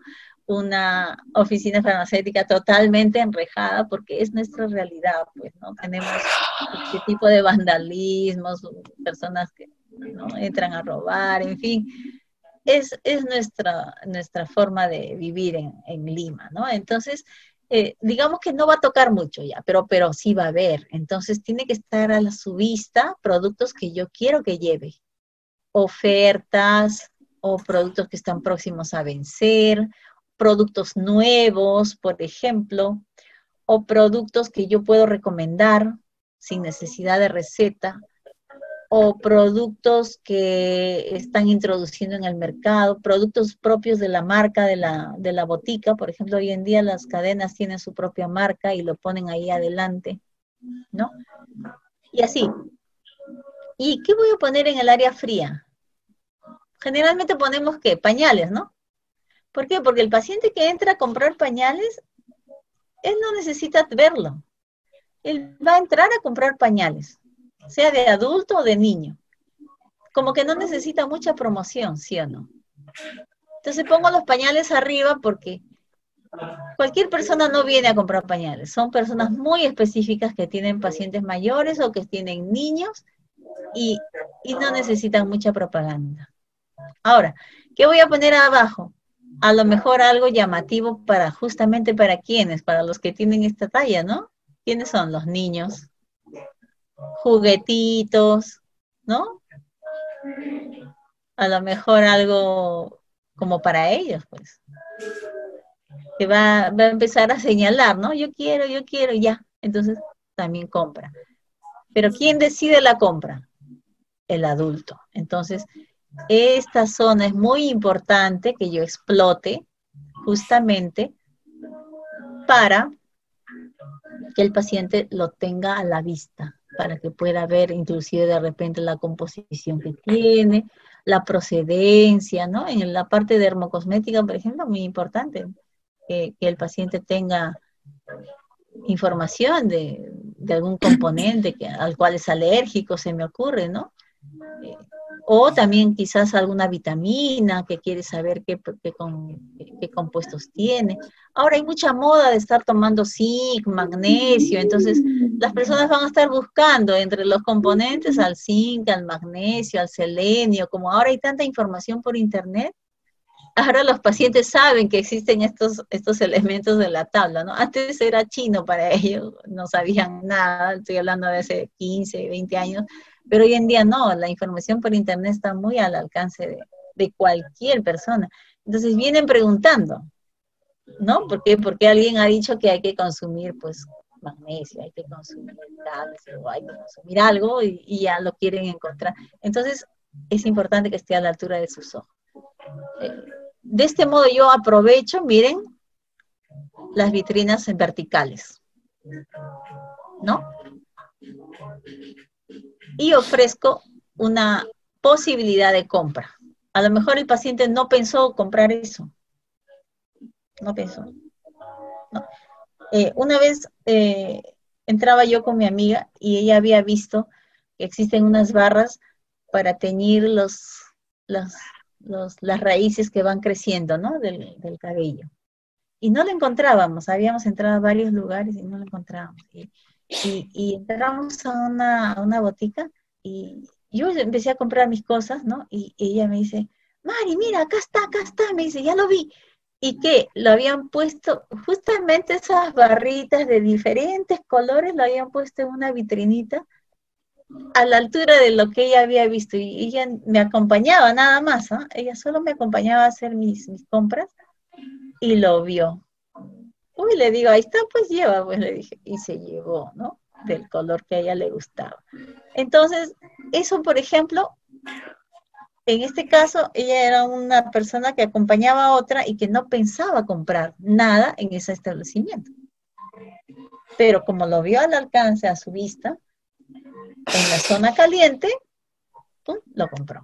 A: una oficina farmacéutica totalmente enrejada, porque es nuestra realidad, pues, ¿no? Tenemos este tipo de vandalismos, personas que, ¿no?, entran a robar, en fin, es nuestra forma de vivir en Lima, ¿no? Entonces, digamos que no va a tocar mucho ya, pero sí va a haber. Entonces, tiene que estar a su vista productos que yo quiero que lleve, ofertas o productos que están próximos a vencer, productos nuevos, por ejemplo, o productos que yo puedo recomendar sin necesidad de receta, o productos que están introduciendo en el mercado, productos propios de la marca de la botica. Por ejemplo, hoy en día las cadenas tienen su propia marca y lo ponen ahí adelante, ¿no? Y así. ¿Y qué voy a poner en el área fría? Generalmente ponemos, ¿qué? Pañales, ¿no? ¿Por qué? Porque el paciente que entra a comprar pañales, él no necesita verlo. Él va a entrar a comprar pañales, sea de adulto o de niño. Como que no necesita mucha promoción, ¿sí o no? Entonces pongo los pañales arriba porque cualquier persona no viene a comprar pañales. Son personas muy específicas que tienen pacientes mayores o que tienen niños y no necesitan mucha propaganda. Ahora, ¿qué voy a poner abajo? A lo mejor algo llamativo para justamente para quienes, para los que tienen esta talla, ¿no? ¿Quiénes son? Los niños, juguetitos, ¿no? A lo mejor algo como para ellos, pues, que va a empezar a señalar, ¿no? Yo quiero, ya. Entonces también compra. Pero ¿quién decide la compra? El adulto. Entonces, esta zona es muy importante que yo explote justamente para que el paciente lo tenga a la vista, para que pueda ver inclusive de repente la composición que tiene, la procedencia, ¿no? En la parte dermocosmética, por ejemplo, muy importante que el paciente tenga información de algún componente al cual es alérgico, se me ocurre, ¿no? O también quizás alguna vitamina que quiere saber qué compuestos tiene. Ahora hay mucha moda de estar tomando zinc, magnesio, entonces las personas van a estar buscando entre los componentes al zinc, al magnesio, al selenio, como ahora hay tanta información por internet, ahora los pacientes saben que existen estos elementos de la tabla, ¿no? Antes era chino para ellos, no sabían nada, estoy hablando de hace 15, 20 años, pero hoy en día no, la información por internet está muy al alcance de cualquier persona. Entonces vienen preguntando, ¿no? Porque alguien ha dicho que hay que consumir, pues, magnesio, hay que consumir calcio, hay que consumir algo y ya lo quieren encontrar. Entonces es importante que esté a la altura de sus ojos. De este modo yo aprovecho, miren, las vitrinas en verticales, ¿no? Y ofrezco una posibilidad de compra. A lo mejor el paciente no pensó comprar eso. No pensó. No. Una vez entraba yo con mi amiga y ella había visto que existen unas barras para teñir las raíces que van creciendo, ¿no? Del cabello. Y no la encontrábamos, habíamos entrado a varios lugares y no la encontrábamos. Y entramos a una botica y yo empecé a comprar mis cosas, ¿no? Y ella me dice, Mari, mira, acá está, me dice, ya lo vi. Y que lo habían puesto, justamente esas barritas de diferentes colores, lo habían puesto en una vitrinita a la altura de lo que ella había visto. Y ella me acompañaba nada más, ¿no? Ella solo me acompañaba a hacer mis compras y lo vio. Uy, le digo, ahí está, pues lleva, pues le dije, y se llevó, ¿no? Del color que a ella le gustaba. Entonces, eso, por ejemplo, en este caso, ella era una persona que acompañaba a otra y que no pensaba comprar nada en ese establecimiento. Pero como lo vio al alcance, a su vista, en la zona caliente, ¡pum!, lo compró.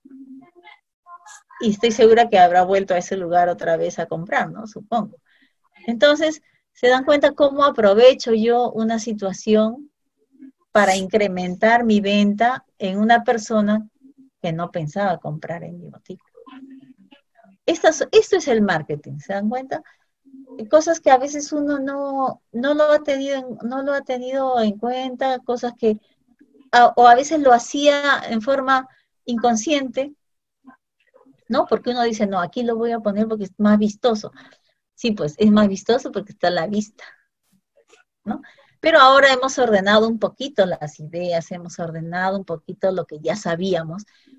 A: Y estoy segura que habrá vuelto a ese lugar otra vez a comprar, ¿no? Supongo. Entonces, se dan cuenta cómo aprovecho yo una situación para incrementar mi venta en una persona que no pensaba comprar en mi botica. Esto es el marketing, ¿se dan cuenta? Cosas que a veces uno no lo ha tenido en cuenta, cosas que, o a veces lo hacía en forma inconsciente, ¿no? Porque uno dice, no, aquí lo voy a poner porque es más vistoso. Sí, pues es más vistoso porque está a la vista, ¿no? Pero ahora hemos ordenado un poquito las ideas, hemos ordenado un poquito lo que ya sabíamos,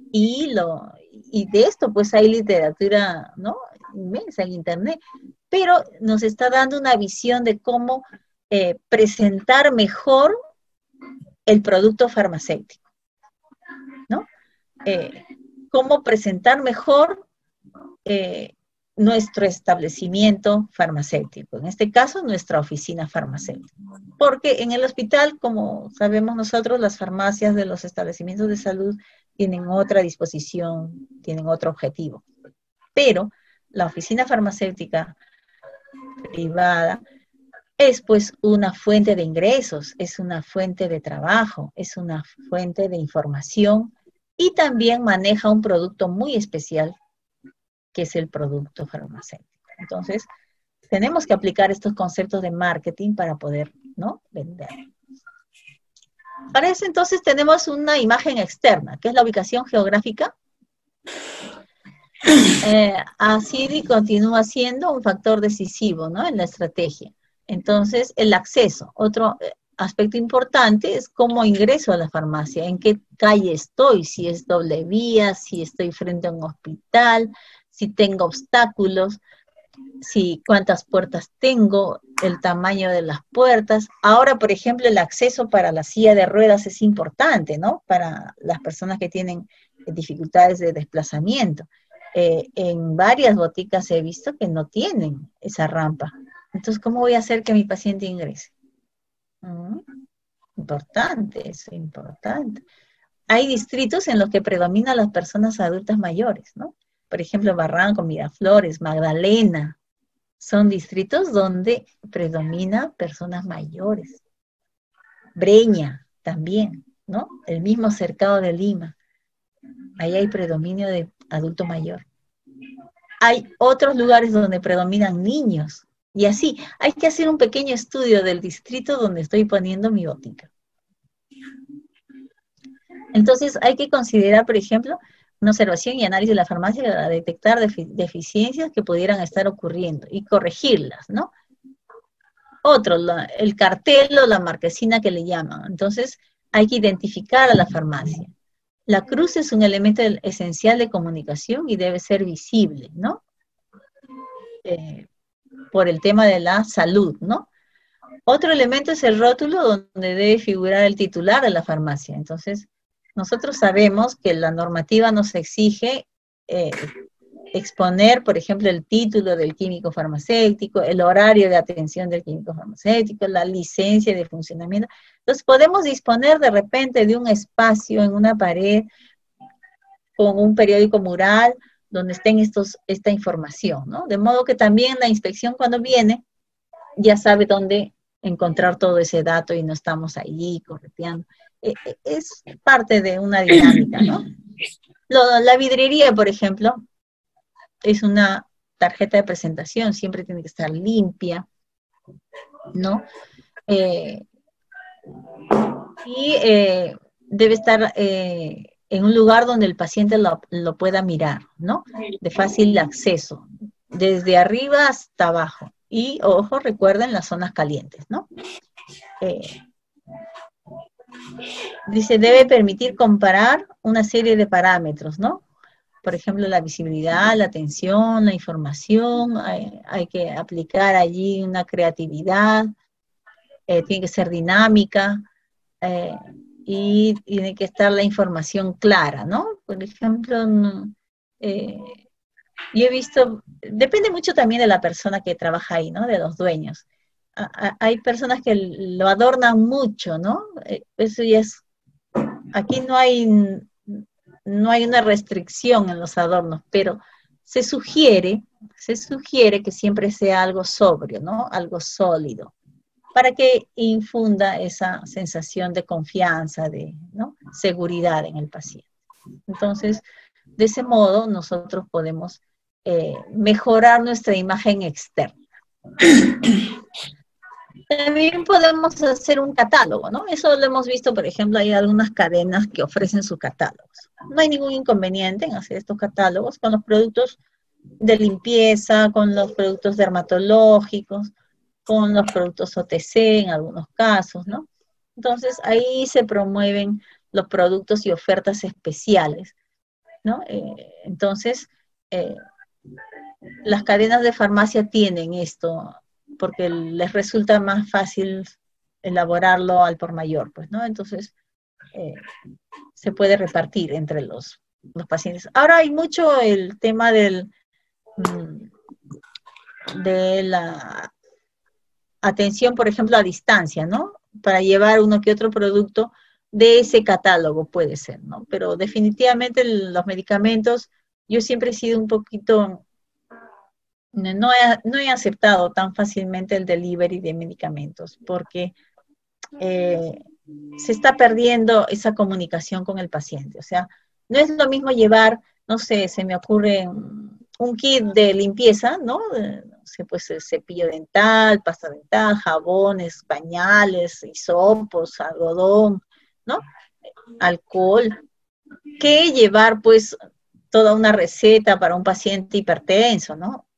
A: y de esto pues hay literatura, ¿no? Inmensa en internet, pero nos está dando una visión de cómo presentar mejor el producto farmacéutico, ¿no? Cómo presentar mejor eh, nuestro establecimiento farmacéutico, en este caso nuestra oficina farmacéutica. Porque en el hospital, como sabemos nosotros, las farmacias de los establecimientos de salud tienen otra disposición, tienen otro objetivo. Pero la oficina farmacéutica privada es pues una fuente de ingresos, es una fuente de trabajo, es una fuente de información y también maneja un producto muy especial que es el producto farmacéutico. Entonces, tenemos que aplicar estos conceptos de marketing para poder, ¿no?, vender. Para eso entonces tenemos una imagen externa, que es la ubicación geográfica. Así continúa siendo un factor decisivo, ¿no?, en la estrategia. Entonces, el acceso. Otro aspecto importante es cómo ingreso a la farmacia, en qué calle estoy, si es doble vía, si estoy frente a un hospital, si tengo obstáculos, si cuántas puertas tengo, el tamaño de las puertas. Ahora, por ejemplo, el acceso para la silla de ruedas es importante, ¿no? Para las personas que tienen dificultades de desplazamiento. En varias boticas he visto que no tienen esa rampa. Entonces, ¿cómo voy a hacer que mi paciente ingrese? Importante, eso, importante. Hay distritos en los que predominan las personas adultas mayores, ¿no? Por ejemplo, Barranco, Miraflores, Magdalena, son distritos donde predomina personas mayores. Breña también, ¿no? El mismo cercado de Lima. Ahí hay predominio de adulto mayor. Hay otros lugares donde predominan niños. Y así, hay que hacer un pequeño estudio del distrito donde estoy poniendo mi botica. Entonces, hay que considerar, por ejemplo, una observación y análisis de la farmacia para detectar deficiencias que pudieran estar ocurriendo y corregirlas, ¿no? Otro, el cartel o la marquesina que le llaman. Entonces, hay que identificar a la farmacia. La cruz es un elemento esencial de comunicación y debe ser visible, ¿no? Por el tema de la salud, ¿no? Otro elemento es el rótulo donde debe figurar el titular de la farmacia. Entonces, nosotros sabemos que la normativa nos exige exponer, por ejemplo, el título del químico farmacéutico, el horario de atención del químico farmacéutico, la licencia de funcionamiento. Entonces, podemos disponer de repente de un espacio en una pared con un periódico mural donde estén esta información, ¿no? De modo que también la inspección cuando viene ya sabe dónde encontrar todo ese dato y no estamos ahí correteando. Es parte de una dinámica, ¿no? La vidriería, por ejemplo, es una tarjeta de presentación, siempre tiene que estar limpia, ¿no? Debe estar en un lugar donde el paciente lo pueda mirar, ¿no? De fácil acceso, desde arriba hasta abajo. Y, ojo, recuerden las zonas calientes, ¿no? Dice, debe permitir comparar una serie de parámetros, ¿no? Por ejemplo, la visibilidad, la atención, la información, hay que aplicar allí una creatividad, tiene que ser dinámica, y tiene que estar la información clara, ¿no? Por ejemplo, yo he visto, depende mucho también de la persona que trabaja ahí, ¿no? De los dueños. Hay personas que lo adornan mucho, ¿no? Eso ya es, aquí no hay una restricción en los adornos, pero se sugiere que siempre sea algo sobrio, ¿no? Algo sólido, para que infunda esa sensación de confianza, ¿no?, seguridad en el paciente. Entonces, de ese modo, nosotros podemos mejorar nuestra imagen externa. También podemos hacer un catálogo, ¿no? Eso lo hemos visto, por ejemplo, hay algunas cadenas que ofrecen sus catálogos. No hay ningún inconveniente en hacer estos catálogos con los productos de limpieza, con los productos dermatológicos, con los productos OTC en algunos casos, ¿no? Entonces, ahí se promueven los productos y ofertas especiales, ¿no? Entonces, las cadenas de farmacia tienen esto, porque les resulta más fácil elaborarlo al por mayor, pues, ¿no? Entonces, se puede repartir entre los pacientes. Ahora hay mucho el tema de la atención, por ejemplo, a distancia, ¿no? Para llevar uno que otro producto de ese catálogo, puede ser, ¿no? Pero definitivamente los medicamentos, yo siempre he sido un poquito, no he aceptado tan fácilmente el delivery de medicamentos, porque se está perdiendo esa comunicación con el paciente. O sea, no es lo mismo llevar, no sé, se me ocurre un kit de limpieza, ¿no? No sé, pues cepillo dental, pasta dental, jabones, pañales, hisopos, algodón, ¿no? Alcohol, que llevar pues toda una receta para un paciente hipertenso, ¿no?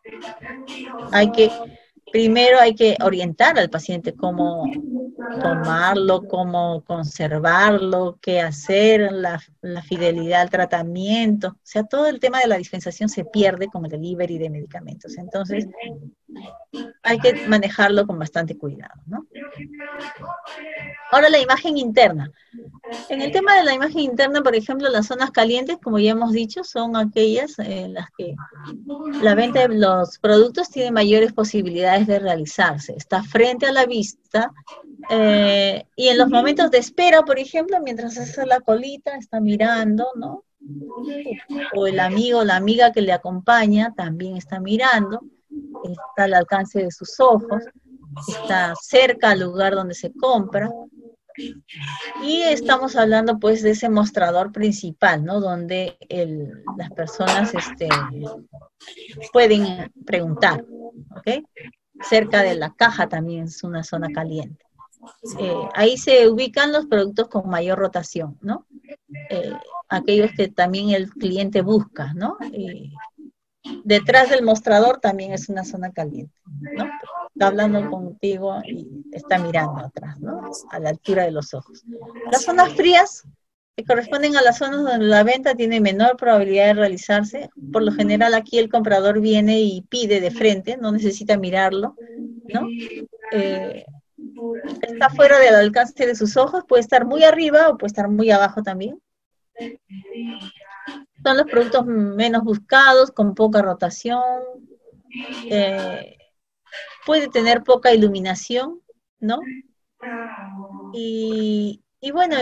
A: Primero hay que orientar al paciente cómo tomarlo, cómo conservarlo, qué hacer, la fidelidad al tratamiento. O sea, todo el tema de la dispensación se pierde con el delivery de medicamentos. Entonces, hay que manejarlo con bastante cuidado, ¿no? Ahora, la imagen interna. En el tema de la imagen interna, por ejemplo, las zonas calientes, como ya hemos dicho, son aquellas en las que la venta de los productos tiene mayores posibilidades de realizarse. Está frente a la vista y en los momentos de espera, por ejemplo, mientras hace la colita, está mirando, ¿no? O el amigo o la amiga que le acompaña también está mirando, está al alcance de sus ojos, está cerca al lugar donde se compra. Y estamos hablando pues de ese mostrador principal, ¿no? Donde las personas pueden preguntar, ¿ok? Cerca de la caja también es una zona caliente. Ahí se ubican los productos con mayor rotación, ¿no? Aquellos que también el cliente busca, ¿no? Detrás del mostrador también es una zona caliente, ¿no? Está hablando contigo y está mirando atrás, ¿no? A la altura de los ojos. Las zonas frías que corresponden a las zonas donde la venta tiene menor probabilidad de realizarse. Por lo general aquí el comprador viene y pide de frente, no necesita mirarlo, ¿no? Está fuera del alcance de sus ojos, puede estar muy arriba o puede estar muy abajo también. Son los productos menos buscados, con poca rotación, puede tener poca iluminación, ¿no? Y bueno,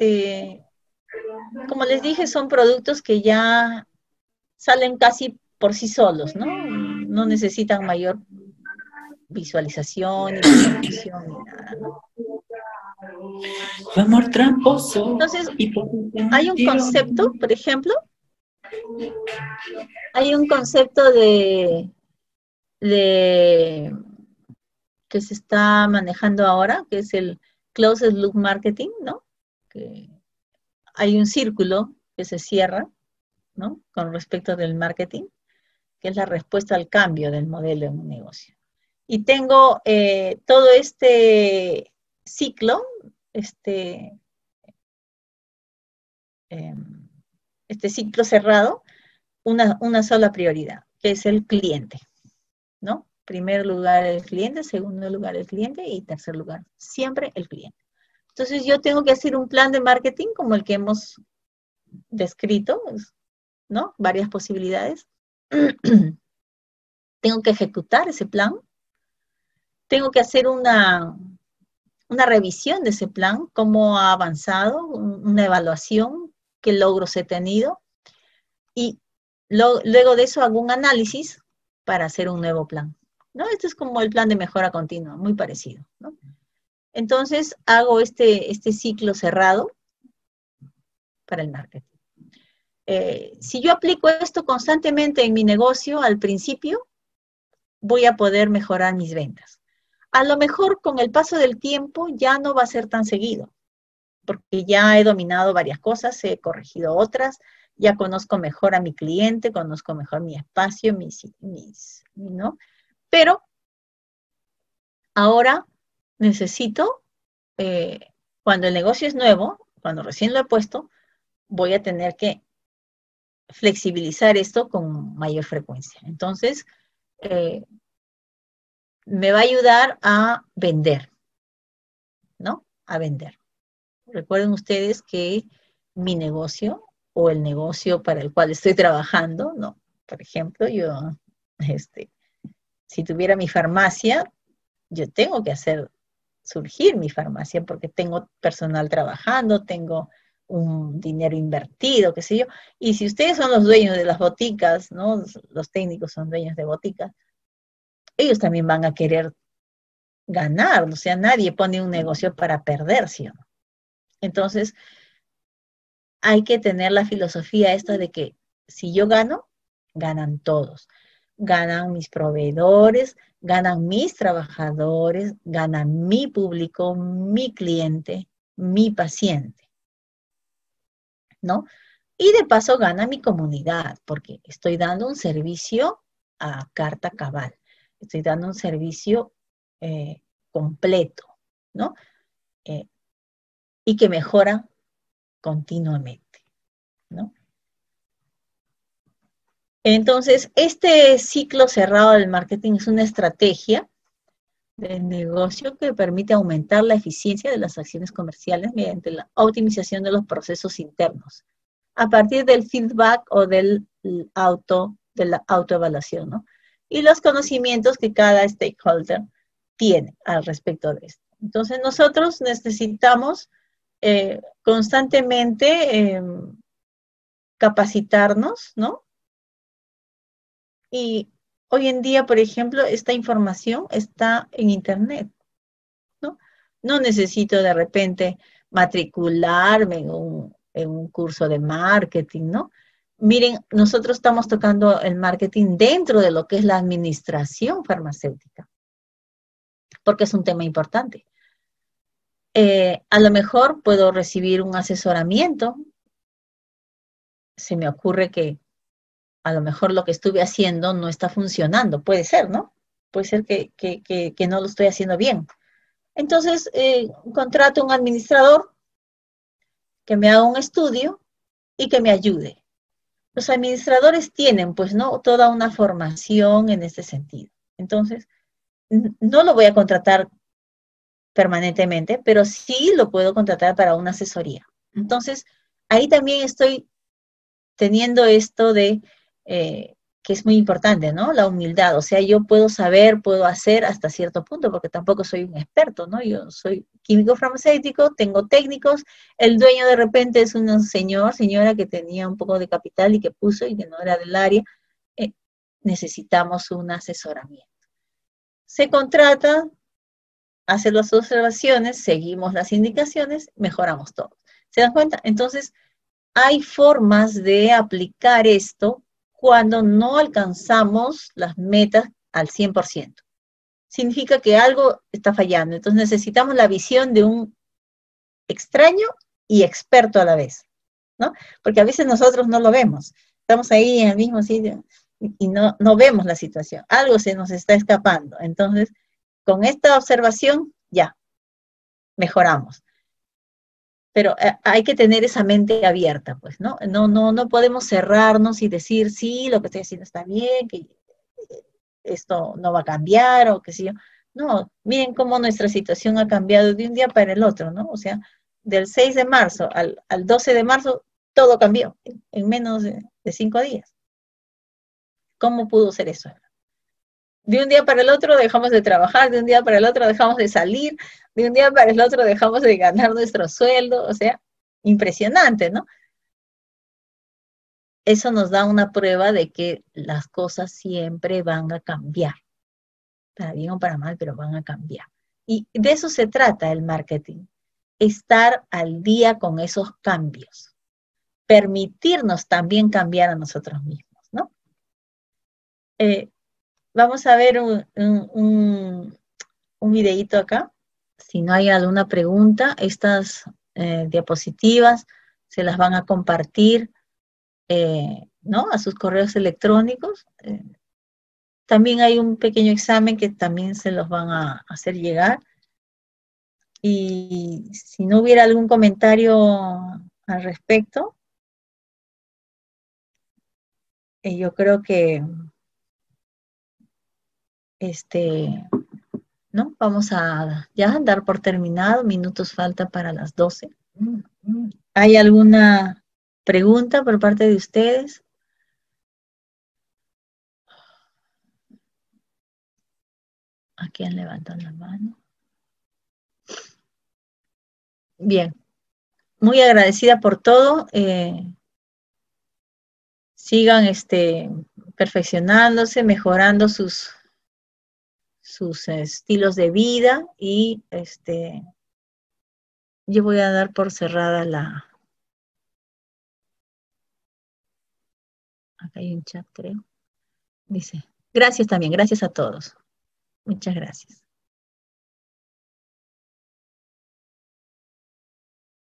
A: como les dije, son productos que ya salen casi por sí solos, ¿no? No necesitan mayor visualización, ni presentación, ni nada, ¿no?
B: Amor tramposo.
A: Entonces, hay un concepto, por ejemplo, hay un concepto que se está manejando ahora, que es el closed loop marketing, ¿no? Que hay un círculo que se cierra, ¿no? Con respecto del marketing, que es la respuesta al cambio del modelo en un negocio. Y tengo todo este ciclo, este ciclo cerrado, una sola prioridad, que es el cliente, ¿no? Primer lugar el cliente, segundo lugar el cliente y tercer lugar siempre el cliente. Entonces yo tengo que hacer un plan de marketing como el que hemos descrito, ¿no? Varias posibilidades. Tengo que ejecutar ese plan. Tengo que hacer una revisión de ese plan, cómo ha avanzado, una evaluación, qué logros he tenido. Y luego de eso hago un análisis para hacer un nuevo plan, ¿no? Este es como el plan de mejora continua, muy parecido, ¿no? Entonces hago este ciclo cerrado para el marketing. Si yo aplico esto constantemente en mi negocio al principio, voy a poder mejorar mis ventas. A lo mejor con el paso del tiempo ya no va a ser tan seguido, porque ya he dominado varias cosas, he corregido otras, ya conozco mejor a mi cliente, conozco mejor mi espacio, ¿no? Pero ahora necesito, cuando el negocio es nuevo, cuando recién lo he puesto, voy a tener que flexibilizar esto con mayor frecuencia. Entonces, me va a ayudar a vender, ¿no? A vender. Recuerden ustedes que mi negocio o el negocio para el cual estoy trabajando, ¿no? Por ejemplo, yo, si tuviera mi farmacia, yo tengo que hacer surgir mi farmacia porque tengo personal trabajando, tengo un dinero invertido, qué sé yo. Y si ustedes son los dueños de las boticas, ¿no? Los técnicos son dueños de boticas, ellos también van a querer ganar, o sea, nadie pone un negocio para perder, ¿sí o no? Entonces, hay que tener la filosofía esta de que si yo gano, ganan todos. Ganan mis proveedores, ganan mis trabajadores, gana mi público, mi cliente, mi paciente, ¿no? Y de paso gana mi comunidad, porque estoy dando un servicio a carta cabal, estoy dando un servicio completo, ¿no? Eh, y que mejora continuamente, ¿no? Entonces, este ciclo cerrado del marketing es una estrategia de negocio que permite aumentar la eficiencia de las acciones comerciales mediante la optimización de los procesos internos, a partir del feedback o de la autoevaluación, ¿no? Y los conocimientos que cada stakeholder tiene al respecto de esto. Entonces, nosotros necesitamos constantemente capacitarnos, ¿no? Y hoy en día, por ejemplo, esta información está en Internet, ¿no? No necesito de repente matricularme en un curso de marketing, ¿no? Miren, nosotros estamos tocando el marketing dentro de lo que es la administración farmacéutica, porque es un tema importante. A lo mejor puedo recibir un asesoramiento. Se me ocurre que a lo mejor lo que estuve haciendo no está funcionando. Puede ser, ¿no? Puede ser que no lo estoy haciendo bien. Entonces, contrato un administrador que me haga un estudio y que me ayude. Los administradores tienen, pues, ¿no? Toda una formación en este sentido. Entonces, no lo voy a contratar permanentemente, pero sí lo puedo contratar para una asesoría. Entonces, ahí también estoy teniendo esto de que es muy importante, ¿no? La humildad, o sea, yo puedo saber, puedo hacer hasta cierto punto, porque tampoco soy un experto, ¿no? Yo soy químico farmacéutico, tengo técnicos, el dueño de repente es un señora que tenía un poco de capital y que puso y que no era del área, necesitamos un asesoramiento. Se contrata, hace las observaciones, seguimos las indicaciones, mejoramos todo. ¿Se dan cuenta? Entonces, hay formas de aplicar esto cuando no alcanzamos las metas al 100%. Significa que algo está fallando. Entonces necesitamos la visión de un extraño y experto a la vez, ¿no? Porque a veces nosotros no lo vemos. Estamos ahí en el mismo sitio y no vemos la situación. Algo se nos está escapando. Entonces, con esta observación, ya, mejoramos. Pero hay que tener esa mente abierta, pues, ¿no? No podemos cerrarnos y decir, sí, lo que estoy haciendo está bien, que esto no va a cambiar, o qué sé yo. No, miren cómo nuestra situación ha cambiado de un día para el otro, ¿no? O sea, del 6 de marzo al 12 de marzo, todo cambió en menos de 5 días. ¿Cómo pudo ser eso? De un día para el otro dejamos de trabajar, de un día para el otro dejamos de salir, de un día para el otro dejamos de ganar nuestro sueldo, o sea, impresionante, ¿no? Eso nos da una prueba de que las cosas siempre van a cambiar, para bien o para mal, pero van a cambiar. Y de eso se trata el marketing, estar al día con esos cambios. permitirnos también cambiar a nosotros mismos, ¿no? Vamos a ver un videíto acá. Si no hay alguna pregunta, estas diapositivas se las van a compartir, ¿no? A sus correos electrónicos. También hay un pequeño examen que también se los van a hacer llegar. Y si no hubiera algún comentario al respecto, yo creo que ¿no? Vamos a ya dar por terminado, minutos falta para las 12. ¿Hay alguna pregunta por parte de ustedes? ¿A quién levantan la mano? Bien, muy agradecida por todo. Sigan perfeccionándose, mejorando sus estilos de vida y yo voy a dar por cerrada acá hay un chat, creo. Dice, gracias también, gracias a todos. Muchas gracias.